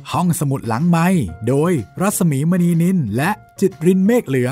ห้องสมุดหลังไมค์โดยรัศมีมณีนินและจิตรินเมฆเหลือง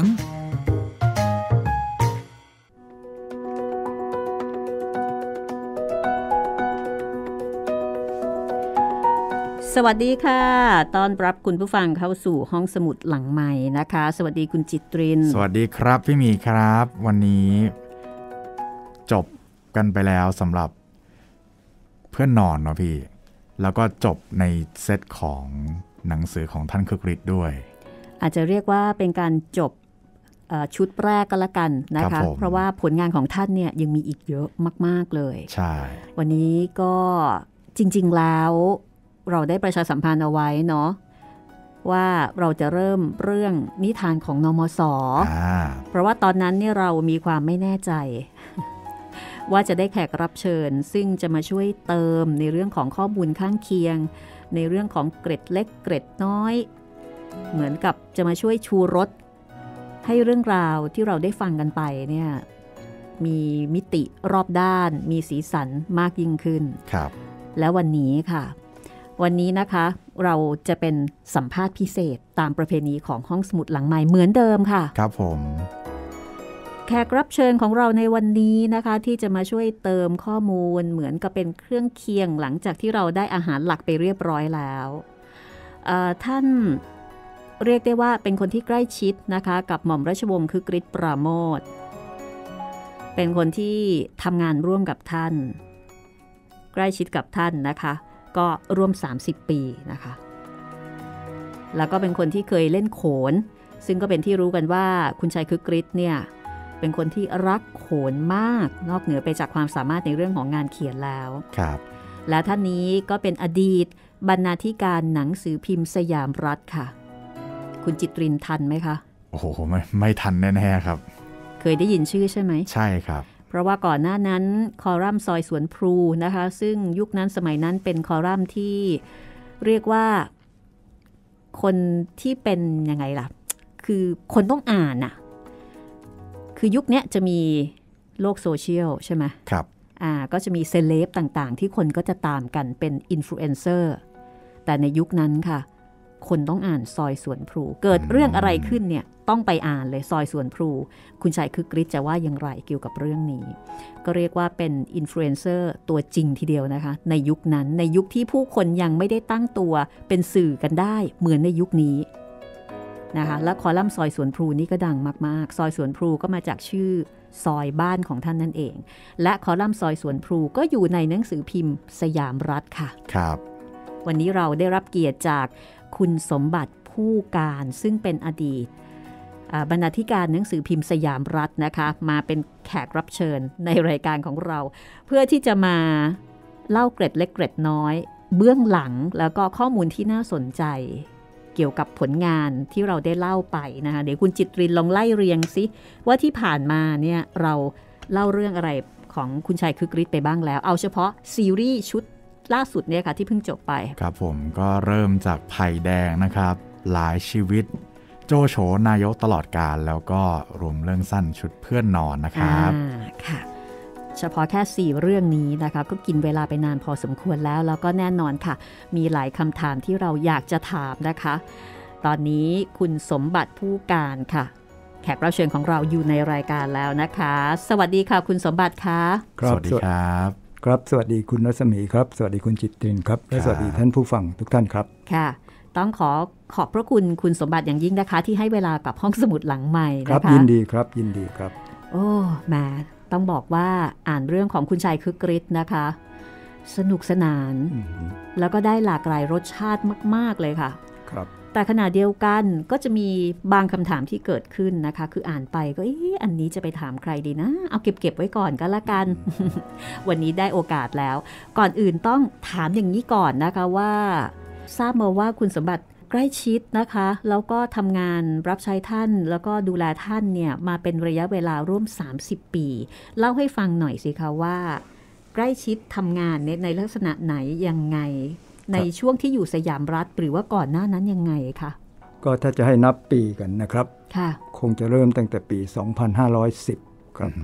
สวัสดีค่ะต้อนรับคุณผู้ฟังเข้าสู่ห้องสมุดหลังไมค์นะคะสวัสดีคุณจิตรินสวัสดีครับพี่หมีครับวันนี้จบกันไปแล้วสำหรับเพื่อนนอนเนาะพี่แล้วก็จบในเซตของหนังสือของท่านคึกฤทธิ์ด้วยอาจจะเรียกว่าเป็นการจบชุดแรกก็แล้วกันนะคะเพราะว่าผลงานของท่านเนี่ยยังมีอีกเยอะมากๆเลยใช่วันนี้ก็จริงๆแล้วเราได้ประชาสัมพันธ์เอาไว้เนาะว่าเราจะเริ่มเรื่องนิทานของนมส.เพราะว่าตอนนั้นเนี่ยเรามีความไม่แน่ใจว่าจะได้แขกรับเชิญซึ่งจะมาช่วยเติมในเรื่องของข้อมูลข้างเคียงในเรื่องของเกร็ดเล็กเกร็ดน้อยเหมือนกับจะมาช่วยชูรสให้เรื่องราวที่เราได้ฟังกันไปเนี่ยมีมิติรอบด้านมีสีสันมากยิ่งขึ้นครับแล้ววันนี้ค่ะวันนี้นะคะเราจะเป็นสัมภาษณ์พิเศษตามประเพณีของห้องสมุดหลังใหม่เหมือนเดิมค่ะครับผมแขกรับเชิญของเราในวันนี้นะคะที่จะมาช่วยเติมข้อมูลเหมือนกับเป็นเครื่องเคียงหลังจากที่เราได้อาหารหลักไปเรียบร้อยแล้วท่านเรียกได้ว่าเป็นคนที่ใกล้ชิดนะคะกับหม่อมราชวงศ์คึกฤทธิ์ปราโมทย์เป็นคนที่ทำงานร่วมกับท่านใกล้ชิดกับท่านนะคะก็ร่วม30ปีนะคะแล้วก็เป็นคนที่เคยเล่นโขนซึ่งก็เป็นที่รู้กันว่าคุณชายคึกฤทธิ์เนี่ยเป็นคนที่รักโขนมากนอกเหนือไปจากความสามารถในเรื่องของงานเขียนแล้วครับและท่านนี้ก็เป็นอดีตบรรณาธิการหนังสือพิมพ์สยามรัฐค่ะคุณจิตรินทันไหมคะโอ้โหไม่ทันแน่ๆครับเคยได้ยินชื่อใช่ไหมใช่ครับเพราะว่าก่อนหน้านั้นคอลัมน์ซอยสวนพลูนะคะซึ่งยุคนั้นสมัยนั้นเป็นคอลัมน์ที่เรียกว่าคนที่เป็นยังไงล่ะคือคนต้องอ่านน่ะคือยุคนี้จะมีโลกโซเชียลใช่ไหมครับก็จะมีเซเลบต่างๆที่คนก็จะตามกันเป็นอินฟลูเอนเซอร์แต่ในยุคนั้นค่ะคนต้องอ่านซอยสวนพลูเกิดเรื่องอะไรขึ้นเนี่ยต้องไปอ่านเลยซอยสวนพลูคุณชายคึกฤทธิ์จะว่าอย่างไรเกี่ยวกับเรื่องนี้ก็เรียกว่าเป็นอินฟลูเอนเซอร์ตัวจริงทีเดียวนะคะในยุคนั้นในยุคที่ผู้คนยังไม่ได้ตั้งตัวเป็นสื่อกันได้เหมือนในยุคนี้นะคะและคอลัมน์ซอยสวนพลูนี่ก็ดังมากๆซอยสวนพลูก็มาจากชื่อซอยบ้านของท่านนั่นเองและคอลัมน์ซอยสวนพลูก็อยู่ในหนังสือพิมพ์สยามรัฐค่ะครับวันนี้เราได้รับเกียรติจากคุณสมบัติผู้การซึ่งเป็นอดีตบรรณาธิการหนังสือพิมพ์สยามรัฐนะคะมาเป็นแขกรับเชิญในรายการของเราเพื่อที่จะมาเล่าเกร็ดเล็กเกร็ดน้อยเบื้องหลังแล้วก็ข้อมูลที่น่าสนใจเกี่ยวกับผลงานที่เราได้เล่าไปนะคะเดี๋ยวคุณจิตรินลองไล่เรียงซิว่าที่ผ่านมาเนี่ยเราเล่าเรื่องอะไรของคุณชายคึกฤทธิ์ไปบ้างแล้วเอาเฉพาะซีรีส์ชุดล่าสุดเนี่ยค่ะที่เพิ่งจบไปครับผมก็เริ่มจากไผ่แดงนะครับหลายชีวิตโจโฉนายกตลอดกาลแล้วก็รวมเรื่องสั้นชุดเพื่อนนอนนะครับค่ะเฉพาะแค่4เรื่องนี้นะคะก็กินเวลาไปนานพอสมควรแล้วก็แน่นอนค่ะมีหลายคำถามที่เราอยากจะถามนะคะตอนนี้คุณสมบัติผู้การค่ะแขกรับเชิญของเราอยู่ในรายการแล้วนะคะสวัสดีค่ะคุณสมบัติค่ะสวัสดีครับครับสวัสดีคุณรัศมีครับสวัสดีคุณจิตรินครับและสวัสดีท่านผู้ฟังทุกท่านครับค่ะต้องขอบพระคุณคุณสมบัติอย่างยิ่งนะคะที่ให้เวลากับห้องสมุดหลังใหม่นะคะครับยินดีครับยินดีครับโอ้แม่ต้องบอกว่าอ่านเรื่องของคุณชายคึกฤทธิ์นะคะสนุกสนานแล้วก็ได้หลากหลายรสชาติมากๆเลยค่ะครับแต่ขณะเดียวกันก็จะมีบางคำถามที่เกิดขึ้นนะคะคืออ่านไปก็อันนี้จะไปถามใครดีนะเอาเก็บไว้ก่อนก็แล้วกัน วันนี้ได้โอกาสแล้วก่อนอื่นต้องถามอย่างนี้ก่อนนะคะว่าทราบมาว่าคุณสมบัติใกล้ชิดนะคะแล้วก็ทำงานรับใช้ท่านแล้วก็ดูแลท่านเนี่ยมาเป็นระยะเวลาร่วม30ปีเล่าให้ฟังหน่อยสิคะว่าใกล้ชิดทำงานในลักษณะไหนยังไงในช่วงที่อยู่สยามรัฐหรือว่าก่อนหน้านั้นยังไงคะก็ถ้าจะให้นับปีกันนะครับค่ะคงจะเริ่มตั้งแต่ปี2510ครับ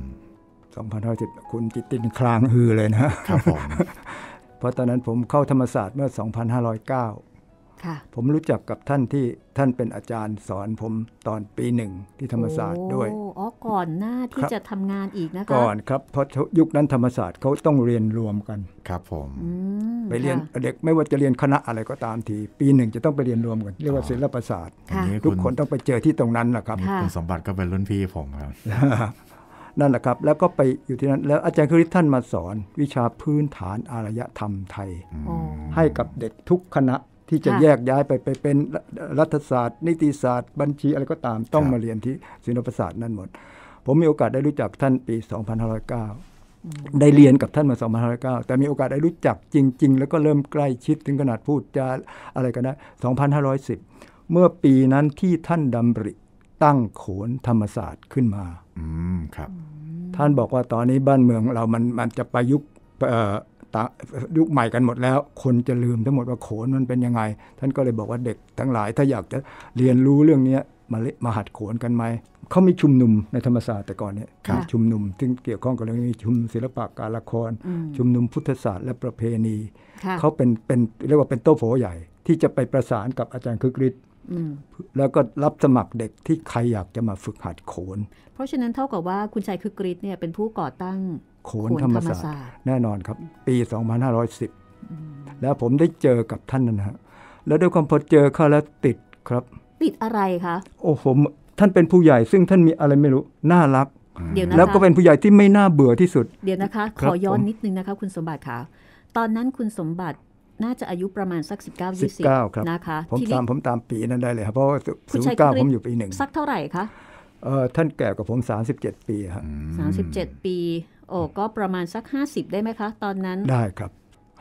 2510คุณจิตตินคลางฮือเลยนะครับผมเพราะตอนนั้นผมเข้าธรรมศาสตร์เมื่อ2509 ค่ะผมรู้จักกับท่านที่ท่านเป็นอาจารย์สอนผมตอนปี 1ที่ธรรมศาสตร์ด้วยอ๋อก่อนหน้าที่จะทำงานอีกนะคะก่อนครับเพราะยุคนั้นธรรมศาสตร์เขาต้องเรียนรวมกันครับผมไปเรียนเด็กไม่ว่าจะเรียนคณะอะไรก็ตามทีปี 1จะต้องไปเรียนรวมกันเรียกว่าศิลปศาสตร์ค่ะทุกคนต้องไปเจอที่ตรงนั้นนะครับคุณสมบัติก็เป็นรุ่นพี่ผมครับนั่นแหละครับแล้วก็ไปอยู่ที่นั้นแล้วอาจารย์คริสท่านมาสอนวิชาพื้นฐานอารยธรรมไทย ให้กับเด็กทุกคณะที่จะแยกย้ายไปเป็นรัฐศาสตร์นิติศาสตร์บัญชีอะไรก็ตามต้องมาเรียนที่ศิลปศาสตร์นั่นหมดผมมีโอกาสได้รู้จักท่านปี 2509 ได้เรียนกับท่านมา 2509 แต่มีโอกาสได้รู้จักจริงๆแล้วก็เริ่มใกล้ชิดถึงขนาดพูดจาอะไรกันได้ 2510 เมื่อปีนั้นที่ท่านดำริตั้งโขนธรรมศาสตร์ขึ้นมาครับท่านบอกว่าตอนนี้บ้านเมืองเรามันจะไปยุคใหม่กันหมดแล้วคนจะลืมทั้งหมดว่าโขนมันเป็นยังไงท่านก็เลยบอกว่าเด็กทั้งหลายถ้าอยากจะเรียนรู้เรื่องนี้มาหัดโขนกันไหมเขามีชุมนุมในธรรมศาสตร์แต่ก่อนเนี่ยชุมนุมซึ่งเกี่ยวข้องกับเรื่องนี้ชุมนุมศิลปะการละครชุมนุมพุทธศาสตร์และประเพณีเขาเป็นเรียกว่าเป็นโต๊ะโผใหญ่ที่จะไปประสานกับอาจารย์คึกฤทธิ์แล้วก็รับสมัครเด็กที่ใครอยากจะมาฝึกหัดโขนเพราะฉะนั้นเท่ากับว่าคุณชัยคึกฤทธิ์เนี่ยเป็นผู้ก่อตั้งโขนธรรมศาสตร์แน่นอนครับปี 2510 แล้วผมได้เจอกับท่านนะฮะแล้วด้วยความพอเจอเขาแล้วติดครับติดอะไรคะโอ้ผมท่านเป็นผู้ใหญ่ซึ่งท่านมีอะไรไม่รู้น่ารักเดี๋ยวนะคะแล้วก็เป็นผู้ใหญ่ที่ไม่น่าเบื่อที่สุดเดี๋ยวนะคะขอย้อนนิดนึงนะคะคุณสมบัติค่ะตอนนั้นคุณสมบัติน่าจะอายุประมาณสัก19-20นะคะผมตามปีนั้นได้เลยครับเพราะว่า09ผมอยู่ปี 1 สักเท่าไหร่คะท่านแก่กว่าผม37 ปีครับ 37 ปีโอ้ก็ประมาณสัก50ได้ไหมคะตอนนั้นได้ครับ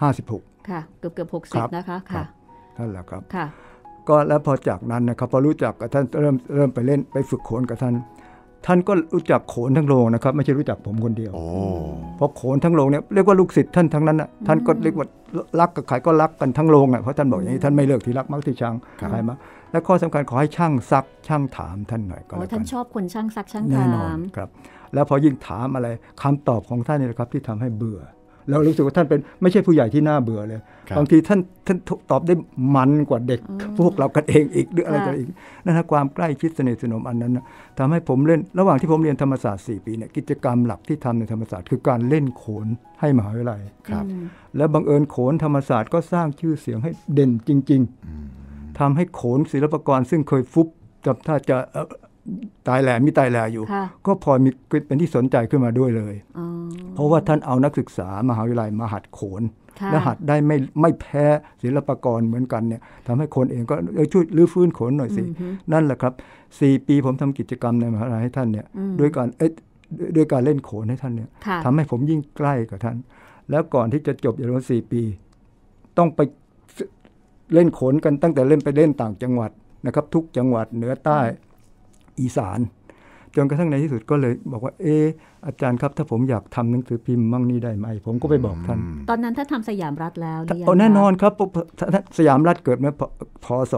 56 ค่ะเกือบ60นะคะค่ะนั่นแหละครับค่ะก็แล้วพอจากนั้นนะครับพอรู้จักกับท่านเริ่มไปเล่นไปฝึกโขนกับท่านก็รู้จักโขนทั้งโรงนะครับไม่ใช่รู้จักผมคนเดียวเพราะโขนทั้งโรงเนี่ยเรียกว่าลูกศิษย์ท่านทั้งนั้นนะท่านก็เรียกว่ารักกับใครก็รักกันทั้งโรงอ่ะเพราะท่านบอกอย่างนี้ท่านไม่เลิกที่รักมักที่ชังใครมาและข้อสำคัญขอให้ช่างซักช่างถามท่านหน่อยก็แล้วกันท่านชอบคนช่างซักช่างถามแน่นอนครับแล้วพอยิ่งถามอะไรคำตอบของท่านนี่แหละครับที่ทำให้เบื่อเรารู้สึกว่าท่านเป็นไม่ใช่ผู้ใหญ่ที่น่าเบื่อเลยบางทีท่านตอบได้มันกว่าเด็กพวกเรากันเองอีกหรืออะไรกันอีกนั่นนะความใกล้ชิดสนิทสนมอันนั้นนะทำให้ผมเล่นระหว่างที่ผมเรียนธรรมศาสตร์4 ปีเนี่ยกิจกรรมหลักที่ทำในธรรมศาสตร์คือการเล่นโขนให้มหาวิทยาลัยและบังเอิญโขนธรรมศาสตร์ก็สร้างชื่อเสียงให้เด่นจริงๆทำให้โขนศิลปากรซึ่งเคยฟุบถ้าจะตายแหล่มีตายแหล่อยู่ก็พอมีเป็นที่สนใจขึ้นมาด้วยเลยเพราะว่าท่านเอานักศึกษามหาวิทยาลัยมาหัดโขนและหัดได้ไม่แพ้ศิลปากรเหมือนกันเนี่ยทำให้คนเองก็ช่วยรื้อฟื้นโขนหน่อยสินั่นแหละครับ4 ปีผมทำกิจกรรมในมหาวิทยาลัยให้ท่านเนี่ยด้วยการเล่นโขนให้ท่านเนี่ยทำให้ผมยิ่งใกล้กับท่านแล้วก่อนที่จะจบอย่างน้อย4 ปีต้องไปเล่นโขนกันตั้งแต่เล่นไปเล่นต่างจังหวัดนะครับทุกจังหวัดเหนือใต้อีสานจนกระทั่งในที่สุดก็เลยบอกว่าอาจารย์ครับถ้าผมอยากทำหนังสือพิมพ์มั่งนี่ได้ไหมผมก็ไปบอกท่านตอนนั้นถ้าทำสยามรัฐแล้วแน่นอนครับสยามรัฐเกิดเมื่อพ.ศ.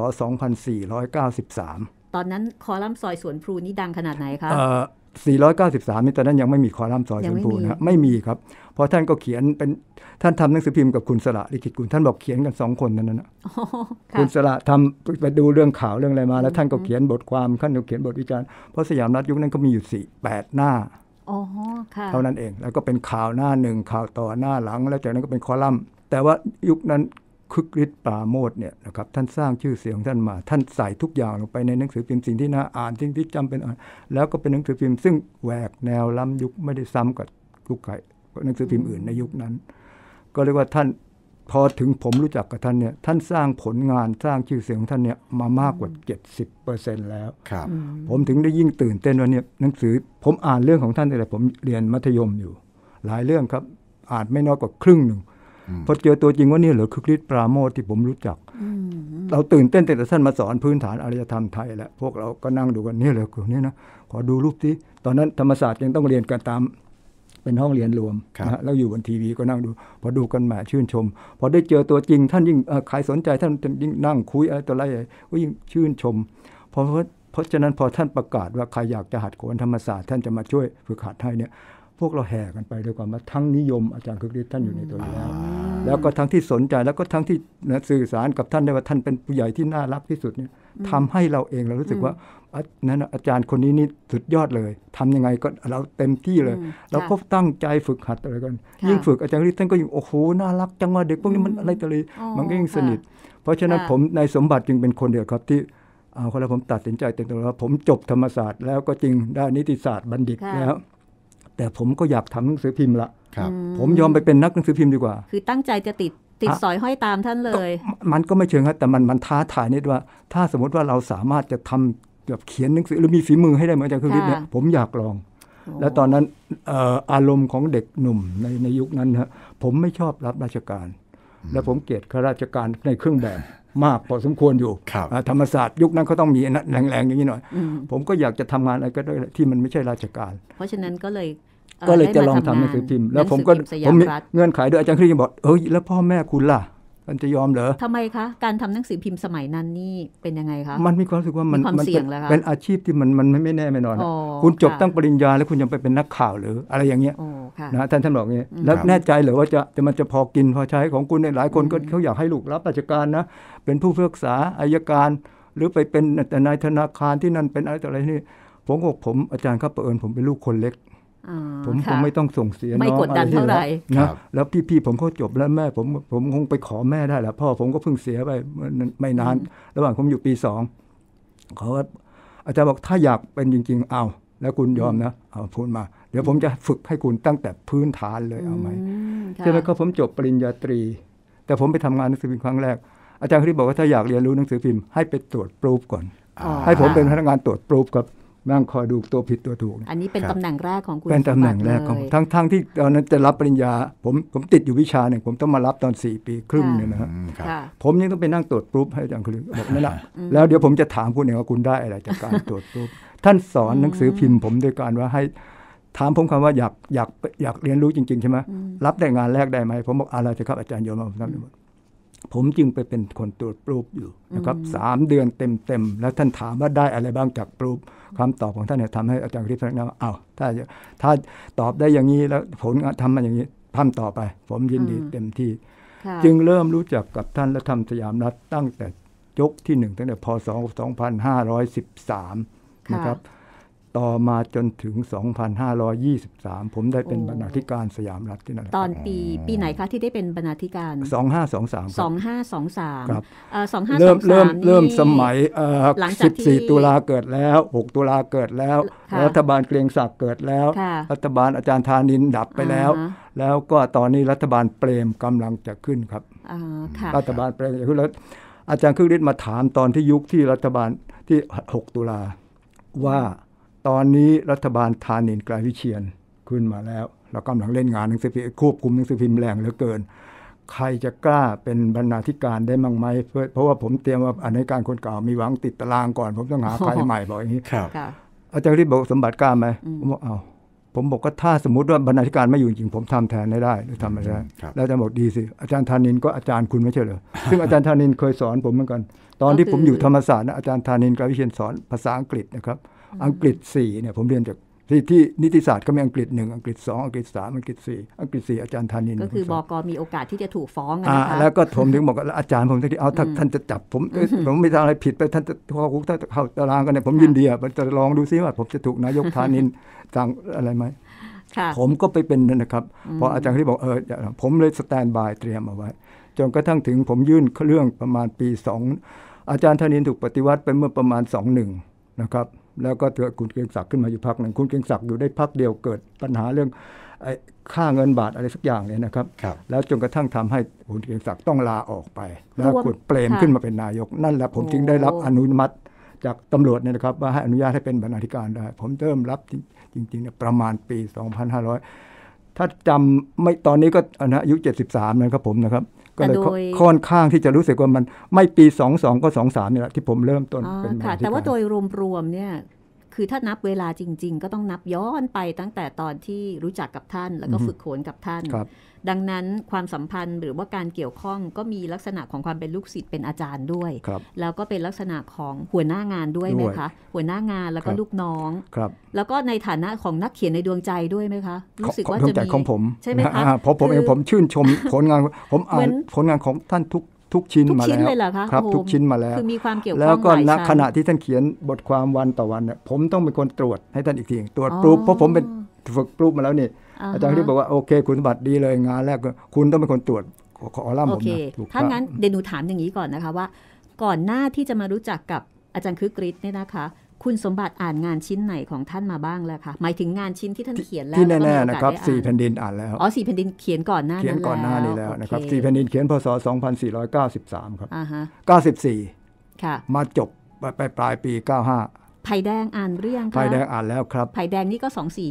2493 ตอนนั้นคอลัมน์ซอยสวนพลูนี่ดังขนาดไหนคะ 493นี่ตอนนั้นยังไม่มีคอลัมน์ซอยสวนพลูนะไม่มีครับเพราะท่านก็เขียนเป็นท่านทำหนังสือพิมพ์กับคุณสระลิขิตกุลท่านบอกเขียนกัน2 คนนั้นนะคุณสระทำไปดูเรื่องข่าวเรื่องอะไรมาแล้วท่านก็เขียนบทความท่านก็เขียนบทวิจารณ์เพราะสยามรัฐยุคนั้นก็มีอยู่8 หน้าเท่านั้นเองแล้วก็เป็นข่าวหน้า1ข่าวต่อหน้าหลังแล้วจากนั้นก็เป็นคอลัมน์แต่ว่ายุคนั้นคึกฤทธิ์ปราโมทย์เนี่ยนะครับท่านสร้างชื่อเสียงท่านมาท่านใส่ทุกอย่างลงไปในหนังสือพิมพ์สิ่งที่น่าอ่านสิ่งที่จำเป็นอ่านแล้วก็เป็นหนังสือพิมพ์ซึ่งแหวกแนวล้ำยุคไม่ได้ซ้ำกับยุคหนังสือพิมพ์อื่นในยุคนั้นก็เรียกว่าท่านพอถึงผมรู้จักกับท่านเนี่ยท่านสร้างผลงานสร้างชื่อเสียงของท่านเนี่ยมามากกว่า 70% แล้วผมถึงได้ยิ่งตื่นเต้นว่าเนี่ยหนังสือผมอ่านเรื่องของท่านแต่ผมเรียนมัธยมอยู่หลายเรื่องครับอ่านไม่น้อยกว่าครึ่งหนึ่งพอเจอตัวจริงว่านี่เหรอคึกฤทธิ์ปราโมทย์ที่ผมรู้จักเราตื่นเต้นแต่ท่านมาสอนพื้นฐานอารยธรรมไทยแล้วพวกเราก็นั่งดูกันนี่เหรอนี่นะขอดูรูปที่ตอนนั้นธรรมศาสตร์ยังต้องเรียนกันตามเป็นห้องเรียนรวมนะแล้วอยู่บนทีวีก็นั่งดูพอดูกันแหมชื่นชมพอได้เจอตัวจริงท่านยิ่งใครสนใจท่านยิ่งนั่งคุยอะไรต่ออะไรก็ยิ่งชื่นชมเพราะฉะนั้นพอท่านประกาศว่าใครอยากจะหัดโขนธรรมศาสตร์ท่านจะมาช่วยฝึกหัดให้เนี่ยพวกเราแห่กันไปด้วยความว่าทั้งนิยมอาจารย์คึกฤทธิ์ท่านอยู่ในตัวอยู่แล้วก็ทั้งที่สนใจแล้วก็ทั้งที่สื่อสารกับท่านได้ว่าท่านเป็นผู้ใหญ่ที่น่ารักที่สุดเนี่ยทำให้เราเองเรารู้สึกว่านั้นอาจารย์คนนี้นี่สุดยอดเลยทำยังไงก็เราเต็มที่เลยเราก็ตั้งใจฝึกหัดอะไรกันยิ่งฝึกอาจารย์ฤทธิ์ท่านก็ยิ่งโอ้โหน่ารักจังว่าเด็กพวกนี้มันอะไรต่ออะไรมันก็ยิ่งสนิทเพราะฉะนั้นผมในสมบัติจึงเป็นคนเดียวครับที่คนละผมตัดสินใจเต็มตัวว่าผมจบธรรมศาสตร์แล้วก็จริงด้านนิติศาสตร์บัณฑิตแล้วแต่ผมก็อยากทำหนังสือพิมพ์ละผมยอมไปเป็นนักหนังสือพิมพ์ดีกว่าคือตั้งใจจะติดสอยห้อยตามท่านเลยมันก็ไม่เชิงครับแต่มันท้าทายนิดว่าถ้าสมมติว่าเราสามารถจะทำแบบเขียนหนังสือหรือมีฝีมือให้ได้เหมือนอาจารย์คึกฤทธิ์เนี่ยผมอยากลองแล้วตอนนั้นอารมณ์ของเด็กหนุ่มในยุคนั้นฮะผมไม่ชอบรับราชการและผมเกลียดข้าราชการในเครื่องแบบมากพอสมควรอยู่ธรรมศาสตร์ยุคนั้นเขาต้องมีแรงๆอย่างนี้หน่อยผมก็อยากจะทำงานอะไรก็ได้ที่มันไม่ใช่ราชการเพราะฉะนั้นก็เลยจะลองทำหนังสือพิมพ์แล้วผมมีเงื่อนไขด้วยอาจารย์คึกฤทธิ์บอกแล้วพ่อแม่คุณล่ะมันจะยอมเหรอทำไมคะการทำหนังสือพิมพ์สมัยนั้นนี่เป็นยังไงคะมันมีความรู้สึกว่ามันเป็นอาชีพที่มันไม่แน่ไม่นอนคุณจบตั้งปริญญาแล้วคุณยังไปเป็นนักข่าวหรืออะไรอย่างเงี้ยนะท่านบอกอย่างนี้แล้วแน่ใจเหรอว่ามันจะพอกินพอใช้ของคุณในหลายคนก็เขาอยากให้ลูกรับราชการนะเป็นผู้พิพากษาอัยการหรือไปเป็นนายธนาคารที่นั่นเป็นอะไรต่ออะไรนี่ผมอาจารย์ครับเผอิญผมเป็นลูกคนเล็กผมคงไม่ต้องส่งเสียน้องไม่กดดันเท่าไหร่นะแล้วพี่ผมเขาจบแล้วแม่ผมคงไปขอแม่ได้แหละพ่อผมก็เพิ่งเสียไปไม่นานระหว่างผมอยู่ปี2เขาอาจารย์บอกถ้าอยากเป็นจริงๆเอาแล้วคุณยอมนะเอาพูดมาเดี๋ยวผมจะฝึกให้คุณตั้งแต่พื้นฐานเลยเอาไหมใช่ไหมครับผมจบปริญญาตรีแต่ผมไปทำงานหนังสือพิมพ์ครั้งแรกอาจารย์เขาบอกว่าถ้าอยากเรียนรู้หนังสือพิมพ์ให้ไปตรวจปรูฟก่อนให้ผมเป็นพนักงานตรวจปรูฟครับนั่งคอยดูตัวผิดตัวถูกอันนี้เป็นตำแหน่งแรกของคุณเป็นตำแหน่งแรกของทั้งที่ตอนนั้นจะรับปริญญาผมติดอยู่วิชาหนึ่งผมต้องมารับตอน4 ปีครึ่งเนี่ยนะฮะผมยังต้องไปนั่งตรวจปรูฟให้อาจารย์คือบอกนั่นแหละแล้วเดี๋ยวผมจะถามคุณเองว่าคุณได้อะไรจากการตรวจปรูฟท่านสอนหนังสือพิมพ์ผมโดยการว่าให้ถามผมคำว่าอยากเรียนรู้จริงๆใช่ไหมรับได้งานแรกได้ไหมผมบอกอะไรจะครับอาจารย์โยนมาผมจึงไปเป็นคนตรวจปรูฟอยู่นะครับ3 เดือนเต็มแล้วท่านถามว่าได้อะไรบ้างจากปรูฟคำตอบของท่านเนี่ยทำให้อาจารย์ฤทธิ์นะว่าถ้าตอบได้อย่างนี้แล้วผลทำมาอย่างนี้ทำต่อไปผมยินดีเต็มที่จึงเริ่มรู้จักกับท่านและทำสยามรัฐตั้งแต่ยกที่1ตั้งแต่พ.ศ. 2513นะครับต่อมาจนถึง 2523 ผมได้เป็นบรรณาธิการสยามรัฐที่นั่นตอนปีไหนคะที่ได้เป็นบรรณาธิการ 2523 2523 ครับ 2523 เริ่มสมัย14 ตุลาเกิดแล้ว6 ตุลาเกิดแล้วรัฐบาลเกรียงศักดิ์เกิดแล้วรัฐบาลอาจารย์ธานินทร์ดับไปแล้วก็ตอนนี้รัฐบาลเปรมกำลังจะขึ้นครับรัฐบาลเปรมจะขึ้นแล้วอาจารย์คึกฤทธิ์มาถามตอนที่ยุคที่รัฐบาลที่6 ตุลาว่าตอนนี้รัฐบาลธานินทร์ไกรวิเชียรขึ้นมาแล้วเรากำลังเล่นงานหนังสือพิมพ์ควบคุมหนังสือพิมพ์แรงเหลือเกินใครจะกล้าเป็นบรรณาธิการได้มั่งไหมเพราะว่าผมเตรียมว่าอธิการคนเก่ามีหวังติดตารางก่อนผมต้องหาใครใหม่บอกอย่างนี้อาจารย์ฤทธิ์บอกสมบัติกล้าไหมผมบอกผมบอกก็ถ้าสมมุติว่าบรรณาธิการไม่อยู่จริงผมทำแทนได้หรือทำไม่ได้แล้วอาจารย์บอกดีสิอาจารย์ธานินทร์ก็อาจารย์คุณไม่ใช่เหรอซึ่งอาจารย์ธานินทร์เคยสอนผมเหมือนกันตอนที่ผมอยู่ธรรมศาสตร์นะอาจารย์ธานินทร์ไกรวิเชียรสอนภาษาอังกฤษนะครับอังกฤษ4เนี่ยผมเรียนจากที่นิติศาสตร์ก็มีอังกฤษ1อังกฤษ2อังกฤษ3อังกฤษ4อังกฤษ4อาจารย์ธานินทร์ก็คือบก.มีโอกาสที่จะถูกฟ้องนะคะแล้วก็ผมถึงบอกว่าอาจารย์ผมที่เอาท่านจะจับผมไม่ทำอะไรผิดไปท่านจะเข้าตารางกันเนี่ยผมยินดีจะลองดูซิว่าผมจะถูกนายกธานินทร์สั่งอะไรไหมผมก็ไปเป็นนะครับพออาจารย์ที่บอกผมเลยสแตนด์บายเตรียมเอาไว้จนกระทั่งถึงผมยื่นเรื่องประมาณปี2อาจารย์ธานินทร์ถูกปฏิวัติไปเมื่อประมาณ21นะครับแล้วก็เกิดคุณเกรียงศักดิ์ขึ้นมาอยู่พรรคหนึ่งคุณเกรียงศักดิ์อยู่ได้พรรคเดียวเกิดปัญหาเรื่องค่าเงินบาทอะไรสักอย่างเลยนะครับแล้วจนกระทั่งทำให้คุณเกรียงศักดิ์ต้องลาออกไปแล้วคุณเปรมขึ้นมาเป็นนายกนั่นแหละผมจึงได้รับอนุมัติจากตำรวจเนี่ยนะครับว่าให้อนุญาตให้เป็นบรรณาธิการได้ผมเริ่มรับจริงๆเนี่ยประมาณปี 2500ถ้าจำไม่ตอนนี้ก็อายุ73นะครับผมนะครับก็เลยค่อนข้างที่จะรู้สึกว่ามันไม่ปี22ก็23นี่แหละที่ผมเริ่มต้นเป็นบรรณาธิการแต่ว่าโดยรวมๆเนี่ยคือถ้านับเวลาจริงๆก็ต้องนับย้อนไปตั้งแต่ตอนที่รู้จักกับท่านแล้วก็ฝึกโขนกับท่านดังนั้นความสัมพันธ์หรือว่าการเกี่ยวข้องก็มีลักษณะของความเป็นลูกศิษย์เป็นอาจารย์ด้วยแล้วก็เป็นลักษณะของหัวหน้างานด้วยไหมคะหัวหน้างานแล้วก็ลูกน้องแล้วก็ในฐานะของนักเขียนในดวงใจด้วยไหมคะรู้สึกว่าจะมีของผมใช่ไหมคะผมเองผมชื่นชมผลงานผมอ่านผลงานของท่านทุกชิ้นมาแล้วครับทุกชิ้นมาแล้วคือมีความเกี่ยวข้องแล้วก็ณขณะที่ท่านเขียนบทความวันต่อวันเนี่ยผมต้องเป็นคนตรวจให้ท่านอีกทีตรวจปรูฟเพราะผมเป็นฝึกปรูฟมาแล้วนี่อาจารย์ที่บอกว่าโอเคคุณสมบัติดีเลยงานแรกคุณต้องเป็นคนตรวจขอล่ามผมนะถ้างั้นเดี๋ยวหนูถามอย่างนี้ก่อนนะคะว่าก่อนหน้าที่จะมารู้จักกับอาจารย์คึกฤทธิ์เนี่ยนะคะคุณสมบัติอ่านงานชิ้นไหนของท่านมาบ้างแล้วคะหมายถึงงานชิ้นที่ท่านเขียนแล้วที่แน่ๆนะครับ4แผ่นดินอ่านแล้ว 4แผ่นดินเขียนก่อนหน้านั้นแล้วเขียนก่อนหน้านี้แล้วนะครับ4แผ่นดินเขียนพศ2493ครับ94ค่ะมาจบไปปลายปี95 ไผ่แดงอ่านเรื่องไผ่แดงอ่านแล้วครับไผ่แดงนี่ก็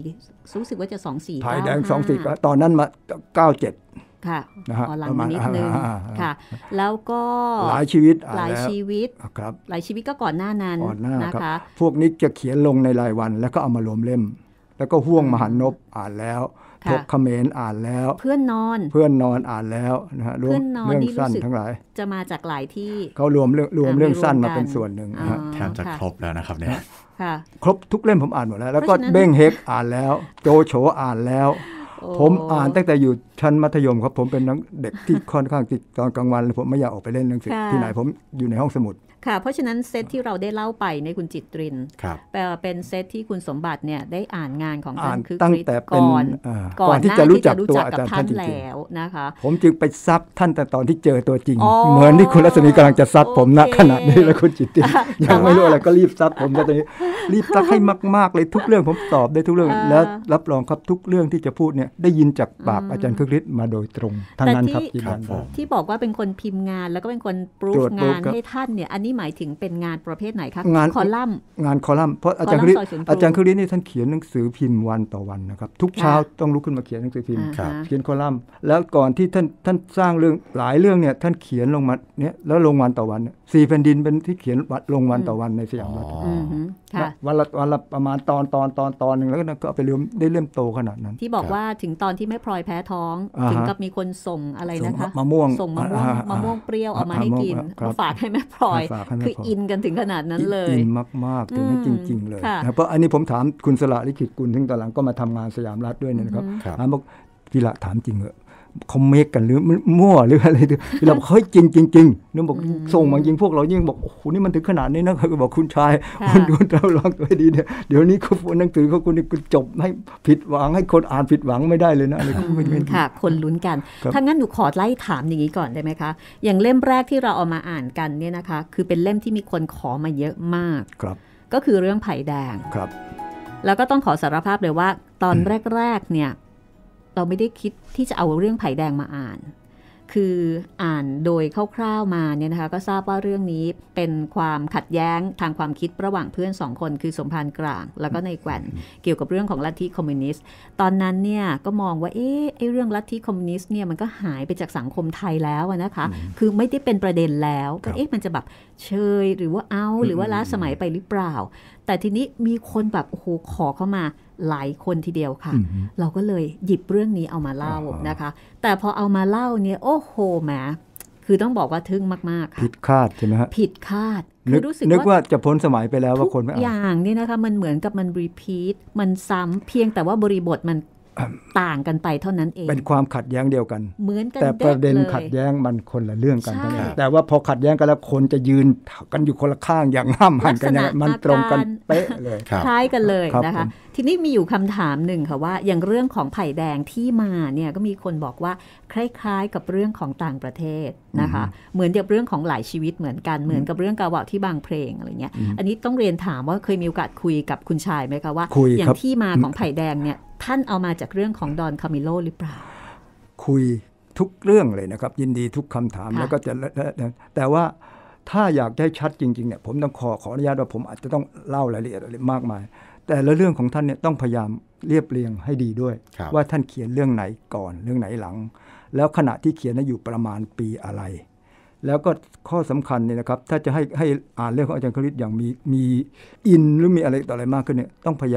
24รู้สึกว่าจะ24 ไผ่แดง24ตอนนั้นมา97 ค่ะหลังนิดนึงค่ะแล้วก็หลายชีวิตหลายชีวิตครับหลายชีวิตก็ก่อนหน้านั้นนะคะพวกนี้จะเขียนลงในรายวันแล้วก็เอามารวมเล่มแล้วก็ห่วงมหันนบอ่านแล้วทกเขมรอ่านแล้วเพื่อนนอนอ่านแล้วนะฮะเรื่องสั้นทั้งหลายจะมาจากหลายที่เขารวมเรื่องสั้นมาเป็นส่วนหนึ่งแทบจะครบแล้วนะครับเนี่ยครบทุกเล่มผมอ่านหมดแล้วก็เบ้งเฮกอ่านแล้วโจโฉอ่านแล้วผมอ่านตั้งแต่อยู่ชั้นมัธยมครับผมเป็นเด็กที่ค่อนข้างติดตอนกลางวันผมไม่อยากออกไปเล่นหนังสือที่ไหนผมอยู่ในห้องสมุดค่ะเพราะฉะนั้นเซตที่เราได้เล่าไปในคุณจิตรินแปลว่าเป็นเซตที่คุณสมบัติเนี่ยได้อ่านงานของท่านคือก่อนที่จะรู้จักตัวอาจารย์ท่านแล้วนะคะผมจึงไปซับท่านแต่ตอนที่เจอตัวจริงเหมือนที่คุณรัศมีกำลังจะซับผมณขณะนี้แล้วคุณจิตรินยังไม่รู้อะไรก็รีบซับผมตอนนี้รีบซับให้มากๆเลยทุกเรื่องผมตอบได้ทุกเรื่องแล้วรับรองครับทุกเรื่องที่จะพูดเนี่ยได้ยินจากปากอาจารย์คึกฤทธิ์มาโดยตรงทั้งนั้นครับที่บอกว่าเป็นคนพิมพ์งานแล้วก็เป็นคนปรูฟงานให้ท่านเนี่ยอันนี้หมายถึงเป็นงานประเภทไหนคะคอลัมน์งานคอลัมน์เพราะอาจารย์คึกฤทธิ์นี่ท่านเขียนหนังสือพิมพ์วันต่อวันนะครับทุกเช้าต้องลุกขึ้นมาเขียนหนังสือพิมพ์เขียนคอลัมน์แล้วก่อนที่ท่านสร้างเรื่องหลายเรื่องเนี่ยท่านเขียนลงมาเนี่ยแล้วลงวันต่อวัน4แผ่นดินเป็นที่เขียนลงวันต่อวันในสยามรัฐวันละประมาณตอนนึงแล้วก็ไปเริ่มโตขนาดนั้นที่บอกว่าถึงตอนที่แม่พลอยแพ้ท้องถึงกับมีคนส่งอะไรนะคะมะม่วงเปรี้ยวเอามาให้กินมาฝากให้แม่พลอยคืออินกันถึงขนาดนั้นเลยอินมากๆถึงนั้นจริงๆเลยเพราะอันนี้ผมถามคุณสละลิขิตกุลถึงตอนหลังก็มาทำงานสยามรัฐด้วยนะครับถามบอกพี่ละถามจริงเหรอเขาเมกกันหรือมั่วหรืออะไรเราเฮ้ยจริงนึกบอกส่งมายิงพวกเรายิ่งบอกโอ้โหนี่มันถึงขนาดนี้นะคือบอกคุณชายคุณเราลองตัวดีเนี่ยเดี๋ยวนี้เขาหนังสือเขาคุณจบให้ผิดหวังให้คนอ่านผิดหวังไม่ได้เลยนะอะไรค่ะคนลุ้นกันถ้างั้นหนูขอไล่ถามอย่างนี้ก่อนได้ไหมคะอย่างเล่มแรกที่เราเอามาอ่านกันเนี่ยนะคะคือเป็นเล่มที่มีคนขอมาเยอะมากก็คือเรื่องไผ่แดงแล้วก็ต้องขอสารภาพเลยว่าตอนแรกๆเนี่ยเราไม่ได้คิดที่จะเอาเรื่องไผ่แดงมาอ่านคืออ่านโดยคร่าวๆมาเนี่ยนะคะก็ทราบว่าเรื่องนี้เป็นความขัดแย้งทางความคิดระหว่างเพื่อน2คนคือสมภารกลางแล้วก็ในแกว่นเกี่ยวกับเรื่องของลัทธิคอมมิวนิสต์ตอนนั้นเนี่ยก็มองว่าไอ้เรื่องลัทธิคอมมิวนิสต์เนี่ยมันก็หายไปจากสังคมไทยแล้วนะคะคือไม่ได้เป็นประเด็นแล้วก็มันจะแบบเชยหรือว่าหรือว่าล้าสมัยไปหรือเปล่าแต่ทีนี้มีคนแบบโอ้โหขอเข้ามาหลายคนทีเดียวค่ะเราก็เลยหยิบเรื่องนี้เอามาเล่านะคะแต่พอเอามาเล่าเนี่ยโอ้โหแหมคือต้องบอกว่าทึ่งมากๆค่ะผิดคาดใช่ไหมฮะผิดคาดคือรู้สึกว่าจะพ้นสมัยไปแล้วว่าคนไม่เอาอย่างนี้นะคะมันเหมือนกับมันรีพีทมันซ้ำเพียงแต่ว่าบริบทมันต่างกันไปเท่านั้นเองเป็นความขัดแย้งเดียวกันเหมือนกันแต่ประเด็นขัดแย้งมันคนละเรื่องกันแต่ว่าพอขัดแย้งกันแล้วคนจะยืนกันอยู่คนละข้างอย่างห้ามหันกันเนี่ยมันตรงกันเป๊ะเลยคล้ายกันเลยนะคะทีนี้มีอยู่คำถามหนึ่งค่ะว่าอย่างเรื่องของไผ่แดงที่มาเนี่ยก็มีคนบอกว่าคล้ายๆกับเรื่องของต่างประเทศนะคะเหมือนกับเรื่องของหลายชีวิตเหมือนกันเหมือนกับเรื่องกาวะที่บางเพลงอะไรเงี้ยอันนี้ต้องเรียนถามว่าเคยมีโอกาสคุยกับคุณชายไหมคะว่าอย่างที่มาของไผ่แดงเนี่ยท่านเอามาจากเรื่องของดอนคามิโลหรือเปล่าคุยทุกเรื่องเลยนะครับยินดีทุกคำถามแล้วก็จะแต่ว่าถ้าอยากได้ชัดจริงๆเนี่ยผมต้องขออนุญาตว่าผมอาจจะต้องเล่ารายละเอียดอะไรมากมายแต่ละเรื่องของท่านเนี่ยต้องพยายามเรียบเรียงให้ดีด้วยว่าท่านเขียนเรื่องไหนก่อนเรื่องไหนหลังแล้วขณะที่เขียนนั้นอยู่ประมาณปีอะไรแล้วก็ข้อสำคัญเนี่ยนะครับถ้าจะให้อ่านเรื่องของอาจารย์คึกฤทธิ์อย่างมีอินหรือมีอะไรต่ออะไรมากขึ้นเนี่ยต้องพยายาม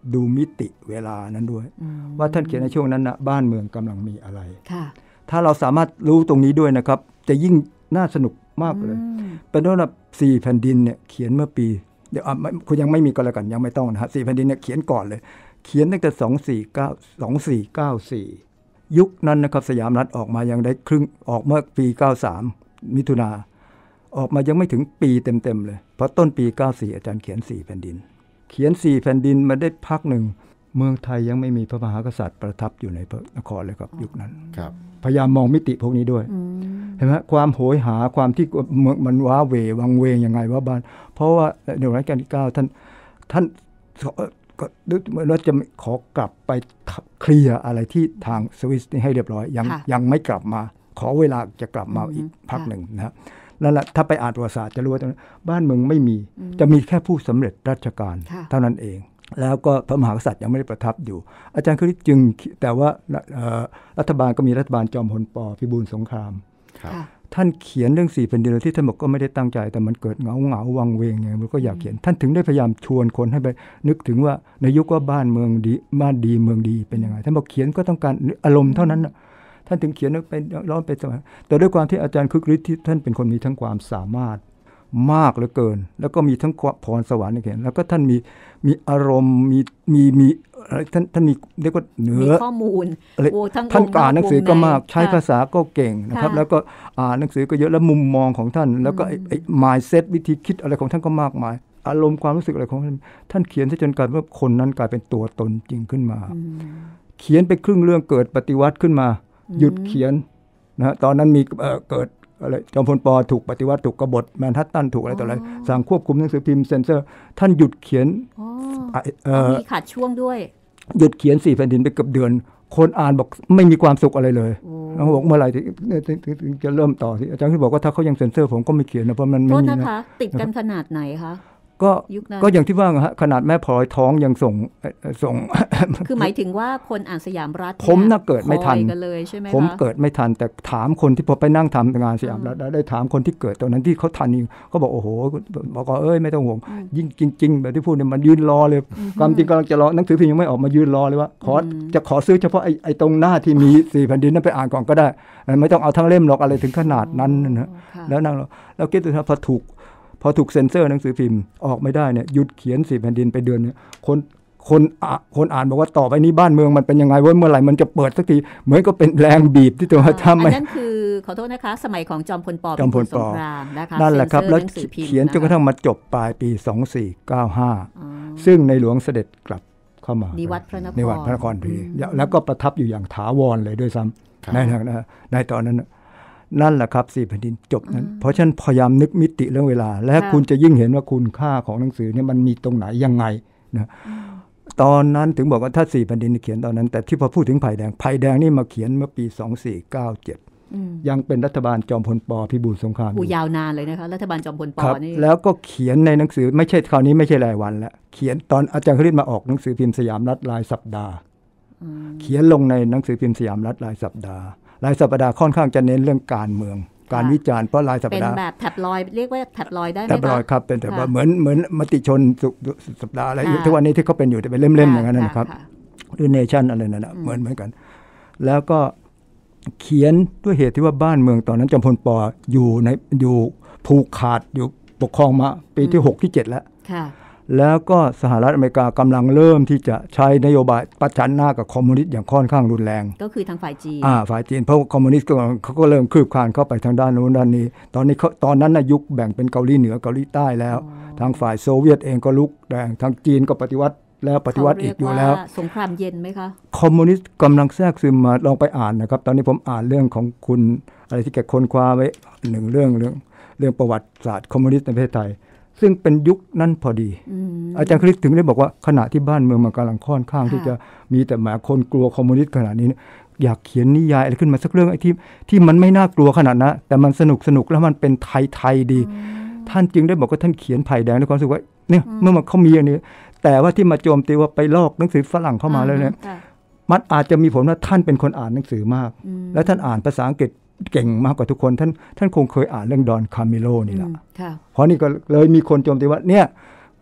ดูมิติเวลานั้นด้วยว่าท่านเขียนในช่วงนั้นนะบ้านเมืองกำลังมีอะไรถ้าเราสามารถรู้ตรงนี้ด้วยนะครับจะยิ่งน่าสนุกมากเลยเป็นต้นแบบ4แผ่นดินเนี่ยเขียนเมื่อปีเดี๋ยวคุณยังไม่มีก็แล้วกันยังไม่ต้องนะฮะ4แผ่นดินเนี่ยเขียนก่อนเลยเขียนตั้งแต่2494ยุคนั้นนะครับสยามรัฐออกมายังได้ครึ่งออกเมื่อปี93มิถุนาออกมายังไม่ถึงปีเต็มๆเลยเพราะต้นปี94อาจารย์เขียน4แผ่นดินเขียน4แผ่นดินมาได้พักหนึ่งเมืองไทยยังไม่มีพระมหากษัตริย์ประทับอยู่ในพระนครเลยครับยุคนั้นพยายามมองมิติพวกนี้ด้วยเห็นไหมความโหยหาความที่มันว้าเหววังเวงยังไงว่าบ้านเพราะว่าในรัชกาลที่9ท่านก็เหมือนว่าจะขอกลับไปเคลียร์อะไรที่ทางสวิสให้เรียบร้อยยังไม่กลับมาขอเวลาจะกลับมาอีกพักหนึ่งนะครับนั่นแหละถ้าไปอ่านประวัติศาสตร์จะรู้ว่าบ้านเมืองไม่มีจะมีแค่ผู้สำเร็จราชการเท่านั้นเองแล้วก็พระมหากษัตริย์ยังไม่ได้ประทับอยู่อาจารย์คริสจึงแต่ว่ารัฐบาลก็มีรัฐบาลจอมพลป.พิบูลสงครามท่านเขียนเรื่อง4แผ่นดินที่ท่านบอกก็ไม่ได้ตั้งใจแต่มันเกิดเหงาวังเวงไงมันก็อยากเขียนท่านถึงได้พยายามชวนคนให้ไปนึกถึงว่าในยุคว่าบ้านเมืองดีบ้านดีเมืองดีเป็นยังไงท่านบอกเขียนก็ต้องการอารมณ์เท่านั้นท่านถึงเขียนไปร้อนไปสมัยแต่ด้วยความที่อาจารย์คึกฤทธิ์ที่ท่านเป็นคนมีทั้งความสามารถมากเหลือเกินแล้วก็มีทั้งพรสวรรค์ในเขียนแล้วก็ท่านมีอารมณ์มีท่านมีเรียกว่าเหนือข้อมูลท่านอ่านหนังสือก็มากใช้ภาษาก็เก่งนะครับแล้วก็อ่านหนังสือก็เยอะแล้วมุมมองของท่านแล้วก็ไอ้ mindset วิธีคิดอะไรของท่านก็มากมายอารมณ์ความรู้สึกอะไรของท่านเขียนจนกลายว่าคนนั้นกลายเป็นตัวตนจริงขึ้นมาเขียนไปครึ่งเรื่องเกิดปฏิวัติขึ้นมาหยุดเขียนนะตอนนั้นมีเกิดอะไรจอมพลป.ถูกปฏิวัติถูกกบฏแมนฮัตตันถูกอะไรต่ออะไรสั่งควบคุมหนังสือพิมพ์เซ็นเซอร์ท่านหยุดเขียนมีขาดช่วงด้วยหยุดเขียน4แผ่นดินไปเกือบเดือนคนอ่านบอกไม่มีความสุขอะไรเลยแล้วบอกเมื่อไหร่ถึงจะเริ่มต่อที่อาจารย์ที่บอกว่าถ้าเขายังเซ็นเซอร์ผมก็ไม่เขียนนะเพราะมันไม่มีนะคะติดกันขนาดไหนคะก็อย่างที่ว่าฮะขนาดแม่พลอยท้องยังส่งคือหมายถึงว่าคนอ่านสยามรัฐผมน่าเกิดไม่ทันกันเลยใช่ไหมคะผมเกิดไม่ทันแต่ถามคนที่พอไปนั่งทำงานสยามรัฐได้ถามคนที่เกิดตอนนั้นที่เขาทันนี่เขาบอกโอ้โหบอกว่าไม่ต้องห่วงยิ่งจริงๆแบบที่พูดเนี่ยมันยืนรอเลยความจริงกำลังจะรอหนังสือพิมพ์ยังไม่ออกมายืนรอเลยว่าจะขอซื้อเฉพาะไอ้ตรงหน้าที่มี4แผ่นดินนั้นไปอ่านก่อนก็ได้ไม่ต้องเอาทั้งเล่มหรอกอะไรถึงขนาดนั้นนะแล้วนั่งแล้วคิดดูนะพอถูกเซ็นเซอร์หนังสือพิมพ์ออกไม่ได้เนี่ยหยุดเขียน4แผ่นดินไปเดือนเนี่ยคนอ่านบอกว่าต่อไปนี้บ้านเมืองมันเป็นยังไงเมื่อไหร่มันจะเปิดสักทีเหมือนก็เป็นแรงบีบที่ตัวทำอันนั้นคือขอโทษนะคะสมัยของจอมพลป.พิบูลสงครามนะคะนั่นแหละครับแล้วเขียนจนกระทั่งมาจบปลายปี2495ซึ่งในหลวงเสด็จกลับเข้ามานิวัตรพระนครพีแล้วก็ประทับอยู่อย่างถาวรเลยด้วยซ้ำในตอนนั้นนั่นแหละครับ4แผ่นดินจบนั้นเพราะฉะนั้นพยายามนึกมิติเรื่องเวลาและคุณจะยิ่งเห็นว่าคุณค่าของหนังสือเนี่ยมันมีตรงไหนยังไงนะตอนนั้นถึงบอกว่าถ้า4แผ่นดินเขียนตอนนั้นแต่ที่พอพูดถึงไผ่แดงนี่มาเขียนเมื่อปี2497ยังเป็นรัฐบาลจอมพลป.พิบูลสงครามยาวนานเลยนะคะรัฐบาลจอมพลป.นี่แล้วก็เขียนในหนังสือไม่ใช่คราวนี้ไม่ใช่รายวันแล้วเขียนตอนอาจารย์คริสมาออกหนังสือพิมพ์สยามรัฐรายสัปดาห์เขียนลงในหนังสือพิมพ์สยามรัฐรายสัปดาห์ค่อนข้างจะเน้นเรื่องการเมืองการวิจารณ์เพราะรายสัปดาห์เป็นแบบแท็บลอยด์เรียกว่าแท็บลอยด์ได้ไหมคะแท็บลอยด์ครับเป็นแต่ว่าเหมือนมติชนสัปดาห์อะไรทุกวันนี้ที่เขาเป็นอยู่แต่เป็นเล่มๆอย่างนั้นนะครับหรือเนชั่นอะไรนั่นนะเหมือนกันแล้วก็เขียนด้วยเหตุที่ว่าบ้านเมืองตอนนั้นจอมพลป.อยู่ผูกขาดอยู่ปกครองมาปีที่6ที่7แล้วก็สหรัฐอเมริกากำลังเริ่มที่จะใช้นโยบายประจันหน้ากับคอมมิวนิสต์อย่างค่อนข้างรุนแรงก็คือทางฝ่ายจีนฝ่ายจีนเพราะคอมมิวนิสต์เขาก็เริ่มคืบคลานเข้าไปทางด้านโน้นด้านนี้ตอนนั้นยุคแบ่งเป็นเกาหลีเหนือเกาหลีใต้แล้วทางฝ่ายโซเวียตเองก็ลุกแดงทางจีนก็ปฏิวัติแล้วปฏิวัติอีกอยู่แล้วสงครามเย็นไหมคะคอมมิวนิสต์กำลังแทรกซึมมาลองไปอ่านนะครับตอนนี้ผมอ่านเรื่องของคุณอะไรที่แกค้นคว้าไว้หนึ่งเรื่องประวัติศาสตร์คอมมิวนิสต์ในประเทศไทยซึ่งเป็นยุคนั้นพอดีอาจารย์คริสถึงได้บอกว่าขณะที่บ้านเมืองมันกำลังค่อนข้างที่จะมีแต่หมาคนกลัวคอมมิวนิสต์ขนาดนี้อยากเขียนนิยายอะไรขึ้นมาสักเรื่องไอ้ที่มันไม่น่ากลัวขนาดนั้นแต่มันสนุกแล้วมันเป็นไทยดีท่านจึงได้บอกว่าท่านเขียนไผ่แดงด้วยความรู้สึกว่าเนี่ยเมื่อมันเขามีอันนี้แต่ว่าที่มาโจมตีว่าไปลอกหนังสือฝรั่งเข้ามาแล้วเนี่ยมันอาจจะมีผลว่าท่านเป็นคนอ่านหนังสือมากและท่านอ่านภาษาอังกฤษเก่งมากกว่าทุกคนท่านคงเคยอ่านเรื่องดอนคามิโลนี่แหละเพราะนี่ก็เลยมีคนโจมตีว่าเนี่ย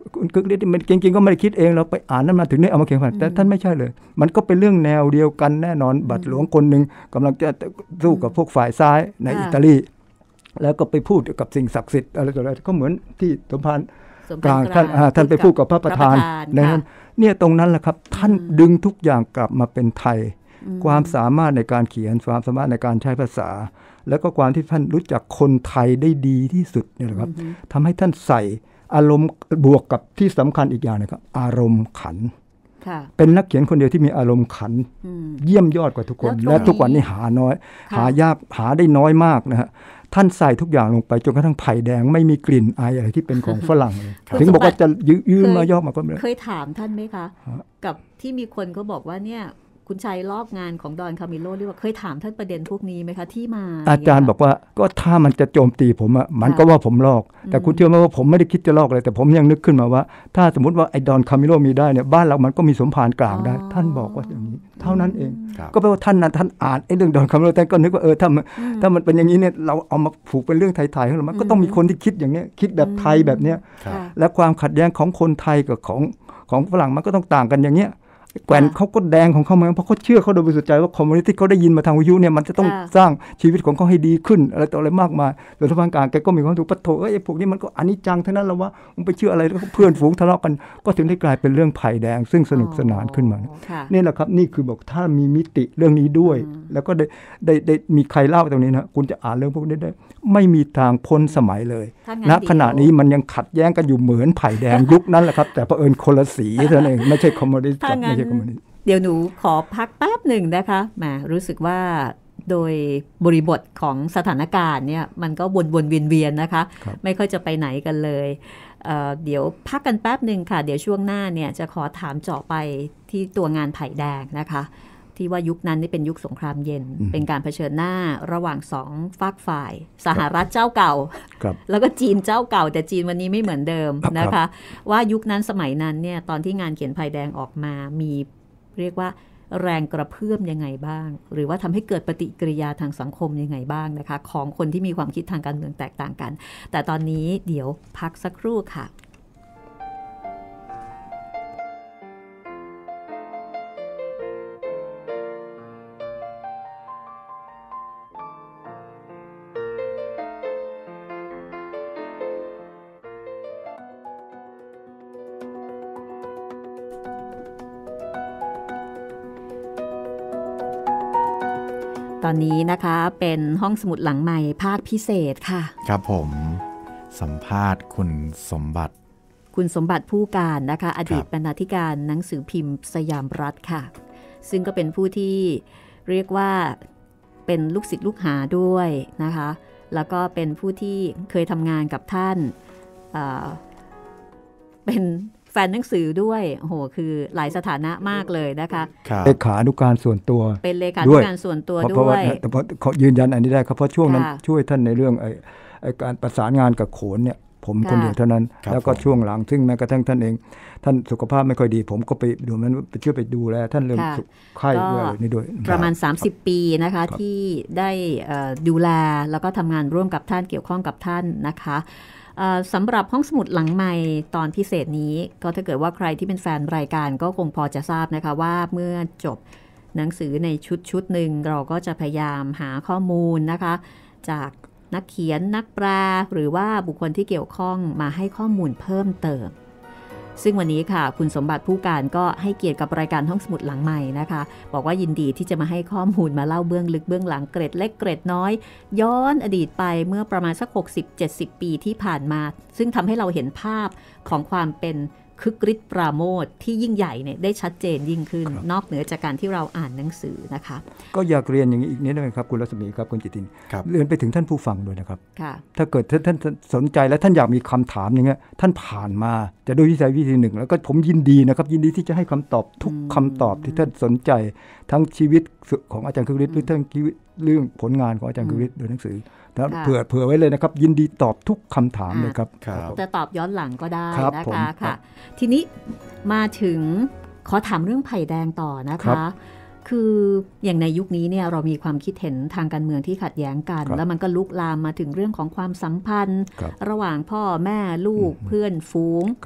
คุณคึกฤทธิ์มันจริงๆก็ไม่ได้คิดเองเราไปอ่านนั้นมาถึงได้เอามาเขียนแต่ท่านไม่ใช่เลยมันก็เป็นเรื่องแนวเดียวกันแน่นอนบัตรหลวงคนหนึ่งกำลังจะสู้กับพวกฝ่ายซ้ายในอิตาลีแล้วก็ไปพูดกับสิ่งศักดิ์สิทธิ์อะไรต่ออะไรก็เหมือนที่สมภารกลางท่านไปพูดกับพระประธานดังนั้นเนี่ยตรงนั้นแหละครับท่านดึงทุกอย่างกลับมาเป็นไทยความสามารถในการเขียนความสามารถในการใช้ภาษาแล้วก็ความที่ท่านรู้จักคนไทยได้ดีที่สุดเนี่ยนะครับทำให้ท่านใส่อารมณ์บวกกับที่สำคัญอีกอย่างนะครับอารมณ์ขันเป็นนักเขียนคนเดียวที่มีอารมณ์ขันเยี่ยมยอดกว่าทุกคนและทุกวันนี้หาน้อยหายากหาได้น้อยมากนะฮะท่านใส่ทุกอย่างลงไปจนกระทั่งไผ่แดงไม่มีกลิ่นอายอะไรที่เป็นของฝรั่งเลยถึงบอกว่าจะยืมมาย่อมาก็ไม่เคยถามท่านไหมคะกับที่มีคนก็บอกว่าเนี่ยคุณชัยลอกงานของดอนคามิโลหรือว่าเคยถามท่านประเด็นพวกนี้ไหมคะที่มาอาจารย์บอกว่าก็ถ้ามันจะโจมตีผมอ่ะมันก็ว่าผมลอกแต่คุณเชื่อไหมว่าผมไม่ได้คิดจะลอกเลยแต่ผมยังนึกขึ้นมาว่าถ้าสมมติว่าไอ้ดอนคามิโลมีได้เนี่ยบ้านเรามันก็มีสมภารกลางได้ท่านบอกว่าอย่างนี้เท่านั้นเองก็แปลว่าท่านอ่านไอ้เรื่องดอนคามิโลท่านก็นึกว่าถ้ามันเป็นอย่างนี้เนี่ยเราเอามาผูกเป็นเรื่องไทยๆของเรามันก็ต้องมีคนที่คิดอย่างนี้คิดแบบไทยแบบเนี้ยและความขัดแย้งของคนไทยกับของฝรั่งมันก็ต้องต่างกันอย่างเนี้ยแกว่นเขาก็แดงของเขาเหมือนเพราะเขาเชื่อเขาโดยบริสุทธิ์ใจว่าคอมมูนิตี้เขาได้ยินมาทางวิทยุเนี่ยมันจะต้องสร้างชีวิตของเขาให้ดีขึ้นอะไรต่ออะไรมากมายส่วนทางการแกก็มีความถูกปัดโถไอ้พวกนี้มันก็อนิจจังทั้งนั้นแล้วว่ามึงไปเชื่ออะไรแล้วเพื่อนฝูงทะเลาะกันก็ถึงได้กลายเป็นเรื่องไผ่แดงซึ่งสนุกสนานขึ้นมานี่แหละครับนี่คือบอกถ้ามีมิติเรื่องนี้ด้วยแล้วก็ได้มีใครเล่าตรงนี้นะคุณจะอ่านเรื่องพวกนี้ได้ไม่มีทางพ้นสมัยเลยณขณะนี้มันยังขัดแย้งกันอยู่เหมือนไผ่แดงยุคนั้นแหละครับแต่เผอิญคนละสีเท่านั้นเองไม่ใช่คอมมิวนิสต์ไม่ใช่คอมมิวนิสต์เดี๋ยวหนูขอพักแป๊บหนึ่งนะคะแหมรู้สึกว่าโดยบริบทของสถานการณ์เนี่ยมันก็วนๆเวียนๆนะคะไม่ค่อยจะไปไหนกันเลยเดี๋ยวพักกันแป๊บหนึ่งค่ะเดี๋ยวช่วงหน้าเนี่ยจะขอถามเจาะไปที่ตัวงานไผ่แดงนะคะที่ว่ายุคนั้นนี่เป็นยุคสงครามเย็นเป็นการเผชิญหน้าระหว่างสองฝากฝ่ายสหรัฐเจ้าเก่าแล้วก็จีนเจ้าเก่าแต่จีนวันนี้ไม่เหมือนเดิมนะคะว่ายุคนั้นสมัยนั้นเนี่ยตอนที่งานเขียนไผ่แดงออกมามีเรียกว่าแรงกระเพื่อมยังไงบ้างหรือว่าทำให้เกิดปฏิกิริยาทางสังคมยังไงบ้างนะคะของคนที่มีความคิดทางการเมืองแตกต่างกันแต่ตอนนี้เดี๋ยวพักสักครู่ค่ะตอนนี้นะคะเป็นห้องสมุดหลังใหม่ภาคพิเศษค่ะครับผมสัมภาษณ์คุณสมบัติผู้การนะคะอดีตบรรณาธิการหนังสือพิมพ์สยามรัฐค่ะซึ่งก็เป็นผู้ที่เรียกว่าเป็นลูกศิษย์ลูกหาด้วยนะคะแล้วก็เป็นผู้ที่เคยทำงานกับท่านเป็นแฟนหนังสือด้วยโอ้โหคือหลายสถานะมากเลยนะคะเลขานุการส่วนตัวเป็นเลขานุการส่วนตัวด้วยแต่เขายืนยันอันนี้ได้ครับเพราะช่วงนั้นช่วยท่านในเรื่องไอ้การประสานงานกับโขนเนี่ยผมคนเดียวเท่านั้นแล้วก็ช่วงหลังซึ่งแม้กระทั่งท่านเองท่านสุขภาพไม่ค่อยดีผมก็ไปดูนั้นไปช่วยไปดูแลท่านเรื่องไข้ด้วยนี่ด้วยประมาณ30ปีนะคะที่ได้ดูแลแล้วก็ทำงานร่วมกับท่านเกี่ยวข้องกับท่านนะคะสำหรับห้องสมุดหลังใหม่ตอนพิเศษนี้ก็ถ้าเกิดว่าใครที่เป็นแฟนรายการก็คงพอจะทราบนะคะว่าเมื่อจบหนังสือในชุดหนึ่งเราก็จะพยายามหาข้อมูลนะคะจากนักเขียนนักแปลหรือว่าบุคคลที่เกี่ยวข้องมาให้ข้อมูลเพิ่มเติมซึ่งวันนี้ค่ะคุณสมบัติผู้การก็ให้เกียรติกับรายการห้องสมุดหลังใหม่นะคะบอกว่ายินดีที่จะมาให้ข้อมูลมาเล่าเบื้องลึกเบื้องหลังเกร็ดเล็กเกร็ดน้อยย้อนอดีตไปเมื่อประมาณสัก 60-70 ปีที่ผ่านมาซึ่งทำให้เราเห็นภาพของความเป็นคึกฤทธิ์ปราโมทย์ที่ยิ่งใหญ่เนี่ยได้ชัดเจนยิ่งขึ้นนอกเหนือจากการที่เราอ่านหนังสือนะคะก็อยากเรียนอย่างนี้อีกนิดนึงครับคุณรัศมีครับคุณจิตตินเรียนไปถึงท่านผู้ฟังด้วยนะครับถ้าเกิดท่านสนใจและท่านอยากมีคำถามอย่างเงี้ยท่านผ่านมาจะด้วยวิธีหนึ่งแล้วก็ผมยินดีนะครับยินดีที่จะให้คำตอบทุกคำตอบที่ท่านสนใจทั้งชีวิตของอาจารย์คึกฤทธิ์หรือทั้งเรื่องผลงานของอาจารย์คึกฤทธิ์โดยหนังสือเผื่อไว้เลยนะครับยินดีตอบทุกคำถามเลยครับจะตอบย้อนหลังก็ได้นะคะค่ะทีนี้มาถึงขอถามเรื่องไผ่แดงต่อนะคะคืออย่างในยุคนี้เนี่ยเรามีความคิดเห็นทางการเมืองที่ขัดแย้งกันแล้วมันก็ลุกลามมาถึงเรื่องของความสัมพันธ์ระหว่างพ่อแม่ลูกเพื่อนฝูง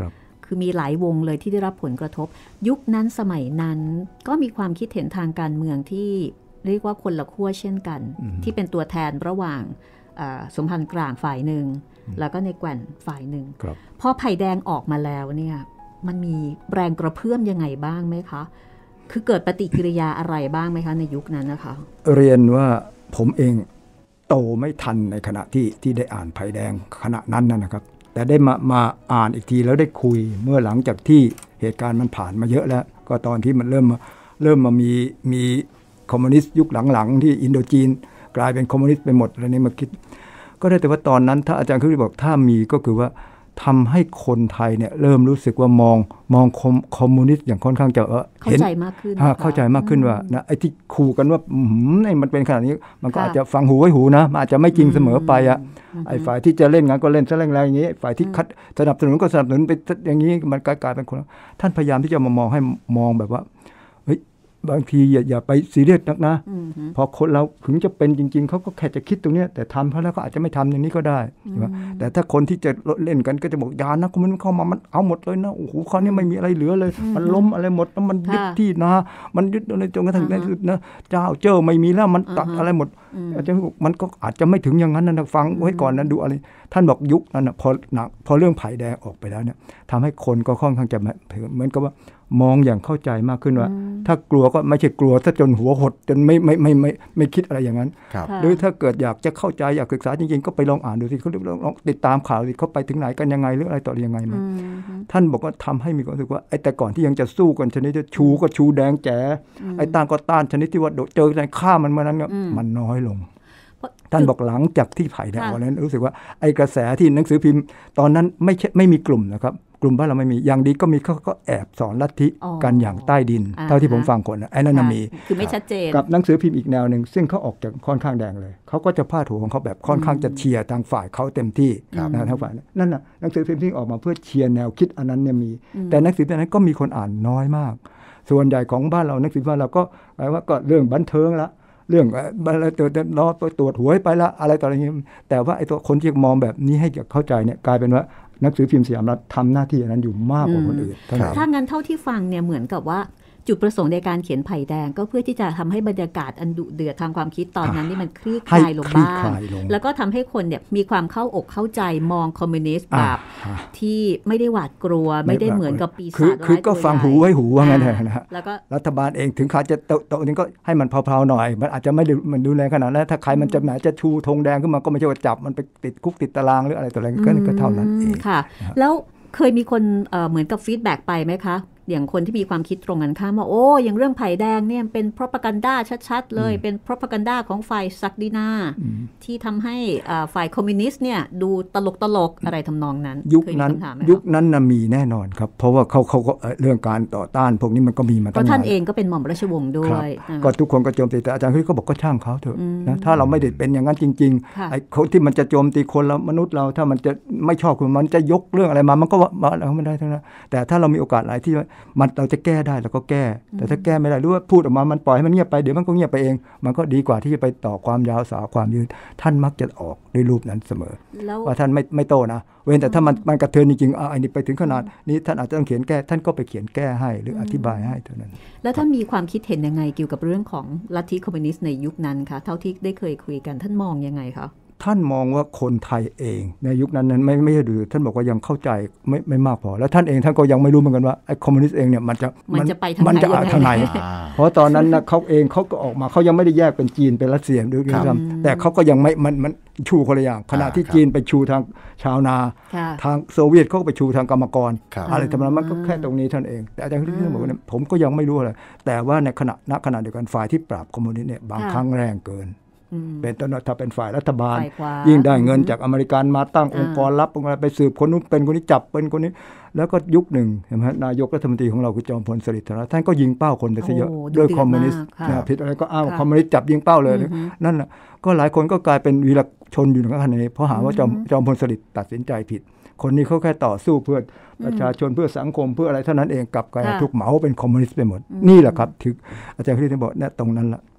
คือมีหลายวงเลยที่ได้รับผลกระทบยุคนั้นสมัยนั้นก็มีความคิดเห็นทางการเมืองที่เรียกว่าคนละขั้วเช่นกันที่เป็นตัวแทนระหว่างสมพันธ์กลางฝ่ายหนึ่งแล้วก็ในแกว่นฝ่ายหนึ่งพอไผ่แดงออกมาแล้วเนี่ยมันมีแรงกระเพื่อมยังไงบ้างไหมคะคือเกิดปฏิกิริยาอะไรบ้างไหมคะในยุคนั้นนะคะเรียนว่าผมเองโตไม่ทันในขณะที่ได้อ่านไผ่แดงขณะนั้นนะครับแต่ได้มาอ่านอีกทีแล้วได้คุยเมื่อหลังจากที่เหตุการณ์มันผ่านมาเยอะแล้วก็ตอนที่มันเริ่มมามีคอมมิวนิสต์ยุคหลังๆที่อินโดจีนกลายเป็นคอมมิวนิสต์ไปหมดแล้วนี่มาคิดก็ได้แต่ว่าตอนนั้นถ้าอาจารย์คือบอกถ้ามีก็คือว่าทำให้คนไทยเนี่ยเริ่มรู้สึกว่ามองคอมมิวนิสต์อย่างค่อนข้างจะเข้าใจมากขึ้นเข้าใจมากขึ้นว่านะไอ้ที่ขู่กันว่ามันเป็นขนาดนี้มันก็อาจจะฟังหูไว้หูนะมันอาจจะไม่จริงเสมอไปไอ้ฝ่ายที่จะเล่นงานก็เล่นซะแรงๆอย่างนี้ฝ่ายที่สนับสนุนก็สนับสนุนไปอย่างนี้มันกลายเป็นคนท่านพยายามที่จะมามองแบบว่าบางทีอย่าไปซีเรียสนักนะพอคนเราถึงจะเป็นจริงๆเขาก็แค่จะคิดตรงนี้แต่ทำเพราะแล้วก็อาจจะไม่ทำอย่างนี้ก็ได้แต่ถ้าคนที่จะเล่นกันก็จะบอกยานะคนมันเข้ามามันเอาหมดเลยนะโอ้โหเขาเนี่ยไม่มีอะไรเหลือเลยมันล้มอะไรหมดแล้วมันยึดที่นะมันยึดอะไรจนกระทั่งในสุดนะเจ้าเจ้าไม่มีแล้วมันตัดอะไรหมดอาจจะมันก็อาจจะไม่ถึงอย่างนั้นนะฟังไว้ก่อนนะดูอะไรท่านบอกยุคนั้นนะพอเรื่องไผ่แดงออกไปแล้วเนี่ยทำให้คนก็ค่อนข้างจะเหมือนกับว่ามองอย่างเข้าใจมากขึ้นว่าถ้ากลัวก็ไม่ใช่กลัวซะจนหัวหดจนไม่คิดอะไรอย่างนั้นหรือถ้าเกิดอยากจะเข้าใจอยากศึกษาจริงๆก็ไปลองอ่านดูสิเขาลองติดตามข่าวสิเขาไปถึงไหนกันยังไงหรืออะไรต่อยังไงมั้ยท่านบอกว่าทำให้มีความรู้สึกว่าไอ้แต่ก่อนที่ยังจะสู้กันชนิดที่ชูก็ชูแดงแจ๋ไอ้ต้านก็ต้านชนิดที่ว่าเจอในฆ่ามันเมื่อนั้นมันน้อยลงท่านบอกหลังจากที่ไผ่แดงวันนั้นรู้สึกว่าไอ้กระแสที่หนังสือพิมพ์ตอนนั้นไม่มีกลุ่มนะครับกลุ่มบ้านเราไม่มีอย่างดีก็มีเขาก็แอบสอนลัทธิกันอย่างใต้ดินเท่าที่ผมฟังคนไอ้นั่นมีคือไม่ชัดเจนกับหนังสือพิมพ์อีกแนวหนึ่งซึ่งเขาออกจากค่อนข้างแดงเลยเขาก็จะพาดหัวของเขาแบบค่อนข้างจะเชียร์ทางฝ่ายเขาเต็มที่นะทางฝ่ายนั่นน่ะหนังสือพิมพ์ที่ออกมาเพื่อเชียร์แนวคิดอันนั้นเนี่ยมีแต่หนังสือพิมพ์นั้นก็มีคนอ่านน้อยมากส่วนใหญ่ของบ้านเราหนังสือพิมพ์เราก็แปลว่าก็เรื่องบันเทิงละเรื่องรอตรวจหวยไปละอะไรต่ออะไรอย่างนี้แต่ว่าไอ้ตัวคนที่มองแบบนี้ให้เข้าใจเนี่ยกลายเป็นว่าหนังสือพิมพ์สยามรัฐทำหน้าที่นั้นอยู่มากกว่าคนอื่นถ้างั้นเท่าที่ฟังเนี่ยเหมือนกับว่าจุดประสงค์ในการเขียนไผ่แดงก็เพื่อที่จะทำให้บรรยากาศอันดุเดือดทางความคิดตอนนั้นนี่มันคลี่คลายลงบ้างแล้วก็ทำให้คนเนี่ยมีความเข้าอกเข้าใจมองคอมมิวนิสต์แบบที่ไม่ได้หวาดกลัวไม่ได้เหมือนกับปีศาจร้ายคือก็ฟังหูไว้หูว่างั้นนะฮะแล้วก็รัฐบาลเองถึงขาจะโตนี้ก็ให้มันเพลาๆหน่อยมันอาจจะไม่มันดูแลขนาดนั้นถ้าใครมันจะแหมจะชูธงแดงขึ้นมาก็ไม่ใช่ว่าจับมันไปติดคุกติดตารางหรืออะไรต่ออะไรก็เท่านั้นเองค่ะแล้วเคยมีคนเหมือนกับฟีดแบ็กไปไหมคะอย่างคนที่มีความคิดตรงกันข้ามว่าโอ้อย่างเรื่องไผ่แดงเนี่ยเป็น propaganda ชัดๆเลยเป็น propaganda ของฝ่ายศักดินาที่ทำให้ฝ่ายคอมมิวนิสต์เนี่ยดูตลกอะไรทำนองนั้นยุคนั้นนะมีแน่นอนครับเพราะว่าเขาก็เรื่องการต่อต้านพวกนี้มันก็มีมาตั้งนานเพราะท่านเองก็เป็นหม่อมราชวงศ์ด้วยก็ทุกคนก็โจมตีแต่อาจารย์ก็บอกก็ช่างเขาเถอะนะถ้าเราไม่ได้เป็นอย่างนั้นจริงๆไอ้คนที่มันจะโจมตีคนเรามนุษย์เราถ้ามันจะไม่ชอบมันจะยกเรื่องอะไรมามันก็ว่าเราไม่ได้ทั้งนั้นแต่ถ้าเรามีโอกาสหลายที่เราจะแก้ได้เราก็แก้แต่ถ้าแก้ไม่ได้หรือว่าพูดออกมามันปล่อยให้มันเงียบไปเดี๋ยวมันก็เงียบไปเองมันก็ดีกว่าที่จะไปต่อความยาวสาวความยืดท่านมักจะออกด้วยรูปนั้นเสมอว่าท่านไม่โตนะเว้นแต่ถ้ามันกระเทือนจริงๆอันนี้ไปถึงขนาดนี้ท่านอาจจะต้องเขียนแก้ท่านก็ไปเขียนแก้ให้หรืออธิบายให้เท่านั้นแล้วท่านมีความคิดเห็นยังไงเกี่ยวกับเรื่องของลัทธิคอมมิวนิสต์ในยุคนั้นคะเท่าที่ได้เคยคุยกันท่านมองยังไงคะท่านมองว่าคนไทยเองในยุคนั้นไม่ใช่ดูท่านบอกว่ายังเข้าใจไม่มากพอแล้วท่านเองท่านก็ยังไม่รู้เหมือนกันว่าไอ้คอมมิวนิสต์เองเนี่ยมันจะไปทางไหนเพราะตอนนั้นนะเขาเองเขาก็ออกมาเขายังไม่ได้แยกเป็นจีนเป็นรัสเซียด้วยซ้ำแต่เขาก็ยังไม่มันชูคนละอย่างขณะที่จีนไปชูทางชาวนาทางโซเวียตเขาก็ไปชูทางกรรมกรอะไรทำนองนั้นมันก็แค่ตรงนี้ท่านเองแต่อาจารย์ที่บอกว่าผมก็ยังไม่รู้อะไรแต่ว่าในขณะเดียวกันฝ่ายที่ปราบคอมมิวนิสต์เนี่ยบางครั้งแรงเกินเป็นต้นถ้าเป็นฝ่ายรัฐบาลยิ่งได้เงินจากอเมริกันมาตั้งองค์กรลับอะไรไปสืบคนนู้นเป็นคนนี้จับเป็นคนนี้แล้วก็ยุคหนึ่งเห็นไหมนายกรัฐมนตรีของเราคือจอมพลสฤษดิ์ธนท่านก็ยิงเป้าคนไปซะเยอะด้วยคอมมิวนิสต์ผิดอะไรก็อ้าวคอมมิวนิสต์จับยิงเป้าเลยนั่นแหละก็หลายคนก็กลายเป็นวีรชนอยู่ในขณะนี้เพราะหาว่าจอมพลสฤษดิ์ตัดสินใจผิดคนนี้เขาแค่ต่อสู้เพื่อประชาชนเพื่อสังคมเพื่ออะไรเท่านั้นเองกลับกลายถูกเหมาเป็นคอมมิวนิสต์ไปหมดนี่แหละครับถึงอาจารย์คริสต์บอกเนี่ยตรงนั้นละ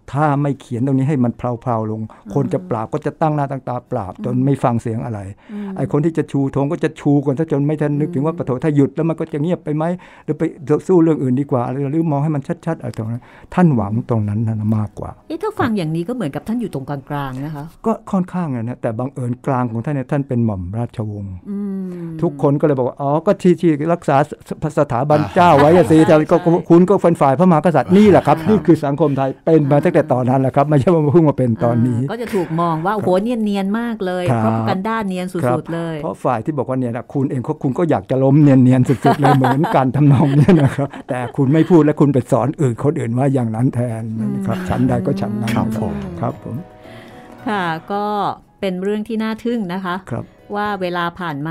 ถ้าไม่เขียนตรงนี้ให้มันเพลาๆลงคนจะปราบก็จะตั้งหน้าตั้งตาปราบจนไม่ฟังเสียงอะไรไอ้คนที่จะชูธงก็จะชูก่อนถ้าจนไม่ทันนึกถึงว่าปะโถถ้าหยุดแล้วมันก็จะเงียบไปไหมหรือไปสู้เรื่องอื่นดีกว่าหรือมองให้มันชัดๆอะไรตรงนั้นท่านหวังตรงนั้นมากกว่าถ้าฟังอย่างนี้ก็เหมือนกับท่านอยู่ตรงกลางๆนะคะก็ค่อนข้างนะแต่บังเอิญกลางของท่านเนี่ยท่านเป็นหม่อมราชวงศ์ทุกคนก็เลยบอกว่าอ๋อก็ที่รักษาสถาบันเจ้าไว้สิแต่ก็คุณก็เป็นฝ่ายพระมหากษัตริย์นี่แหละครับนี่คือสังคมไทยเป็นมาตั้งแต่ตอนนั้นแหละครับไม่ใช่ว่าเพิ่งมาเป็นตอนนี้ก็จะถูกมองว่าโอ้โหเนียนมากเลยเพราะกันด้านเนียนสุดๆเลยเพราะฝ่ายที่บอกว่าเนี่ยนะคุณเองคุณก็อยากจะล้มเนียนสุดๆเลยเหมือนกันทำนองนี้นะครับแต่คุณไม่พูดและคุณไปสอนคนอื่นว่าอย่างนั้นแทนนะครับฉันใดก็ฉันนั้นครับผมค่ะก็เป็นเรื่องที่น่าทึ่งนะคะว่าเวลาผ่านมา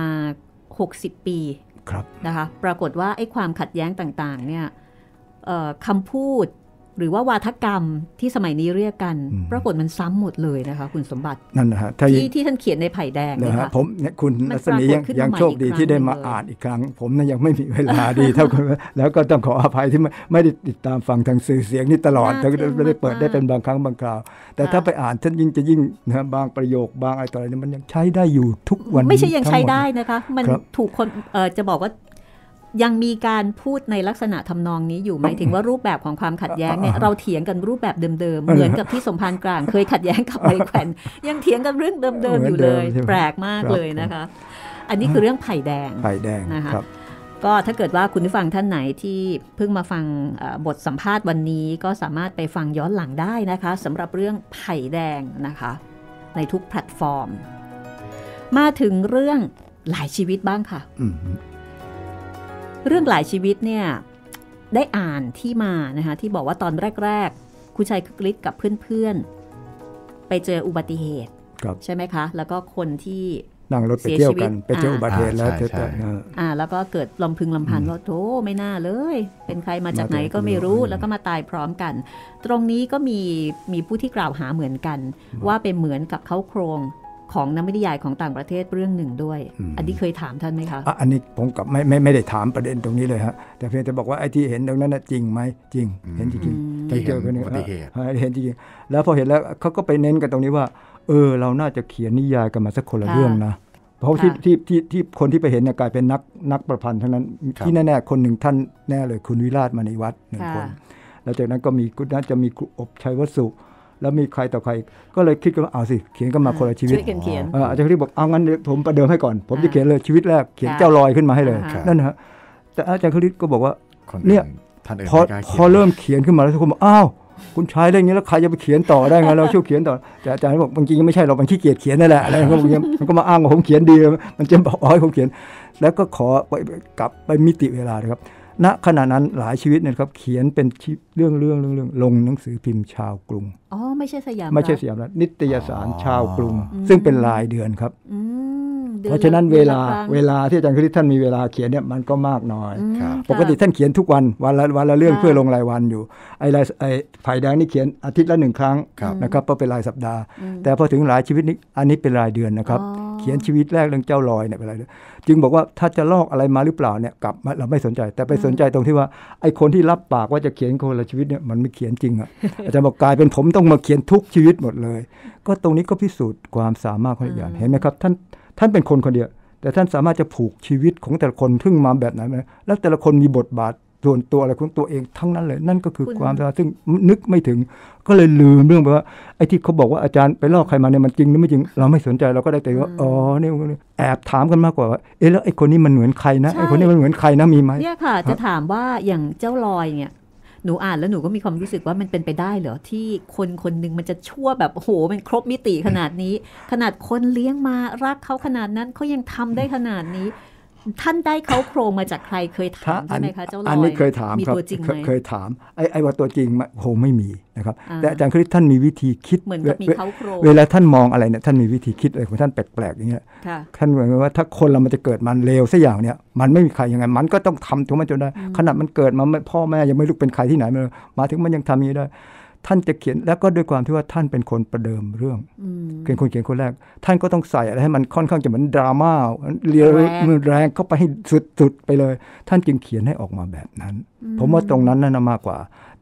60 ปีนะคะปรากฏว่าไอ้ความขัดแย้งต่างๆเนี่ยคำพูดหรือว่าวาทกรรมที่สมัยนี้เรียกกันปรากฏมันซ้ำหมดเลยนะคะคุณสมบัตินั่นนะฮะที่ท่านเขียนในไผ่แดงนะฮะผมเนี่ยคุณรัศมียังโชคดีที่ได้มาอ่านอีกครั้งผมเนี่ยยังไม่มีเวลาดีเท่ากันแล้วก็ต้องขออภัยที่ไม่ได้ติดตามฟังทางสื่อเสียงนี่ตลอดแต่ไม่ได้เปิดได้เป็นบางครั้งบางคราวแต่ถ้าไปอ่านท่านยิ่งนะบางประโยคบางอะไรต่ออะไรมันยังใช้ได้อยู่ทุกวันไม่ใช่ยังใช้ได้นะคะมันถูกคนจะบอกว่ายังมีการพูดในลักษณะทำนองนี้อยู่หมายถึงว่ารูปแบบของความขัดแย้งเนี่ยเราเถียงกันรูปแบบเดิมๆเหมือนกับที่สมภารกลางเคยขัดแย้งกับไมแขวนยังเถียงกันเรื่องเดิมๆอยู่เลยแปลกมากเลยนะคะอันนี้คือเรื่องไผ่แดงนะคะก็ถ้าเกิดว่าคุณผู้ฟังท่านไหนที่เพิ่งมาฟังบทสัมภาษณ์วันนี้ก็สามารถไปฟังย้อนหลังได้นะคะสำหรับเรื่องไผ่แดงนะคะในทุกแพลตฟอร์มมาถึงเรื่องหลายชีวิตบ้างค่ะเรื่องหลายชีวิตเนี่ยได้อ่านที่มานะคะที่บอกว่าตอนแรกๆคุณชัยคึกฤทธิ์กับเพื่อนๆไปเจออุบัติเหตุใช่ไหมคะแล้วก็คนที่นั่งรถไปเที่ยวกันไปเจออุบัติเหตุแล้วแล้วก็เกิดลำพึงลำพันว่าโธ่ไม่น่าเลยเป็นใครมาจากไหนก็ไม่รู้แล้วก็มาตายพร้อมกันตรงนี้ก็มีผู้ที่กล่าวหาเหมือนกันว่าเป็นเหมือนกับเขาโครงของนวนิยายของต่างประเทศเรื่องหนึ่งด้วยอันนี้เคยถามท่านไหมคะอันนี้ผมกับไม่ได้ถามประเด็นตรงนี้เลยฮะแต่เพียงแต่บอกว่าไอ้ที่เห็นตรงนั้นจริงไหมจริงเห็นจริงๆที่เจอกันนี่เห็นจริงๆแล้วพอเห็นแล้วเขาก็ไปเน้นกันตรงนี้ว่าเราน่าจะเขียนนิยายกันมาสักคนละเรื่องนะเพราะที่คนที่ไปเห็นกลายเป็นนักประพันธ์ทั้งนั้นที่แน่ๆคนหนึ่งท่านแน่เลยคุณวิราชมณีวัฒน์1 คนแล้วจากนั้นก็มีน่าจะมีครูอบชัยวสุแล้วมีใครต่อใครก็เลยคิดกันว่าเอาสิเขียนกันมาคนละชีวิตอาจารย์คริสบอกเอางั้นผมประเดิมให้ก่อนผมจะเขียนเลยชีวิตแรกเขียนเจ้าลอยขึ้นมาให้เลยนั่นฮะแต่อาจารย์คริสก็บอกว่าเนี่ยพอเริ่มเขียนขึ้นมาแล้วทุกคนบอกอ้าวคุณชายเรื่องนี้แล้วใครจะไปเขียนต่อได้ไงเราช่วยเขียนต่อแต่อาจารย์บอกจริงๆไม่ใช่เรามันขี้เกียจเขียนนั่นแหละอะไรมันก็มาอ้างว่าผมเขียนดีมันจะบอกให้ผมเขียนแล้วก็ขอกลับไปมิติเวลานะครับณขณะนั้นหลายชีวิตนะครับเขียนเป็นเรื่องลงหนังสือพิมพ์ชาวกรุงไม่ใช่สยามรัฐนิตยสารชาวกรุงซึ่งเป็นรายเดือนครับเพราะฉะนั้นเวลาที่อาจารย์คริสท่านมีเวลาเขียนเนี่ยมันก็มากน้อยปกติท่านเขียนทุกวันละเรื่องเพื่อลงรายวันอยู่ไอ้ไผ่แดงนี่เขียนอาทิตย์ละ1 ครั้งนะครับเพราะเป็นรายสัปดาห์แต่พอถึงหลายชีวิตนี้อันนี้เป็นรายเดือนนะครับเขียนชีวิตแรกเรื่องเจ้าลอยเนี่ยเป็นรายเดือนจึงบอกว่าถ้าจะลอกอะไรมาหรือเปล่าเนี่ยกลับเราไม่สนใจแต่ไปสนใจตรงที่ว่าไอ้คนที่รับปากว่าจะเขียนคนละชีวิตเนี่ยมันไม่เขียนจริงอาจารย์บอกกลายเป็นผมต้องมาเขียนทุกชีวิตหมดเลยก็ตรงนี้ก็พิสูจน์ความสามารถของอาจารย์เห็นไหมครับท่านเป็นคนเดียวแต่ท่านสามารถจะผูกชีวิตของแต่ละคนทึ่งมาแบบไหนแล้วแต่ละคนมีบทบาทส่วนตัวอะไรของตัวเองทั้งนั้นเลยนั่นก็คือความสามารถซึ่งนึกไม่ถึงก็เลยลืมเรื่องไปว่าไอ้ที่เขาบอกว่าอาจารย์ไปลอกใครมาเนี่ยมันจริงหรือไม่จริงเราไม่สนใจเราก็ได้แต่ว่านี่แอบถามกันมากกว่าแล้วไอ้คนนี้มันเหมือนใครนะไอ้คนนี้มันเหมือนใครนะมีไหมเนี่ยค่ะจะถามว่าอย่างเจ้าลอยเนี่ยหนูอ่านแล้วหนูก็มีความรู้สึกว่ามันเป็นไปได้เหรอที่คนหนึ่งมันจะชั่วแบบโอ้โหมันครบมิติขนาดนี้ขนาดคนเลี้ยงมารักเขาขนาดนั้นเขายังทำได้ขนาดนี้ท่านได้เขาโครงมาจากใครเคยถามใช่ไหมคะเจ้าลอยอันนี้เคยถามครับเคยถามไอ้ว่าตัวจริงโหไม่มีนะครับแต่อาจารย์คริสท่านมีวิธีคิดเหมือนกับมีเขาโครงเวลาท่านมองอะไรเนี่ยท่านมีวิธีคิดอะไรของท่านแปลกๆอย่างเงี้ยท่านเหมือนว่าถ้าคนเรามันจะเกิดมันเลวสักอย่างเนี่ยมันไม่มีใครยังไงมันก็ต้องทำทุกมันจนได้ขนาดมันเกิดมาพ่อแม่ยังไม่รู้เป็นใครที่ไหนมาถึงมันยังทำอย่างนี้ได้ท่านจะเขียนแล้วก็ด้วยความที่ว่าท่านเป็นคนประเดิมเรื่องเป็นคนเขียนคนแรกท่านก็ต้องใส่อะไรให้มันค่อนข้างจะเหมือนดราม่าแรงเข้าไปให้สุดๆไปเลยท่านจึงเขียนให้ออกมาแบบนั้นผมว่าตรงนั้นน่ะมากกว่า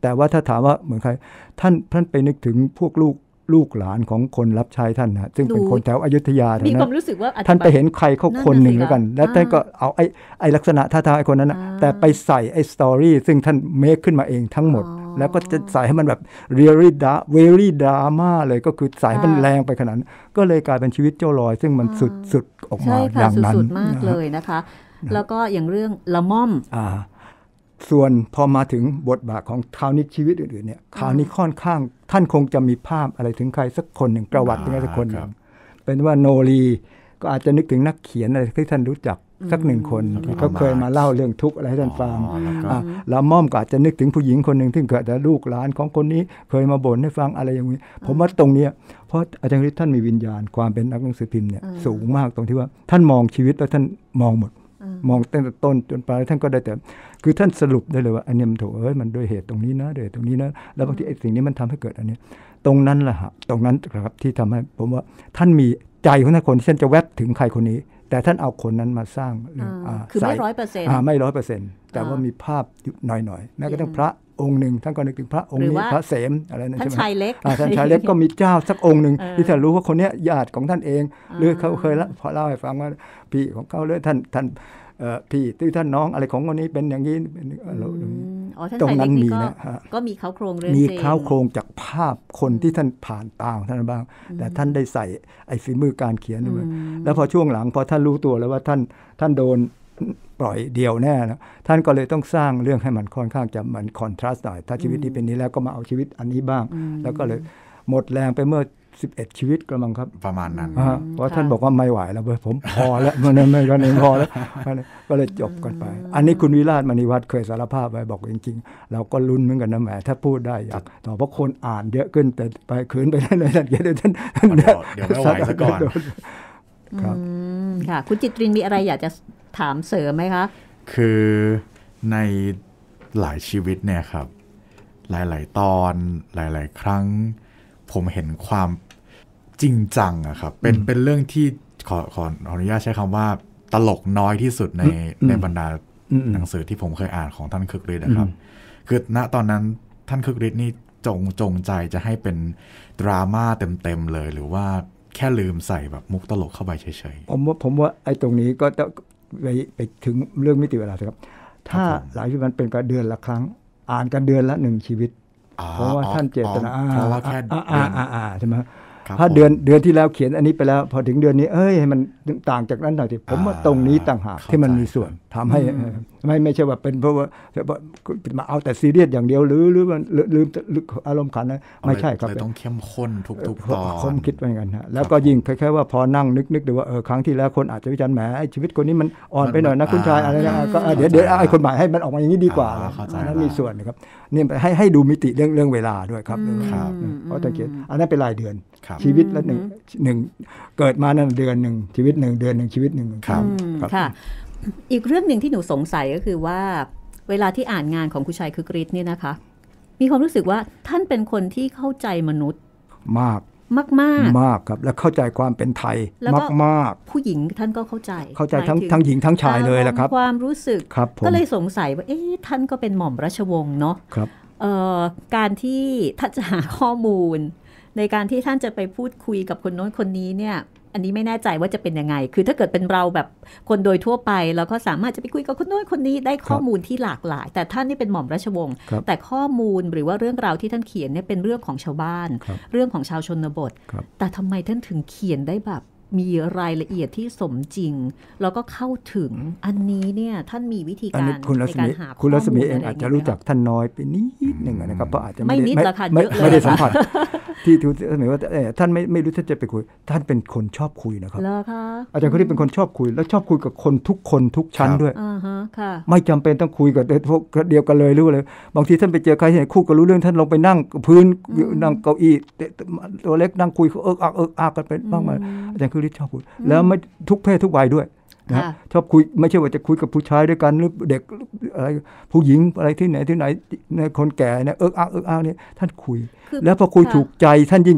แต่ว่าถ้าถามว่าเหมือนใครท่านไปนึกถึงพวกลูกหลานของคนรับใช้ท่านนะซึ่งเป็นคนแถวอยุธยานะมีความรู้สึกว่าท่านไปเห็นใครเขาคนหนึ่งแล้วกันแล้วท่านก็เอาไอ้ลักษณะท่าทางไอ้คนนั้นนะแต่ไปใส่ไอ้สตอรี่ซึ่งท่านเมคขึ้นมาเองทั้งหมดแล้วก็จะใส่ให้มันแบบ very drama เลยก็คือใส่ให้มันแรงไปขนาดนั้นก็เลยกลายเป็นชีวิตเจ้าลอยซึ่งมันสุดออกมาอย่างนั้นสุดมากเลยนะคะแล้วก็อย่างเรื่องละม่อมส่วนพอมาถึงบทบาทของคราวนี้ชีวิตอื่นๆเนี่ยคราวนี้ค่อนข้างท่านคงจะมีภาพอะไรถึงใครสักคนหนึ่งประวัติถึงใครสักคนหนึ่งเป็นว่าโนรีก็อาจจะนึกถึงนักเขียนอะไรที่ท่านรู้จักสักหนึ่งคนเขาเคยมาเล่าเรื่องทุกข์อะไรให้ท่านฟังแล้วม่อมก็อาจจะนึกถึงผู้หญิงคนหนึ่งที่เกิดแต่ลูกหลานของคนนี้เคยมาบ่นให้ฟังอะไรอย่างนี้ผมว่าตรงนี้เพราะอาจารย์ฤทธิ์ท่านมีวิญญาณความเป็นนักหนังสือพิมพ์เนี่ยสูงมากตรงที่ว่าท่านมองชีวิตแล้วท่านมองหมดมองตั้งแต่ต้นจนปลายท่านก็ได้แต่คือท่านสรุปได้เลยว่าอันนี้มันถูกมันด้วยเหตุตรงนี้นะด้วยตรงนี้นะแล้วบางทีไอ้สิ่งนี้มันทำให้เกิดอันนี้ตรงนั้นแหละฮะตรงนั้นครับที่ทำให้ผมว่าท่านมีใจของท่านคนที่ท่านจะแวบถึงใครคนนี้แต่ท่านเอาคนนั้นมาสร้างคือไม่100% ไม่100%แต่ว่ามีภาพหน่อยๆแม้กระทั่งพระองค์หนึ่งท่านก็นึกถึงพระองค์นี้พระเสมอะไรนั่นใช่ไหมท่านชายเล็กท่านชายเล็กก็มีเจ้าสักองค์หนึ่งที่ท่านรู้ว่าคนนี้ญาติของท่านเองหรือเขาเคยพอเล่าให้ฟังว่าพี่ของเขาเลยท่านพี่ที่ท่านน้องอะไรของคนนี้เป็นอย่างนี้ตรงนั้นมีนะก็มีเขาโครงเรื่องมีเขาโครงจากภาพคนที่ท่านผ่านตาของท่านบ้างแต่ท่านได้ใส่ไอ้ฝีมือการเขียนด้วยแล้วพอช่วงหลังพอท่านรู้ตัวแล้วว่าท่านโดนปล่อยเดี่ยวแน่นะท่านก็เลยต้องสร้างเรื่องให้มันค่อนข้างจะมันคอนทราสต์หน่อยถ้าชีวิตนี้เป็นนี้แล้วก็มาเอาชีวิตอันนี้บ้างแล้วก็เลยหมดแรงไปเมื่อ11ชีวิตกระมังครับประมาณนั้นเพราะท่านบอกว่าไม่ไหวแล้วผมพอแล้วมันไม่กันเองพอแล้วก็เลยจบกันไปอันนี้คุณวิราชมณีวัฒน์เคยสารภาพไว้บอกจริงๆเราก็ลุ้นเหมือนกันนะแหมถ้าพูดได้อยากต่อเพราะคนอ่านเยอะขึ้นแต่ไปขืนไปได้เลยท่านเดี๋ยวไม่ไหวซะก่อนครับค่ะคุณจิตรินมีอะไรอยากจะถามเสริมไหมคะคือในหลายชีวิตเนี่ยครับหลายๆตอนหลายๆครั้งผมเห็นความจริงจังอะครับเป็นเรื่องที่ขออนุญาตใช้คำว่าตลกน้อยที่สุดในบรรดาหนังสือที่ผมเคยอ่านของท่านคึกฤทธิ์นะครับคือณตอนนั้นท่านคึกฤทธิ์นี่จงใจจะให้เป็นดราม่าเต็มเลยหรือว่าแค่ลืมใส่แบบมุกตลกเข้าไปเฉยๆผมว่าไอ้ตรงนี้ก็จะไปถึงเรื่องมิติเวลาครับถ้าหลายชีวิตมันเป็นกันเดือนละครั้งอ่านกันเดือนละ1ชีวิตเพราะว่าท่านเจตนาเพราะว่าแค่ใช่ไหมถ้าเดือนที่แล้วเขียนอันนี้ไปแล้วพอถึงเดือนนี้ให้มันต่างจากนั้นหน่อยสิผมว่าตรงนี้ต่างหากที่มันมีส่วนทำให้ไม่ใช่ว่าเป็นเพราะว่ามาเอาแต่ซีเรียสอย่างเดียวหรือมันลืมอารมณ์ขันนะไม่ใช่ครับต้องเข้มข้นทุกตอนผมคิดว่าอย่างนั้นฮะแล้วก็ยิ่งคล้ายๆว่าพอนั่งนึกดูว่าครั้งที่แล้วคนอาจจะวิจารณ์แหมชีวิตคนนี้มันอ่อนไปหน่อยนะคุณชายอะไรนะก็เดี๋ยวไอ้คนใหม่ให้มันออกมาอย่างนี้ดีกว่านั้นมีส่วนนะครับนี่ให้ดูมิติเรื่องเวลาด้วยครับเพราะตะเกียบอันนั้นเป็นรายเดือนชีวิตละหนึ่งเกิดมานั่นเดือนหนึ่งชีวิต1เดือน1ชีวิต1 ครับค่ะอีกเรื่องหนึ่งที่หนูสงสัยก็คือว่าเวลาที่อ่านงานของคุณชายคึกฤทธิ์เนี่ยนะคะมีความรู้สึกว่าท่านเป็นคนที่เข้าใจมนุษย์มากครับและเข้าใจความเป็นไทยมากผู้หญิงท่านก็เข้าใจทั้งหญิงทั้งชายเลยแหละครับความรู้สึกก็เลยสงสัยว่าท่านก็เป็นหม่อมราชวงศ์เนาะการที่ท่านจะหาข้อมูลในการที่ท่านจะไปพูดคุยกับคนโน้นคนนี้เนี่ยอันนี้ไม่แน่ใจว่าจะเป็นยังไงคือถ้าเกิดเป็นเราแบบคนโดยทั่วไปเราก็สามารถจะไปคุยกับคนโน้นคนนี้ได้ข้อมูลที่หลากหลายแต่ท่านนี่เป็นหม่อมราชวงศ์แต่ข้อมูลหรือว่าเรื่องราวที่ท่านเขียนเนี่ยเป็นเรื่องของชาวบ้านเรื่องของชาวชนบทแต่ทำไมท่านถึงเขียนได้แบบมีรายละเอียดที่สมจริงแล้วก็เข้าถึงอันนี้เนี่ยท่านมีวิธีการในการหาข้อมูลคุณรัศมีเองอาจจะรู้จักท่านน้อยไปนิดหนึ่งนะครับเพราะอาจจะไม่ได้สัมผัสที่ทุกท่านหมายว่าท่านไม่รู้ท่านจะไปคุยท่านเป็นคนชอบคุยนะครับอาจารย์คนนี้เป็นคนชอบคุยแล้วชอบคุยกับคนทุกชั้นด้วยไม่จำเป็นต้องคุยกับพวกเดียวกันเลยหรืออะไรบางทีท่านไปเจอใครที่ไหนคู่ก็รู้เรื่องท่านลงไปนั่งพื้นนั่งเก้าอี้ตัวเล็กนั่งคุยเอิกอักกันไปบ้างมาอาจารย์ชอบคุยแล้วไม่ทุกเพศทุกวัยด้วยนะชอบคุยไม่ใช่ว่าจะคุยกับผู้ชายด้วยกันหรือเด็กอะไรผู้หญิงอะไรที่ไหนคนแก่เนี่ยเอิกอักเนี่ยท่านคุยแล้วพอคุยถูกใจท่านยิ่ง